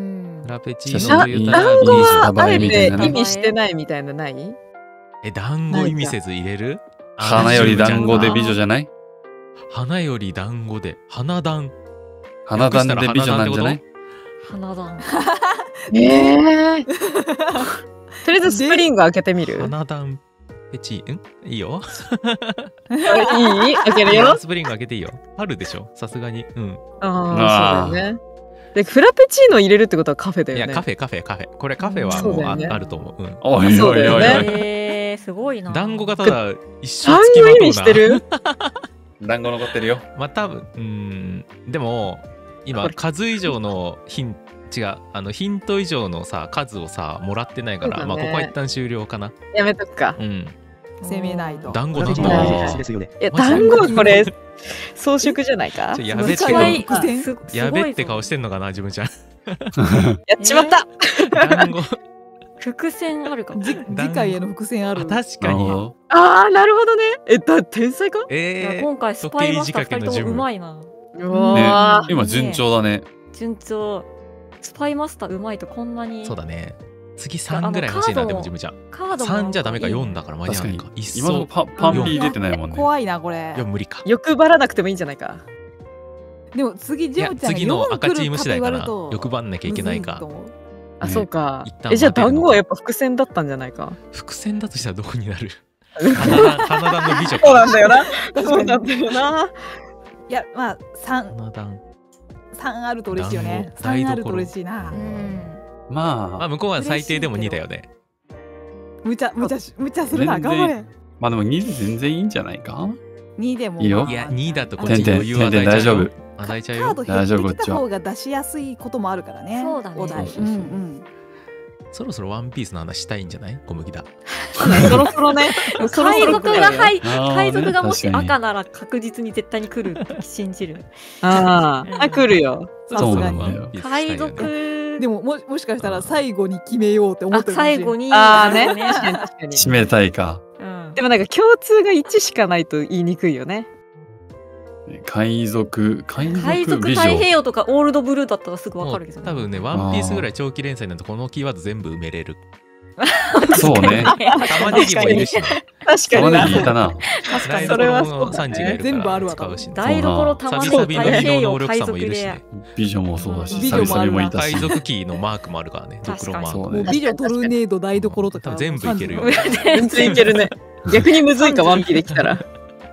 フラペチーノと言ったら団子はあえて意味してないみたいなない？ え、団子意味せず入れる？ 花より団子で美女じゃない？ 花より団子で花団。 花団で美女なんじゃない？ 花団。 ええ。とりあえずスプリング開けてみる？ 花団ペチんいいよ。 いい？開けるよ。 スプリング開けていいよ。春でしょさすがに。うん。 ああ、そうだよね。でフラペチーノ入れるってことはカフェだよね。 いやカフェカフェカフェ。これカフェはもうあると思う。うん。 おいおいおいおい。 えー、すごいな。 団子がただ一生団子意味してる？ 団子残ってるよ。 まあ多分うんでも今数以上のヒン違うあのヒント以上のさ数をさもらってないから、まあここは一旦終了かな。 やめとくか。 うん。 攻めないと。 団子団子。 いや団子これ装飾じゃないか。 やべって顔やべって顔してんのかな自分ちゃん。 やっちまった。 団子。 伏線あるかも。 次回への伏線ある。 確かに。 ああなるほどね。えだ天才か？ ええ。 今回スパイマスターふたりともうまいな。 うわ今順調だね。 順調。スパイマスターうまいとこんなに。 そうだね。次さんぐらい欲しいなでも自分ちゃん。さんじゃダメかよんだから間に合うか。 今のパパンピー出てないもんね。 怖いなこれ。 いや無理か。 欲張らなくてもいいんじゃないか。 でも次ジムちゃん次の赤チーム次第から欲張んなきゃいけないか。 あそうか。えじゃあ団子はやっぱ伏線だったんじゃないか。 伏線だとしたらどこになる？花壇の美女。 そうなんだよな。そうなんだよな。 いやまあ三。 花壇。 三あると嬉しいよね。三あると嬉しいな。 まあまあ向こうは最低でもにだよね。 むちゃむちゃむちゃするな頑張れ。 まあでもにで全然いいんじゃないか。 にでもいいよ。 いやにだとこっち余裕は大丈夫。 与えちゃうよ。 大丈夫こっちは。方が出しやすいこともあるからね。 そうだね。 うんうん。 そろそろワンピースの話したいんじゃない小麦だ。 そろそろね。 海賊が入海賊がもし赤なら確実に絶対に来るって信じる。 ああ来るよ。 さすがに。 海賊でもももしかしたら最後に決めようって思ってるかもしれない。 最後にああね確かに確かに。 締めたいか。 でもなんか共通がいちしかないと言いにくいよね。 海賊海賊海賊太平洋とかオールドブルーだったらすぐわかるけどね。 多分ねワンピースぐらい長期連載になるとこのキーワード全部埋めれる。 そうね。 玉ねぎもいるし。 確かに。 玉ねぎいたな。 確かにそれはそうだね。 全部あるわ。 台所玉ねぎ太平洋海賊で。 美女もそうだし、サビサビもいたし。 海賊キーのマークもあるからね。ドクロマーク。 美女トルネード台所とか全部いけるよ。 全然いけるね。逆にむずいかワンピできたら。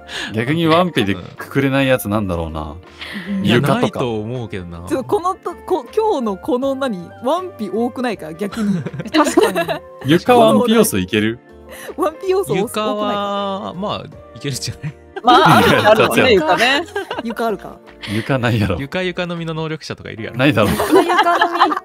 逆にワンピでくくれないやつなんだろうな。 いや、 床とか。 ないと思うけどな。 ちょっとこのとこ今日のこの何ワンピ多くないか逆に。 確かに。 床ワンピ要素いける？ ワンピ要素多くないか。 床はまあいけるじゃない。 まあ、あるあるもんね、床ね。 床あるか。 床ないやろ。 床床のみの能力者とかいるやろ。 ないだろう。 床のみ。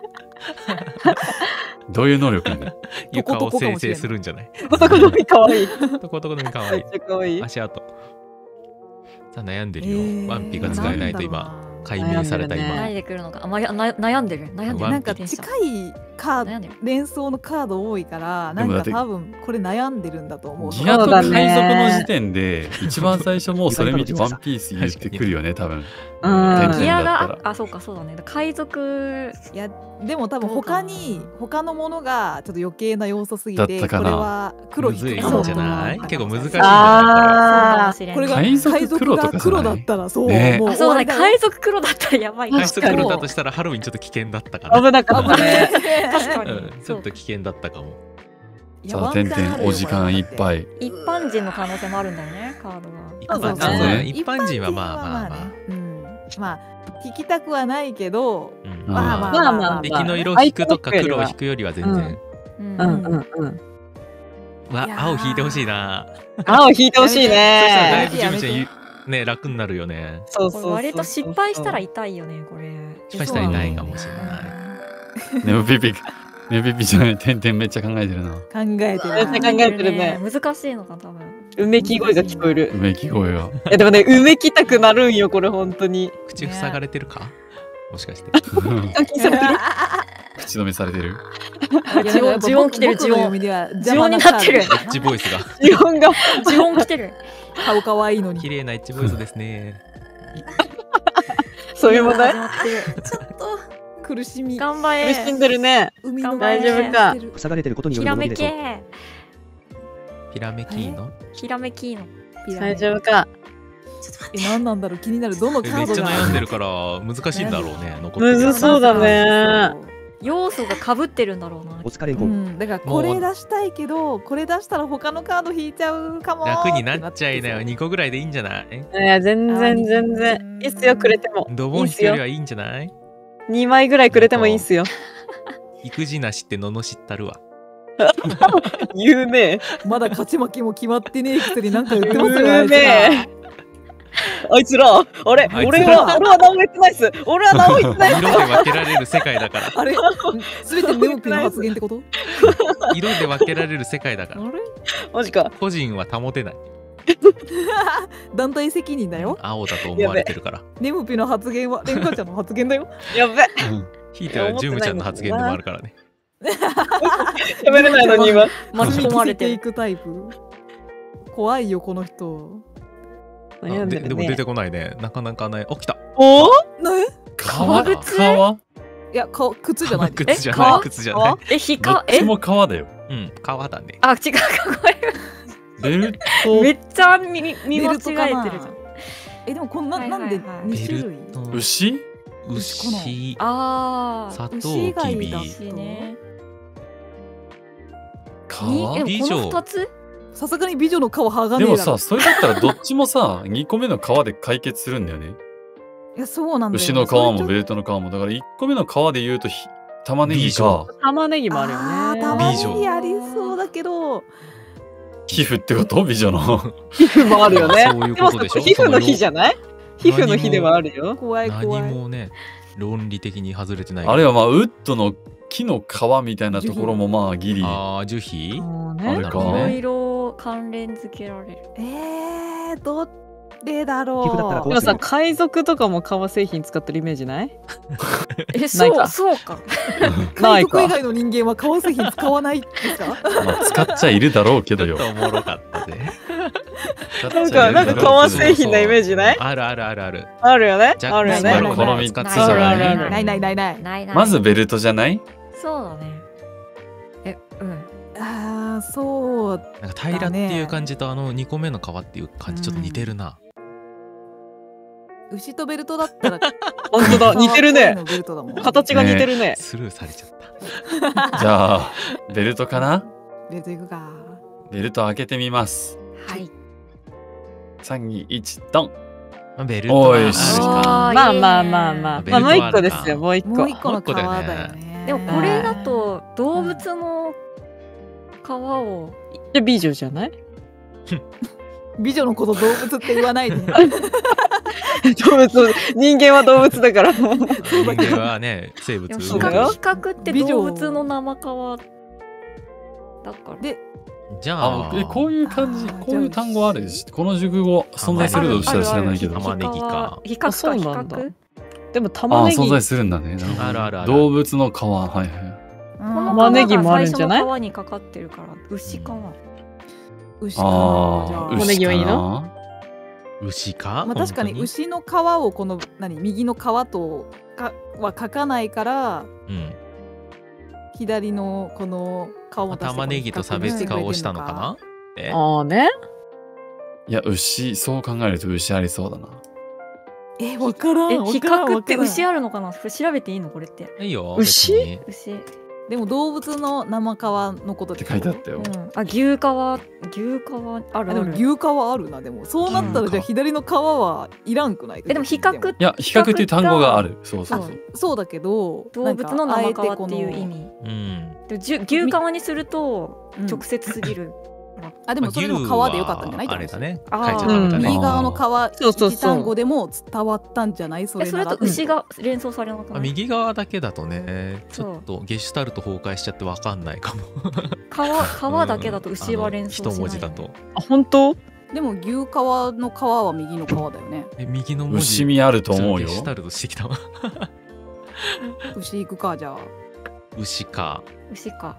どういう能力なんだよ。 床を生成するんじゃない。 男のみかわいい。 とことこのみかわいい。 めっちゃかわいい。 足跡。さあ悩んでるよ。ワンピが使えないと今解明された今。 悩んでくるのか。あ、まやな悩んでる。悩んでる。 なんか近いカード連想のカード多いからなんか多分これ悩んでるんだと思う。 ギアと海賊の時点で一番最初もうそれ見てワンピース言ってくるよね多分。 ギアがあそうかそうだね。海賊いやでも多分他に他のものがちょっと余計な要素すぎてこれは黒むずいんじゃない？結構難しいんじゃない？ これが海賊が黒だったらそうもうそうだね。海賊黒だったらやばい。 海賊黒だとしたらハロウィンちょっと危険だったかな。 危なかったね。 確かにちょっと危険だったかも。 さあ、てんてんお時間いっぱい。 一般人の可能性もあるんだよね、カードは。 一般人ね。一般人はまあまあまあ。 うん。まあ聞きたくはないけど、 まあまあまあまあ。 敵の色引くとか黒を引くよりは全然。 うんうんうん。 わ、青引いてほしいな。 青引いてほしいね。 そしたらだいぶジムちゃんね楽になるよね。 そうそう。 割と失敗したら痛いよね、これ。 失敗したら痛いかもしれない。 ねむピピねむピピじゃない、てんてんめっちゃ考えてるな。 考えてる。 めっちゃ考えてるね。 難しいのか多分。 うめき声が聞こえる。 うめき声が。 えでもね、うめきたくなるんよこれ本当に。 口塞がれてるか？もしかして。 口止めされてる。 呪音来てる呪音。呪音になってる。 エッジボイスが。 呪音が呪音来てる。 顔可愛いのに。 綺麗なエッジボイスですね。 そういう問題？ ちょっと苦しみ。 頑張れ。 苦しんでるね。大丈夫か。 塞がれてることによひらめるものでしょう。 け。 ひらめきーの？ ひらめきーの。 大丈夫か。 え、何なんだろう気になる。どのカードが。 めっちゃ悩んでるから難しいんだろうね。残ってむずそうだね。 要素が被ってるんだろうな。 お疲れんこ。 うんん、だからこれ出したいけど、これ出したら他のカード引いちゃうかも。 楽になっちゃいなよ。にこぐらいでいいんじゃない？ いや全然全然いいっすよくれても。 ドボン引くよりはいいんじゃない？ にまいぐらいくれてもいいっすよ。 育児なしって罵ったるわ。 言うね。 まだ勝ち負けも決まってねえくせになんか言ってますよ言うね。あいつら、あれ、 あいつら俺は、俺は何も言ってないっす。俺は何も言ってないっす。 色で分けられる世界だから。 あれ、すべてネオピの発言ってこと？ 色で分けられる世界だから。 マジか。 個人は保てない。 団体責任だよ。 青だと思われてるから。 ネムピの発言はレンカちゃんの発言だよ。 やべ。 ひいてはジュムちゃんの発言でもあるからね。 喋れないのに今。 巻き込まれていくタイプ。怖いよこの人。 悩んでるね。 でも出てこないね。なかなかない。起きた。 お？ ね？ 革靴？ 革？ いや、か靴じゃない。 靴じゃない。靴じゃない。 え、ひどっかえ？ ちも革だよ。 うん、革だね。 あ、違うかこベルれ。 トめっちゃ見見見間違えてるじゃん。 え、でもこんなはいはいはいなんで二種類？ 牛？ 牛、 ああ。 砂糖牛以外きび、 だ牛ね。 革？ にえこの二つ？ さすがに美女の顔剥がねえだろ。 でもさ、それだったらどっちもさ、にこめの皮で解決するんだよね。 いや、そうなんだよ。 牛の皮もベルトの皮も。だからいっこめの皮で言うとひ玉ねぎか玉ねぎもあるよあーね。 玉ね美女ぎありそうだけど、 皮膚ってこと美女の。 皮膚もあるよね。 そういうことでしょ。 皮膚の日じゃない皮膚の日ではあるよ。 怖い怖い。 何もね、論理的に外れてない。 あれはまあ、ウッドの木の皮みたいなところもまあ、ギリ。 ああ、樹皮そうあれね。 かなるほどねいろいろ関連付けられる。 えー、どれだろう。 皮膚だったらこでもさ、海賊とかも革製品使ってるイメージないえ、 ないそうかそうか。 海賊以外の人間は革製品使わないですか？ まあ、使っちゃいるだろうけどよ。 おもろかったぜ。 なんか、なんか革製品のイメージないあるあるあるある。 あるよねジャックあるよスパロね。 ーとか使ってたじゃあるあるない。 あるないないないない。 ないない。 まずベルトじゃないそうだね。え、うん。 ああ、そう。 なんか平らっていう感じとあのにこめの皮っていう感じちょっと似てるな。 牛とベルトだったら本当だ、似てるね。 ベルトだもん。 形が似てるね。 スルーされちゃった。 じゃあ、ベルトかなベルトいくか。 ベルト開けてみます。 はい。 さんにいちドン。 ベルトはあるおいしか。 まあまあまあまあ。まあもう一個ですよ、もう一個。 もう一個の皮もう一個だよねだよね。 でもこれだと動物の皮をで美女じゃない？ 美女のこと動物って言わないで。 動物、人間は動物だから。 人間はね、生物でも比そうだよ較比較って動物の生皮だから。 で、 じゃあ、 あえこういう感じ、 あーこういう単語あるし、この熟語存在するとしたら知らないけど。 玉ねぎか比較かあそう比なんだ較。 でもああ、 玉ねぎ、 存在するんだね。なるほどあるあるある動物の皮、はいはい。 この玉ねぎ皮がもあるんじゃない最初の皮にかかってるから牛かな。 牛かな。じゃああ、 玉ねぎはいいのの牛か。 まあ確かに本牛の皮をこの何右の皮とかは書かないから当に。うん。 左のこの顔を出して玉ねぎと差別化をしたのかな。えああね。 いや、牛、そう考えると牛ありそうだな。 え、わからん。 え、 わ比からん較ってわからん牛あるのかな。これ調べていいのこれって。 いいよ。 牛別に牛。 でも動物の生皮のことって書いてあったよ。 うん。あ、牛皮、牛皮あるああでもる。 牛皮あるな。でもそうなったら牛皮じゃあ左の皮はいらんくない？ えでも比較いや、比較っていう単語がある。そうそうあそう。 そうだけど動物の生皮っていう意味。 味。 うん。 でじゅ牛皮にするとうん直接すぎる。 あでもそれでも皮でよかったんじゃない？ あれだね。 あー書いちゃったのだね右。側の皮そうそうそう一単語でも伝わったんじゃない？そえそれれならと牛が連想されなかった。 あ右側だけだとね、ちそうょっとゲシュタルト崩壊しちゃってわかんないかも。 皮皮だけだと牛は連想しない、 一文字だと。 あ、本当？ でも牛皮の皮は右の皮だよね。 え、右の文字。 牛味あると思うよゲ。シュタルトしてきたわ。 牛行くかじゃあ。 牛か。 牛か。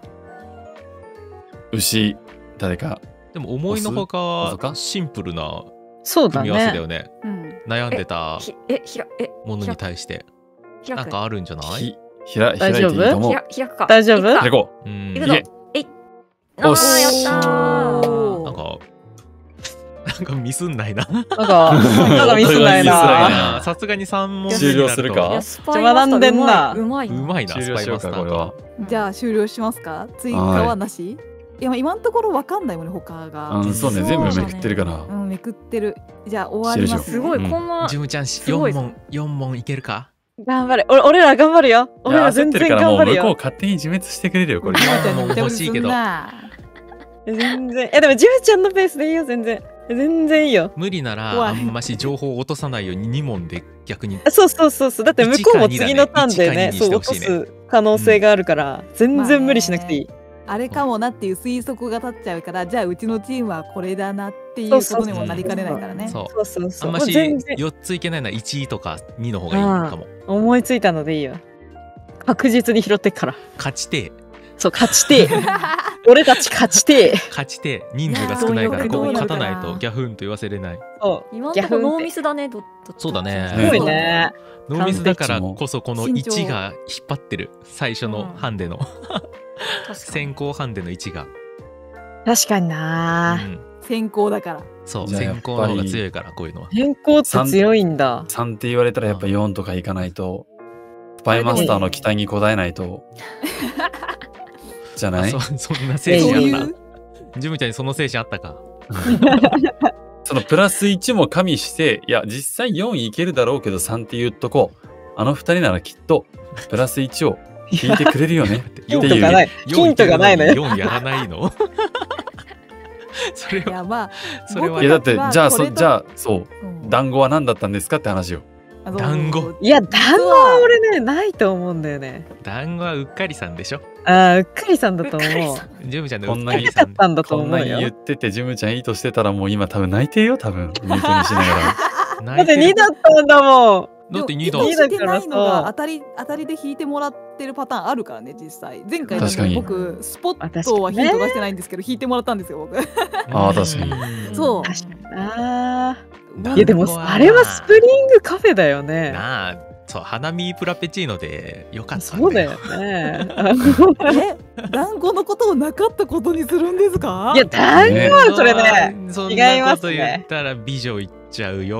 牛、誰か。 でも思いのほ押すかかシンプルなそうだ組み合わせだね。 よね。 うん。 悩んでたひえひらえものに対して。 開くなんかあるんじゃない？ ひ、ひら、開いていい大丈夫と思う。 ひら開くか。 大丈夫いくか開こう。 うん。 いくぞいけ。 えい。あおしーやったー。 なんか、なんかミスんないな。 なんか、なんかミスないな。 さすがにさん問目終になると了するかいやスパイマスター学んでんなうまいうまいうまいな、スパイ終了しようか、 マスターこれは。 じゃあ終了しますか？追加はなし？いや今のところわかんないもんね他が。 うん、そうね、全部めくってるから。 うんめくってる。じゃあ終わりますね。 すごいうんこんなジムちゃんすごいよん問よん問いけるか？ 頑張れ。俺俺ら頑張るよ。 いや、 俺ら全然焦ってるからもう頑張るよ。 向こう勝手に自滅してくれるよ、これ。 もう欲しいけど全然。え、でもジムちゃんのペースでいいよ、全然。全然いいよ。 無理なら怖いあんまし情報を落とさないようにに問で逆にあそうそうそうそう。だって向こうも次のターンでね、 いちかにだねそう落とす可能性があるから、全然無理しなくていい。 あれかもなっていう推測が立っちゃうからじゃあうちのチームはこれだなっていうことにもなりかねないからね。 そうそうそうそう。 あんましもう全然よっついけないならいちとかにの方がいいかも。 思いついたのでいいよ。確実に拾ってっから。 勝ちてそう、勝ちてえ。俺たち勝ちてえ。 勝ちて人数が少ないからいやーここ勝たどうなるかなないとギャフンと言わせれない。 そう。 今んとこノーミスだねどどそうだねすごいね。 ノーミスだからこそこの慎重いちが引っ張ってる最初のハンデの確かに先行ハンデのいちが、 確かにうな。 ん、 先行だから。 そうじゃあやっぱり先行の方が強いからこういうのは。 変更って強いんだ。 さんって言われたらやっぱよんとかいかないと、スパイマスターの期待に応えないと。じゃないあそそんな精そうい神あっうた。ジムちゃんにその精神あったか。 そのプラスいちも加味して、いや、実際よんいけるだろうけどさんって言っとこう。あのふたりならきっと、プラスいちを引いてくれるよね。ってヒントがない。 よんヒントがないのよ。 よんやらないのそれはいやまあそれはいや、だって、じゃあ、そ、 これとじゃあ、そう。 うん団子は何だったんですかって話よ。 あの団子いや、団子は俺ね、ないと思うんだよね。 団子はうっかりさんでしょ。 ああ、うっかりさんだと思う。 ジムちゃんのこなにうんっかりさん。 だったんだとこんなに思うよ。 言ってて、ジムちゃんいいとしてたらもう今多分泣いてるよ、多分。ミュートにしながら。 だってにだったんだもん。 だってにだでもにだしてないのからさが当たり当たりで引いてもらってるパターンあるからね実際。前回確かに僕スポッあ確かにねトはヒント出してないんですけど引いてもらったんですよ僕。 あー確かにそう確かにな。 団子いやでもあれはスプリングカフェだよね。 なあ、そう花見プラペチーノでよかったんそうだよね。 え団子のことをなかったことにするんですか？ いや団子はそれね。 そん違いなことますね言ったら美女いっちゃうよ。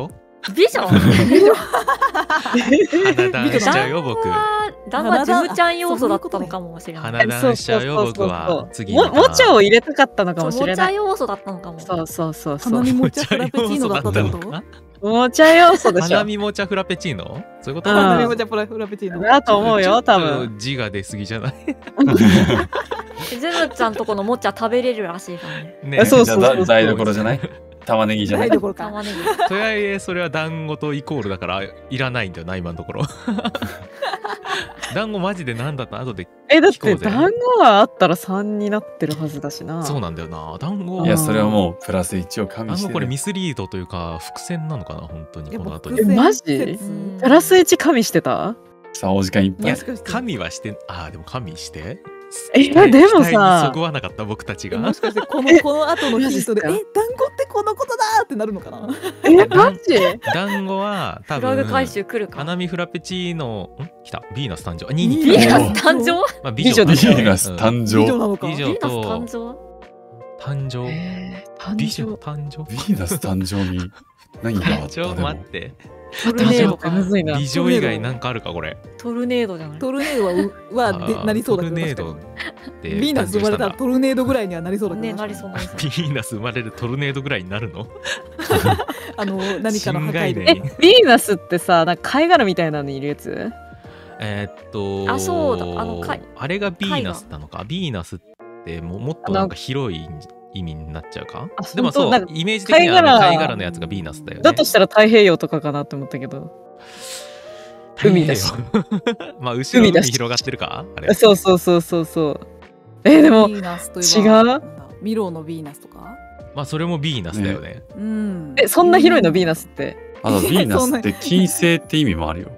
美女鼻ダンしちゃうよ僕。 団子はジムちゃん要素だったのかもしれない。 鼻ダンしちゃうよ僕は。次ももちゃを入れたかったのかもしれない。 もちゃ要素だったのかも。 そうそうそうそう。 花見もちゃフラペチーノだったってこと？ もちゃ要素でしょ。 花見もちゃフラペチーノ？そういうこと？ 花見もちゃフラペチーノだと思うよ多分。 字が出過ぎじゃない？ ジムちゃんとこのもちゃ食べれるらしいからね。 ね、そうそうそう。台所じゃない？玉ねぎじゃない？ 台所か。 玉ねぎ。 とはいえそれは団子とイコールだからいらないんだよな今のところ。団子マジで何だった後で。 えだって団子はあったらさんになってるはずだしな。 そうなんだよな。団子。 いやそれはもうプラスいちを加味して。 団子これミスリードというか伏線なのかな本当にこの後に。 えマジ？プラスいち加味してた？ さあお時間いっぱい。 加味はしてあでも加味して。 えでもさ、 そぐわなかった僕たちが。 もしかしてこのこの後のヒントでえ団子ってこのことだってなるのかな。 えマジ？ 団子は多分。 フラグ回収来るか。 花見フラペチーノん来たヴィーナス誕生。ににヴィーナス誕生？ まあ美女でしょ。 ヴィーナス誕生。 美女なのか。 美女と誕生。 誕生。美女誕生。 ヴィーナス誕生に何があった？ ちょっと待って。 トルネードか。 美女以外なんかあるかこれ。 トルネードじゃない。 トルネードははでなりそうだけど。 トルネードでヴィーナス生まれたらトルネードぐらいにはなりそうだけど。 ねなりそうなりそう。 ヴィーナス生まれるトルネードぐらいになるの？ あの何かの破壊で。 えヴィーナスってさなんか貝殻みたいなのいるやつ？ えっとあそうだあのあれがヴィーナスなのか。ヴィーナスってももっとなんか広い意味になっちゃうか。でもそうイメージ的には貝殻のやつがヴィーナスだよね。 だとしたら太平洋とかかなって思ったけど。海だし。 まあ後ろに広がってるか。あれ。 そうそうそうそうそう。えでも違う。 ミロのヴィーナスとか。 まあそれもヴィーナスだよね。 うん。 えそんな広いのヴィーナスって。 あのヴィーナスって金星って意味もあるよ。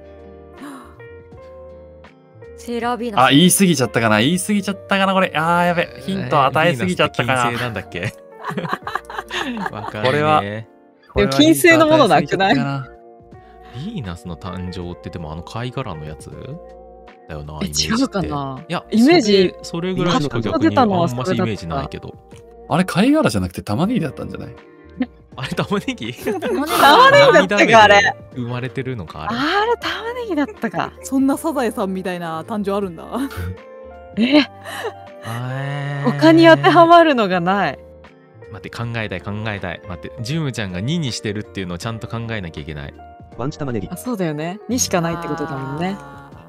セーラーヴィーナス。 あ言い過ぎちゃったかな言い過ぎちゃったかなこれ。あーやべヒント与えすぎちゃったかな。 金星なんだっけ。わかるね。 これは。 でも金星のものなくない？ ヴィーナスの誕生ってでもあの貝殻のやつだよな。 え違うかな。 いやイメージそれぐらいしか逆にあんましイメージないけど。 あれ貝殻じゃなくて玉ねぎだったんじゃない？ あれ玉ねぎ？ 玉ねぎだったかあれ。 生まれてるのかあれ。 あれ玉ねぎだったか。 そんなサザエさんみたいな誕生あるんだ。 え？他に当てはまるのがない。 待って考えたい考えたい。待ってジムちゃんがににしてるっていうのをちゃんと考えなきゃいけない。 ワンチ玉ねぎ。 あそうだよね。にしかないってことだもんね。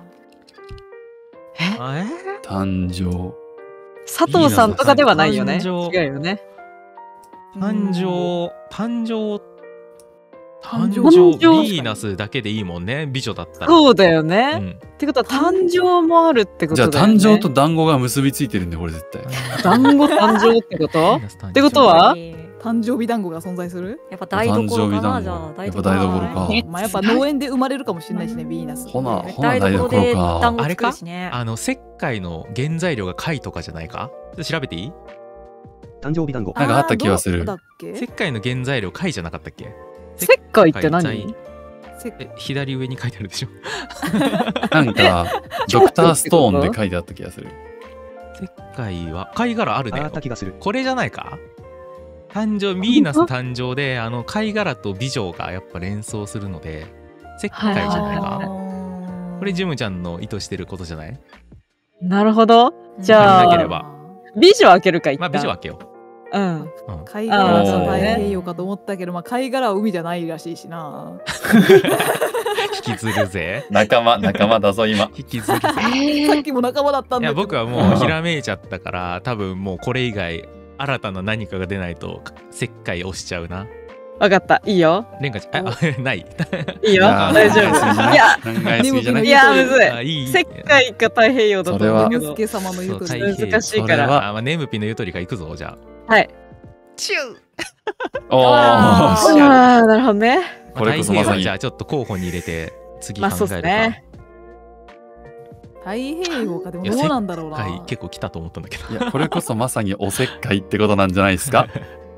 え？ 誕生。 佐藤さんとかではないよね。違うよね。 誕生誕生誕生ヴィーナスだけでいいもんね美女だったら。 そうだよね。ってことは誕生もあるってことだよね。 じゃあ誕生と団子が結びついてるんでこれ絶対。 団子誕生ってことってことは誕生日団子が存在する？ やっぱ台所かなじゃあ。 やっぱ台所か。 まあやっぱ農園で生まれるかもしれないしねヴィーナス。 ほなほな台所か。 あれか？あの石灰の原材料が貝とかじゃないか？調べていい？ 誕生日団子。 なんかあった気がする。 石灰の原材料貝じゃなかったっけ？ 石灰って何？ え左上に書いてあるでしょ。 なんかドクターストーンで書いてあった気がする。 石灰は貝殻あるね。 あった気がする。 これじゃないか？誕生ヴィーナス誕生であの貝殻と美女がやっぱ連想するので石灰じゃないか？これジムちゃんの意図してることじゃない？ なるほど。じゃあなければ美女開けるか一旦。 まあ美女開けよう。 うん。 貝殻が太平洋かと思ったけど、まあ貝殻は海じゃないらしいしな。 引きずるぜ。 仲間仲間だぞ今。 引きずるぜ。 さっきも仲間だったんだけど。 いや僕はもうひらめいちゃったから多分もうこれ以外新たな何かが出ないと石灰押しちゃうな。 わかったいいよ。 レンカちゃんあないいいよ大丈夫。いや考えすぎじゃない？ いやむずい。石灰か太平洋だと思うけど。 助様の言うとり難しいから。 あまあネムピの言うとりか行くぞじゃあ。はい。 チュー。 おお。 ああなるほどね。 これこそまさにじゃあちょっと候補に入れて次考えるか。 まあそうね。 太平洋かでもどうなんだろうな。 石灰結構来たと思ったんだけど。 いやこれこそまさにおせっかいってことなんじゃないですか。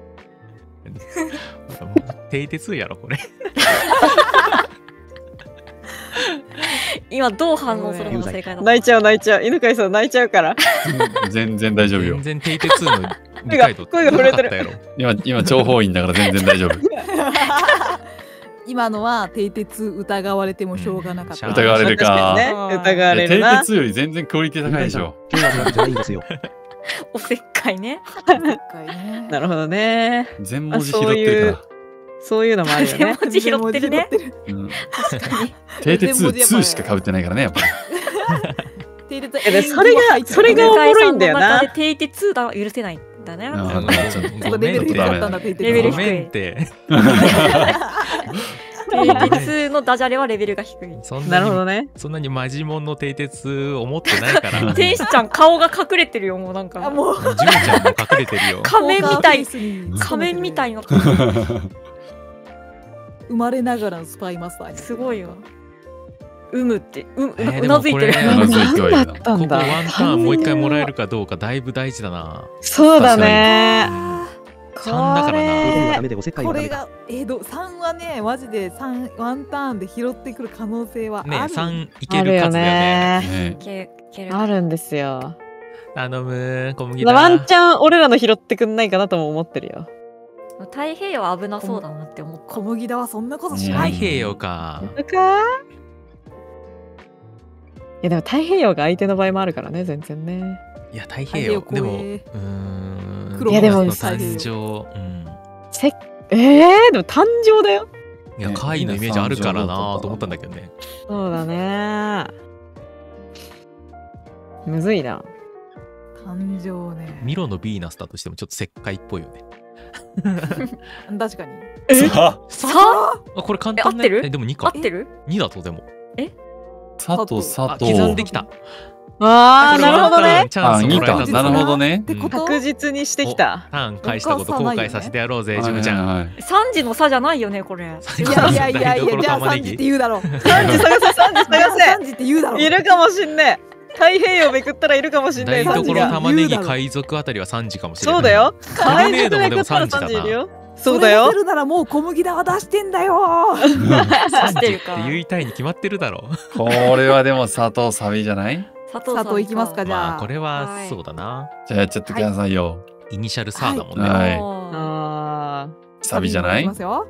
蹄鉄やろこれ。 今どう反応するのが正解だった？ 泣いちゃう泣いちゃう犬飼さん泣いちゃうから。 全然大丈夫よ。 全然蹄鉄の理解度声が震えてる。 今今諜報員だから全然大丈夫。 今のは蹄鉄疑われてもしょうがなかった。 疑われるか。 ね、疑われるな。 蹄鉄より全然クオリティ高いでしょ。 今日はなんじゃないんですよ。 おせっかいね。 おせっかいね。 なるほどね。 全文字拾ってるから。 そういうのもあるよね。 全文字拾ってるね。 確かに。 蹄鉄ツーしか被ってないからね、やっぱり。 蹄鉄。 え、それがそれがおもろいんだよな。 蹄鉄だ許せないんだね。 レベル低かったんだ、蹄鉄。 レベル低い。蹄鉄のダジャレはレベルが低い。 なるほどね。 そんなにマジモンの蹄鉄思ってないから。 天使ちゃん顔が隠れてるよ、もうなんか。 もう。 ジュンちゃんも隠れてるよ。 仮面みたい。仮面みたいな。 生まれながらのスパイマスター。 すごいわ。うむって、う、うなずいてる。 うなずいてはいるな。 ここワンターンもう一回もらえるかどうかだいぶ大事だな。 そうだね。 さんだからな。 これがえどさんはねマジでさんワンターンで拾ってくる可能性はある。 ねさんいける数だよね。 あるんですよ。 頼む小麦だ。 ワンチャン俺らの拾ってくんないかなとも思ってるよ。 太平洋は危なそうだなって思った。 小麦だはそんなことしない。 太平洋か。 か。いやでも太平洋が相手の場合もあるからね、全然ね。 いや太平洋でもうーん。 いやでも誕生。 せえー、でも誕生だよ。 いや怪異のイメージあるからなと思ったんだけどね。 そうだね。むずいな。 誕生ね。 ミロのヴィーナスだとしてもちょっと石灰っぽいよね。 確かに。 えさあこれ簡単ね。 えでもにか。 合ってる？ にだとでも。 え？ 佐藤佐藤。 刻んできた。 ああ、なるほどね。 あ、にか。なるほどね。 確実にしてきた。 ターン返したこと後悔させてやろうぜ、ジムちゃん。 さんじの差じゃないよね、これ。いやいやいやいや、じゃあさんじって言うだろう。 さんじ探せ、さんじ探せ。 さんじって言うだろう。 いるかもしんねえ。太平洋めくったらいるかもしんない。 台所玉ねぎ海賊あたりはさんじかもしれない。 そうだよ。 海賊めくったらさんじだな。 そうだよ。 それならもう小麦だは出してんだよ。 さんじって言いたいに決まってるだろ。 これはでも佐藤サビじゃない？ 佐藤佐藤いきますかじゃあ。 まあこれはそうだな。 じゃあやっちゃってくださいよ。 イニシャルサーだもんね。 はい。 ああ。 サビじゃない？ はいはい。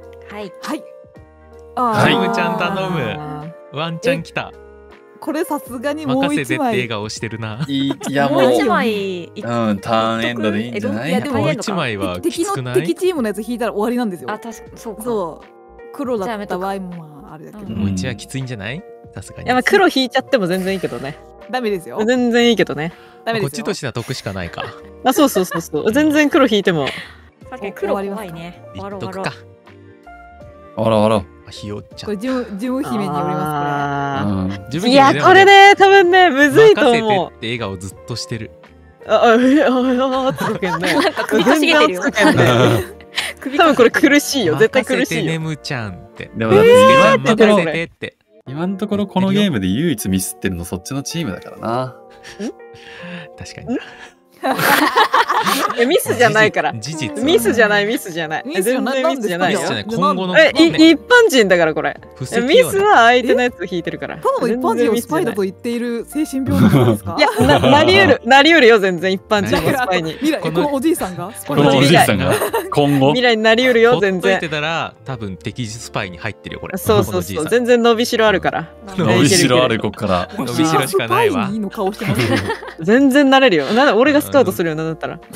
はい。 ジムちゃん頼む。ワンチャン来た。 これさすがにもう一枚。 任せてって笑顔してるな。 いやもう一枚。 うんターンエンドでいいんじゃない？ いやでももう一枚はきつくない？ 敵チームのやつ引いたら終わりなんですよ。 あ確かそうか。 そう。黒だった場合もまああれだけど。 もう一はきついんじゃない？さすがに。 いやまあ黒引いちゃっても全然いいけどね。 ダメですよ。 全然いいけどね。 ダメですよ。 こっちとしては得しかないか。 あそうそうそうそう。全然黒引いても。 さっき黒怖いね。 リットクか。 あらあら。 ひよっちゃん。 これジムジム姫によりますこれ。いやこれね多分ねむずいと思う。 任せてって笑顔ずっとしてる。 ああえああつくけんね。 なんか首かしげてるよ。 多分これ苦しいよ。絶対苦しいよ。 ねむちゃんって。 でもだって任せてって。 今のところこのゲームで唯一ミスってるのそっちのチームだからな。 確かに。 ミスじゃないから。 事実。 ミスじゃないミスじゃない。全然ミスじゃないよ。 今後のえ一般人だからこれ。ミスは相手のやつを引いてるから。 ただの一般人をスパイだと言っている精神病なんですか？ いやなりうるなりうるよ全然一般人もスパイに。 未来このおじいさんがこのおじいさんが今後未来になりうるよ全然。 ほっといてたら多分敵スパイに入ってるよこれ。 そうそうそう全然伸びしろあるから。 伸びしろあるこっから。 伸びしろしかないわ。 全然なれるよ。なんだ俺がスカウトするよなんだったら。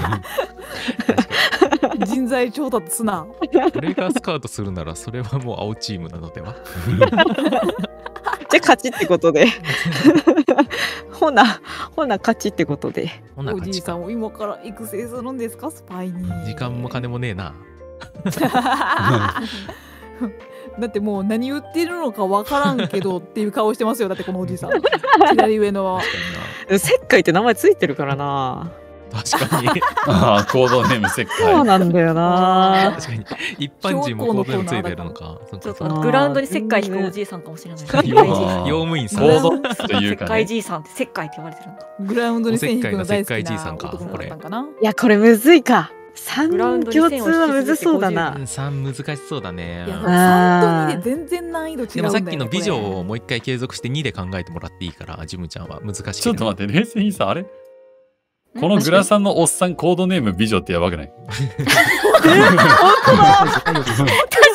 人材調達すな。 俺がスカウトするならそれはもう青チームなのでは。 じゃあ勝ちってことで。ほなほな勝ちってことで。 おじいさんを今から育成するんですかスパイに。 時間も金もねえな。 だってもう何言ってるのか分からんけどっていう顔してますよだってこのおじいさん。左上の。 石灰って名前ついてるからな。 確かに。 ああ、コードネーム石灰。 そうなんだよな。 確かに。一般人もコードネームついてるのか。 ちょっとグラウンドに石灰引くおじいさんかもしれない。 用務員さん。 コードというか。 石灰じいさんって石灰って言われてるんだ。 グラウンドに線引くの大好きな石灰じいさんか。これ。いやこれむずいか。三共通はむずそうだな。 三難しそうだね。 三と二で全然難易度違うんだよ。 でもさっきの美女をもう一回継続して二で考えてもらっていいからジムちゃんは難しい。 ちょっと待って冷静にさあれ。このグラさんのおっさんコードネーム美女ってやばくない？ 確かに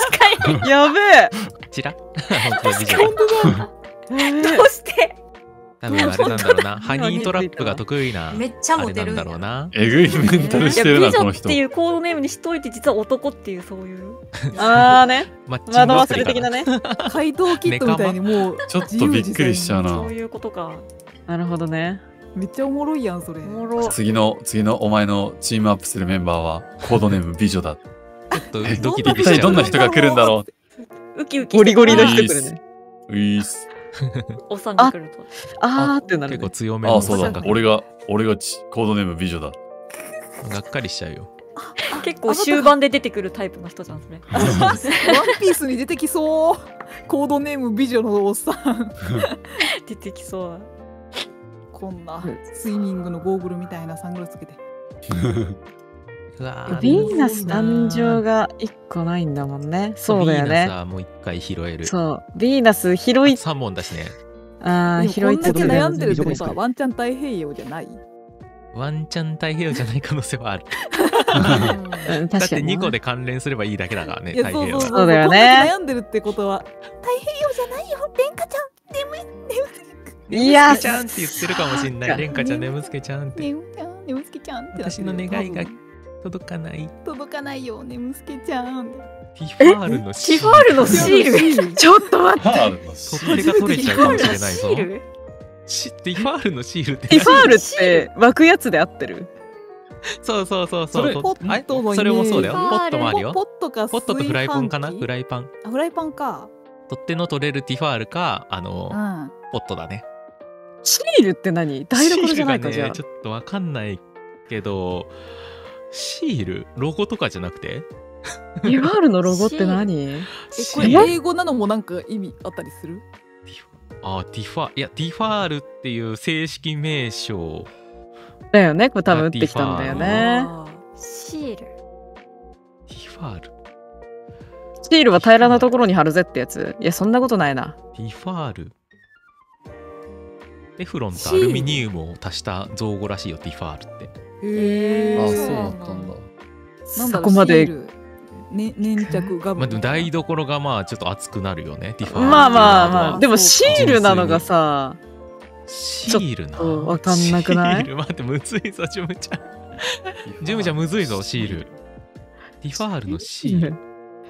やべえ。 ちら本当に美女本当だ。 どうして多分あれなんだろうな。ハニートラップが得意なめっちゃあれなんモテるんやだろうな。 えぐいメンタルいやしてるな、 美女っこの人て。いうコードネームにしといて実は男っていうそういうあーね。 マッチングア惑わプリかなせる的なね。 怪盗キットみたいにもうちょっとびっくりしちゃうなそう。いうことか。 なるほどね。 めっちゃおもろいやんそれ。 おもろ。 次の、次のお前のチームアップするメンバーは、コードネーム美女だ。 ちょっとえドキド一キしちゃう体どんな人が来るんだろウキウキゴリゴリの人いいっす来るね。 う。ういっす。 おっさんが来ると。 あーってなるね結構。強めのああ、そうだおっさん。が俺が、俺がちコードネーム美女だ。 がっかりしちゃうよ。 結構終盤で出てくるタイプの人じゃんそれ。 ワンピースに出てきそう。コードネーム美女のおっさん。 出てきそう。 こんなスイミングのゴーグルみたいなサングラスつけて。 うわヴィーナス誕生が一個ないんだもんね。そうだよヴィーナスね。 はもう一回拾える。 そう。ヴィーナス拾い、 さんぼんだしね。 あー、 でもこんだけ拾いつつ悩んでるってことはワンチャン太平洋じゃない。 ワンチャン太平洋じゃない可能性はある。 うん、 だって確かにな。 にこで関連すればいいだけだからね、 いや太平洋は。 そうそうそう。 そうだよねこんだけ悩んでるってことは太平洋じゃないよ。レンカちゃん眠い眠い。 いや眠つけちゃんって言ってるかもしんない。レンカちゃん眠つけちゃんって。 眠ちゃん眠つけちゃんってなってる。 私の願いが多分届かない。 届かないよ眠つけちゃん。 ティファールのシール。 ティファールのシール。 ちょっと待って。 ハールの取っ手が取れちゃうかもしれないぞシ。ールしティファールのシールってティファールって湧くやつで合ってる。 そうそうそうそう。 それとポットのイメージそれもそうだよ。 ティファールポットもあるよ。 ポットかポットとフライパンかな炊飯器フライパン。 あフライパンか。 取っ手の取れるティファールか、あのう、ん。 ポットだね。 シールって何？台所じゃないか、じゃあシールがね、ちょっとわかんないけど、シールロゴとかじゃなくてティファールのロゴって何？ えこれ英語なのもなんか意味あったりする？ あ、ティファ、いや、ティファールっていう正式名称。 だよね。これ多分打ってきたんだよね。 あシール。 ティファール。 シールは平らなところに貼るぜってやつ。いや、そんなことないな。 ティファール。テフロンとアルミニウムを足した造語らしいよ、ティファールって。 ーへーあ、そうだったんだ。 なんだろうそこまでシールね、粘着ガム。 まあ、でも台所がまあちょっと熱くなるよね、ティファール。 まあまあまあ。 あでもシールなのがさ、 シールな。 ちょっとわかんなくないシール、待って、むずいぞ、ジュムちゃん。ジュムちゃん、むずいぞ、シール。ティファールのシール。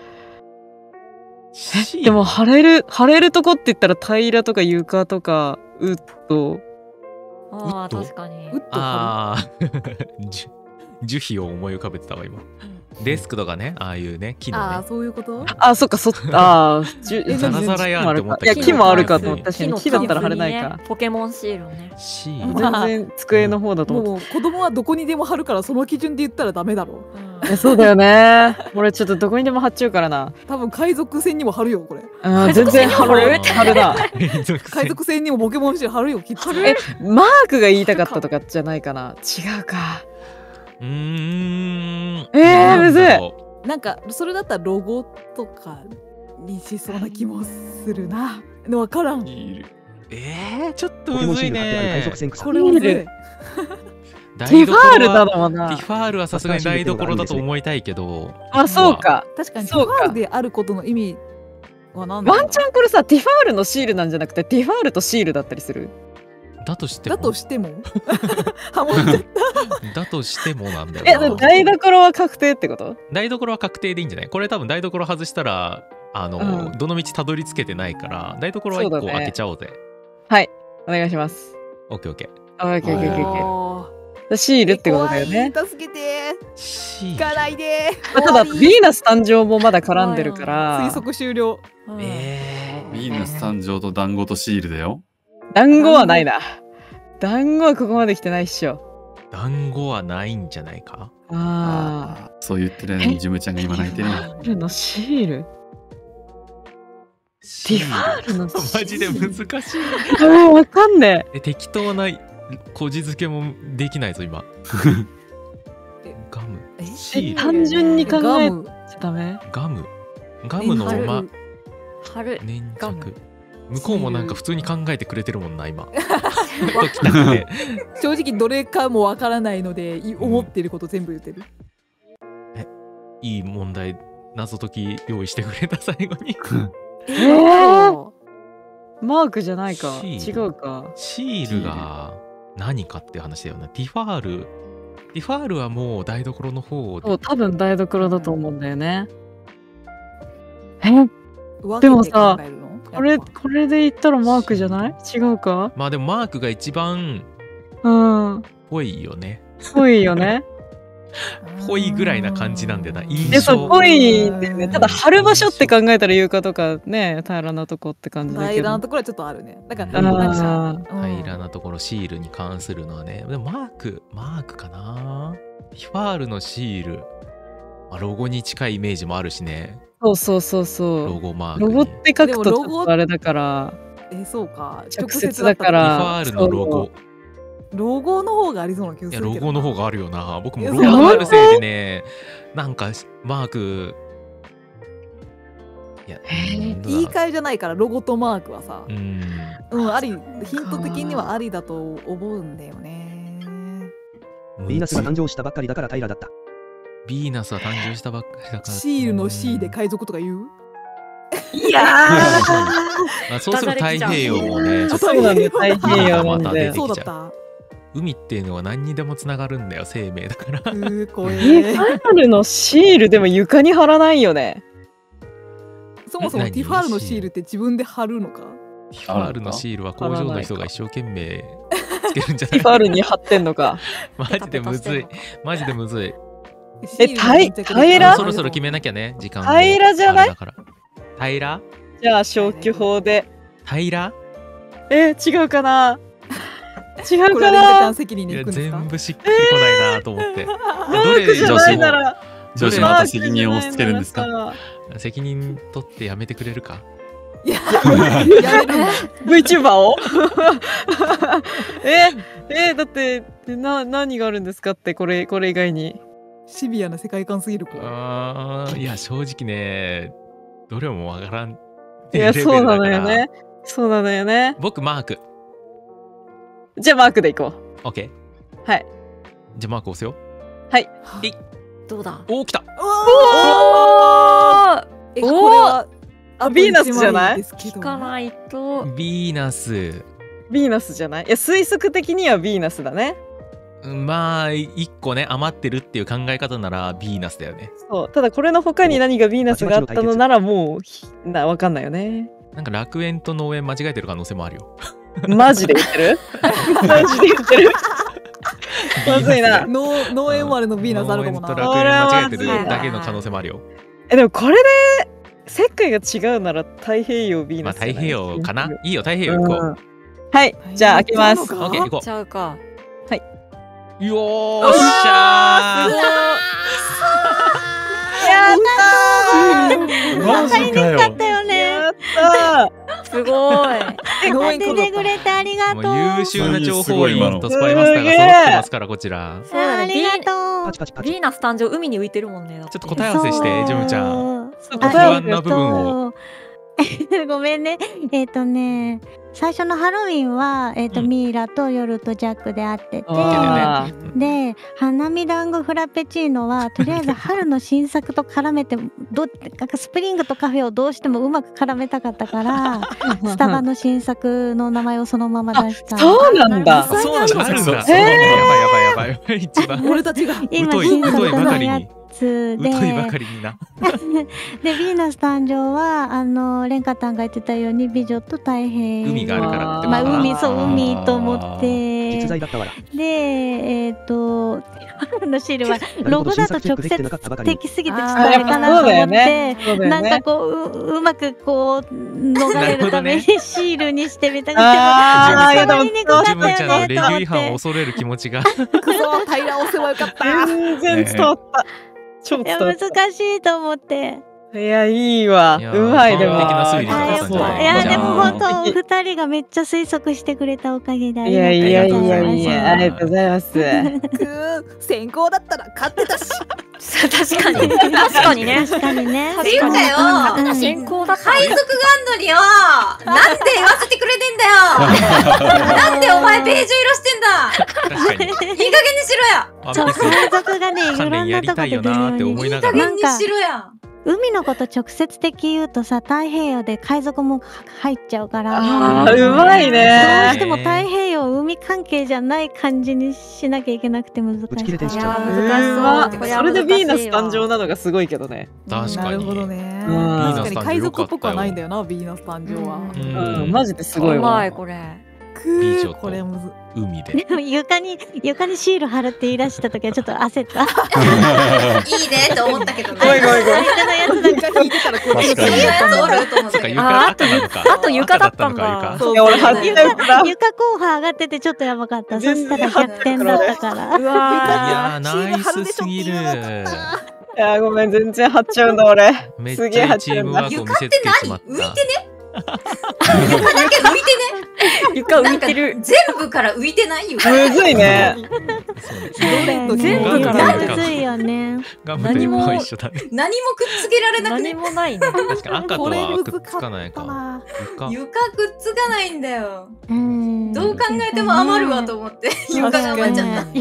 シールでも貼れる、貼れるとこって言ったら平らとか床とかウッド。 ああウッド確かに。 ウッド貼ああ、樹樹皮を思い浮かべてたわ、今。デスクとかね、ああいうね、木る。ああのね。 そういうこと？ あ、そっか、そっあーじゅえザラザラやんって思ったいや、木もあるかと思った。 木の確かに木だったら貼れないかタンスにね。ポケモンシールをね。 シール。 全然机の方だと思っもう子供はどこにでも貼るからその基準で言ったらダメだろ。 うんた。いやそうだよね。俺ちょっとどこにでも貼っちゃうからな。 多分海賊船にも貼るよこれ。 あー全然貼る貼るな。 海賊船にもポケモンシール貼るよきっと。 え、マークが言いたかったとかじゃないかな。違うか。 うーん。 えーむずいなんだろうなんかそれだったらロゴとかにしそうな気もするな。でわからん。 えー、ちょっとポケモンシむずいール貼ってある海ね賊。船草。 これはずるい。 テティファールだろうなティ。ファールはさすがに台所だと思いたいけど。 あ、そうか。 確かにテそうかィファールであることの意味は何だろうワンチャンこれさ、ティファールのシールなんじゃなくて、ティファールとシールだったりする。 だとしても。 だとしてもハモっちゃった。 だとしてもなんだえ、 よな。 台所は確定ってこと？ 台所は確定でいいんじゃない？これ多分台所外したら、あの、 うんどの道たどり着けてないから、台所は1 そうだね個開けちゃおうぜ。 はい。お願いします。 オッケーオッケー。 あ、オッケーオッケーオッケーオッケおー。シールってことだよね。 怖い助けてシ行かないで。 まあただ、ヴ終わりィーナス誕生もまだ絡んでるから推、測終了。 うんえヴィーナス誕生と団子とシールだよ。 団子はないな。団子はここまで来てないっしょ。 ー、団子はないんじゃないか？ ああ、そう言ってる間にジムちゃんが今泣いてるよ。 ー。ティファールのシールティファールのシールマジで難しい。 あーわかんねえ、適当なこじ付けもできないぞ、今。ガム。 ええ。 シール。 単純に考えガムちゃダメ。 ガム。ガムのえま、 貼る。 粘ガム着。向こうもなんか普通に考えてくれてるもんな、今。ときたくて。 正直どれかもわからないのでい思ってること全部言ってる。 いい問題謎解き用意してくれた最後にえー、マークじゃないか。違シールうか。 シールが何かって話だよね。ティファールティファールはもう台所の方そう、多分台所だと思うんだよね。え、 分でもさけて考えるのこれやっぱこれで言ったらマークじゃない？違うか？ まあでもマークが一番うん。 ぽいよね。 ぽいよね。 ぽいぐらいな感じなんだよな。印で、そう、 象ぽいんだよね。ただ、貼る場所って考えたら床とかね、平らなとこって感じだけど。 平らなところはちょっとあるね。だから、 うんなんかあうん平らなところシールに関するのはね。でもマークマークかな。ティファールのシール、まあ、ロゴに近いイメージもあるしね。 そうそうそうそロう。 ゴマークにロゴって書くとちでもロゴょっとあれだから、 え、そうか。 直接だかティら。 ファールのロゴ。 ロゴの方がありそうな気がいやロするけどな。 ゴの方があるよな。僕もいやロゴがあるせいでね、なんかマークいや、うん言い換えじゃないからロゴとマークはさ、 うんうん、ありヒント的にはありだと思うんだよね。 ヴィーナスが誕生したばっかりだから平らだった。 ヴィーナスは誕生したばっかりだから。 シールの シー で海賊とか言う？ いやまあそうすると太平洋もね、ちょっとそうなんだよ、太平洋まなんで。 た出てきちゃう。 そうだった。 海っていうのは何にでもつながるんだよ、生命だから。 うー、怖え、 え。 ファイナルのシールでも床に貼らないよね。 そもそも何ティファールのシールって自分で貼るのか？ ティファールのシールは工場の人が一生懸命つけるんじゃないティファールに貼ってんのか。 マジでむずい。マジでむずい。 えたい平らそろそろ決めなきゃね、時間も平らじゃない？ あれだから平らじゃあ消去法で。 平らえ、違うかな？違うこれはレンカちゃかなん責任いやに行くんですか？ 全部しっくりこないなと思って。 マークじゃないなら。 女子また責任を押し付けるんですか？ 責任取ってやめてくれるか？ いや、やめるんだ。 VTuber をええだってな何があるんですかってこれこれ以外に。 シビアな世界観すぎる子。 あーいや正直ね、どれもわからん。 いやそうなのよね。そうなのよね。 僕マーク。 じゃあマークでいこう。 OK。 はい。 じゃあマーク押すよ。 はい。 どうだ。 おー来た。 おーえ、これはあとヴィーナスじゃない一枚ですけど聞かないと。 ヴィーナス。 ヴィーナスじゃない？いや推測的にはヴィーナスだね。 まあ一個ね余ってるっていう考え方ならヴィーナスだよね。 そう。ただこれの他に何がヴィーナスがあったのならもうひなわかんないよね。 なんか楽園と農園間違えてる可能性もあるよ。 マジで言ってる？マジで言ってる？まずいな。 農農園割れのヴィーナスあるかもな。 農園と楽園間違えてるだけの可能性もあるよ。 えでもこれで世界が違うなら太平洋ヴィーナスじゃない。 まあ太平洋かな。いいよ太平洋行こうんう。 はい。じゃあ開けます。 行っちゃうのかオッケー行こちゃうか。 う。よーっしゃー。 やったマジかよ。 だったよー。 ね。 やったすごい。 農園出てくれてありがとう。 もう優秀な情報員とスすパイマスターが揃ってますからこちら。 そうだね。 ありがビとうパチパチパチ。 ヴィーナス誕生海に浮いてるもんね。だってちょっと答え合わせしてジムちゃん。 ん。 そう不安な部分を。 ごめんね。えっ、とね、最初のハロウィンは、えっ、と、 うんミイラと夜とジャックで会ってて、 あで、花見団子フラペチーノは、とりあえず春の新作と絡めて、どなんかスプリングとカフェをどうしてもうまく絡めたかったから、スタバの新作の名前をそのまま出した。 そうなんだ。 そうなんだ。あるんだ。 そうやばいやばいやばいやばい。一番俺たちが今疎い新作疎いばかのやりに。 つで、 疎いばかりにな。 で、ヴィーナス誕生は、あの、レンカタンが言ってたように、美女と太平洋。 海があるからってことまあ、 かな。 海、そう、海と思っ実て。 在だったわら。 で、えっ、と、春のシールは、 なるほどロゴだと新作チェッ直クできてなか接ったばかりに的すぎてちょっとあーあれかなとそうだよ思ってね。そうだよねなんか。こうううまくこう逃れるためにシールにしてみたかあーいやでもった。にくかったジムちゃんのよねと思っレビュー違反をて。 恐れる気持ちが。 クソ平押せばよかった。 全然伝わった。超いや伝わっ難しいと思って。 た。いや、いいわ。 いやうまいでも。 完璧な推理だあったんじゃないいやじゃあでも本当完璧二人がめっちゃ推測してくれたおかげであいりがとうやいやいございましたやいや、ありがとうございます。 くー先行だったら勝ってたし。 確かに。確かにね。 確かにね。 っていうかようんうん先行だった海賊ガンドリよなんで言わせてくれてんだよなんでお前ベージュ色してんだ確かに。 いい加減にしろやワンそう、 ピース海賊がね、いろん関連やなとこで出るりたいよなーってように。 思いながら。 いい加減にしろや海のこと直接的言うとさ、太平洋で海賊も入っちゃうから、 あーうまいどうねしても太平洋海関係じゃない感じにしなきゃいけなくて難しい。 打ち切れてんしちいやゃう。 ー難しそううわこれはそれでヴィーナ難しいわス誕生なのがすごいけどね。 確かになるほどね。 うん確かに海賊っぽくはないんだよな、ヴィーナス誕生は。 うんうんマジですごいうわまいこれ。 く美女とーこれむず。 海ででも床に床にシール貼るって言い出した時はちょっと焦った。 いいねと思ったけどね。 ごめんごめんごめん。 相手のやつだ床にいてたらこっちの確かにいいやつおると思っそっかたけど。 床赤なのかあと床だったんだ赤そういや俺初めてだ。 床候補上がっててちょっとやばかった。そ全然したら逆転だったから。 ういわやーナイスすぎる。 いやごめん全然張っちゃうんだ俺。 めっすげえちゃチ張っちゃうんだームワ。ークを見せつけちまっ床って何浮いたてね床だけ浮いてね。 ー床浮ないんかてる。 全部から浮いてない床。 むずいね。 全部全部からむずいよね。 ガムとリも一緒だね。 何もくっつけられなく何ね。 もないね。 確かに赤とこれは難かくっつかないったか。 な。 床床くっつかないんだよ。 うん。 どう考えても余るわと思って床が余っちゃった。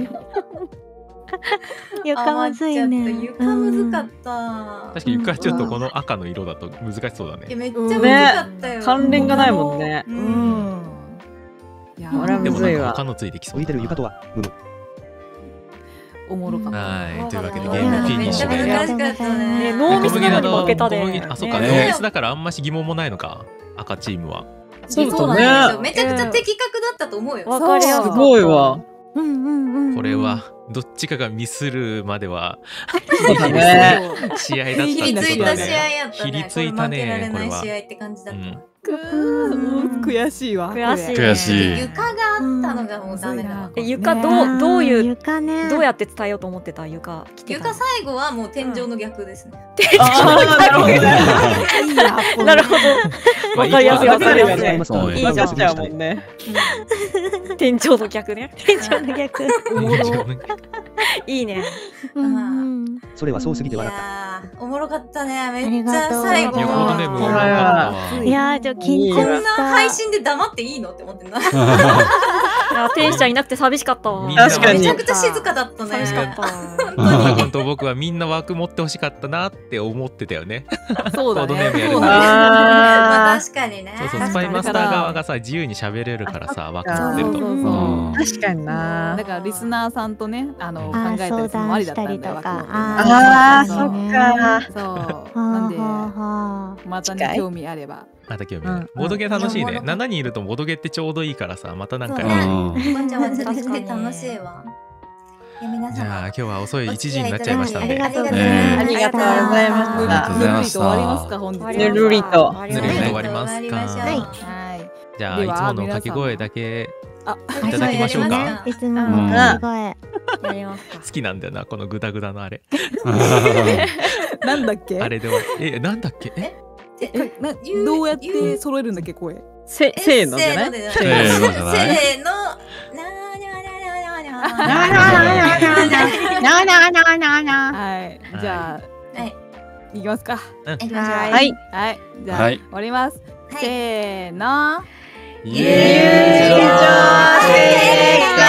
床むずいね。 床むずかった。 確かに床はちょっとこの赤の色だと難しそうだいやね。 めっちゃむずかったよ。 関連がないもんね。 う。 うんん。いや俺はでもなんかむずいわ。 他のついてきそう浮いてだな。 る床とは、無の。 おもろかった。 はい、というわけでうんゲームフィニッシュめっちゃで。 難しかったね。 ねノーミスなのに負けたで小麦あ、そうか、 ねノーミスだからあんまし疑問もないのか。赤チームは。 そうそうなんだね。 ですよ。めちゃくちゃ的確だったと思うよ。 わかりやすかった。 すごいわ。 うんうんうん。 これはどっちかがミスるまではそうだね。 試合だったひりついってことだた試合ね。 やったね。 ひりついたねこれ負けられないこれは試合って感じだったわ。 くーもう悔しいわ。 悔しいこれ悔しい。 床があったのがもうダメだわ。 え床どうどういう床ね。 どうやって伝えようと思ってた床来てた床最後はもう天井の逆ですね。 あーなるほどね。 いいな。こなるほど。わかりやすいわかりやすい。 わかるよねそう分かっちゃうもんね。 天井の逆ね。 天井の逆。 おもろ。 いいね。 うんうん。 それはそうすぎいて笑った。 やーおもろかったね。 あめっちゃりがとう最後。 いや、コードネームこんよかったわ。 いやー、ちょっと緊張なした。 配信で黙っていいのって思ってんな。 いや天使ちゃんいなくて寂しかったわ。 みんな確かにめちゃくちゃ静かだったね。 寂しかった。 本当と僕はみんな枠持ってほしかったなって思ってたよね。 そうだコードネームやね。 るそうだね。 まああ確かにね。 そうそう、 確かにスパイマスター側がさ、自由に喋れるからさ、枠持ってると。 そうそうそううんー確かになだ。からリスナーさんとね、あの考あーえたりするのもありだったんだよ。 相談したりとか枠をあーそうそっか。 そう。なんではあはまた近いね興味あれば。 また興味うんある。ボードゲー楽しいね。 いやおもろかったななにんいるとボードゲーってちょうどいいからさ、またなんかそうね。 うんわちゃわちゃできて楽しいわ。いや皆じゃあ様今日は遅いいちじになっちゃいましたんで。 ありがとうございねます。 ありがとうございましたぬるありがとうございましたぬるりと終わりますか本日は。 ぬるりと終ぬるりと終わわりますか終わりましょうはいはい。 じゃあではいつもの掛け声だけあ、 いただきましょうか。 い。いつもの掛け声。 やりますか。 好きなんだよな、このグダグダのあれ。 なんだっけ？ あれでは。え、なんだっけ？え、 えなどうやって揃えるんだっけ声？ せせーのじゃない？ せーのでせーのじゃないせーの。なーにゃーにゃーにゃーにゃーにゃーななななななな。 はい。じゃあはい。 いきますか。 行きましょう。 はい。 はい。じゃあはい終わります。 はいせーの。 イ友エーイ情成果。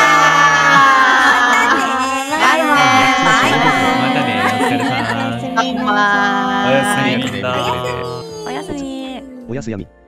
バイバイ。 またね、お疲れさん。 おやすみなさい。 バイバイありがとうね、 みんな見てくれて。 おやすみ。 おやすやみ。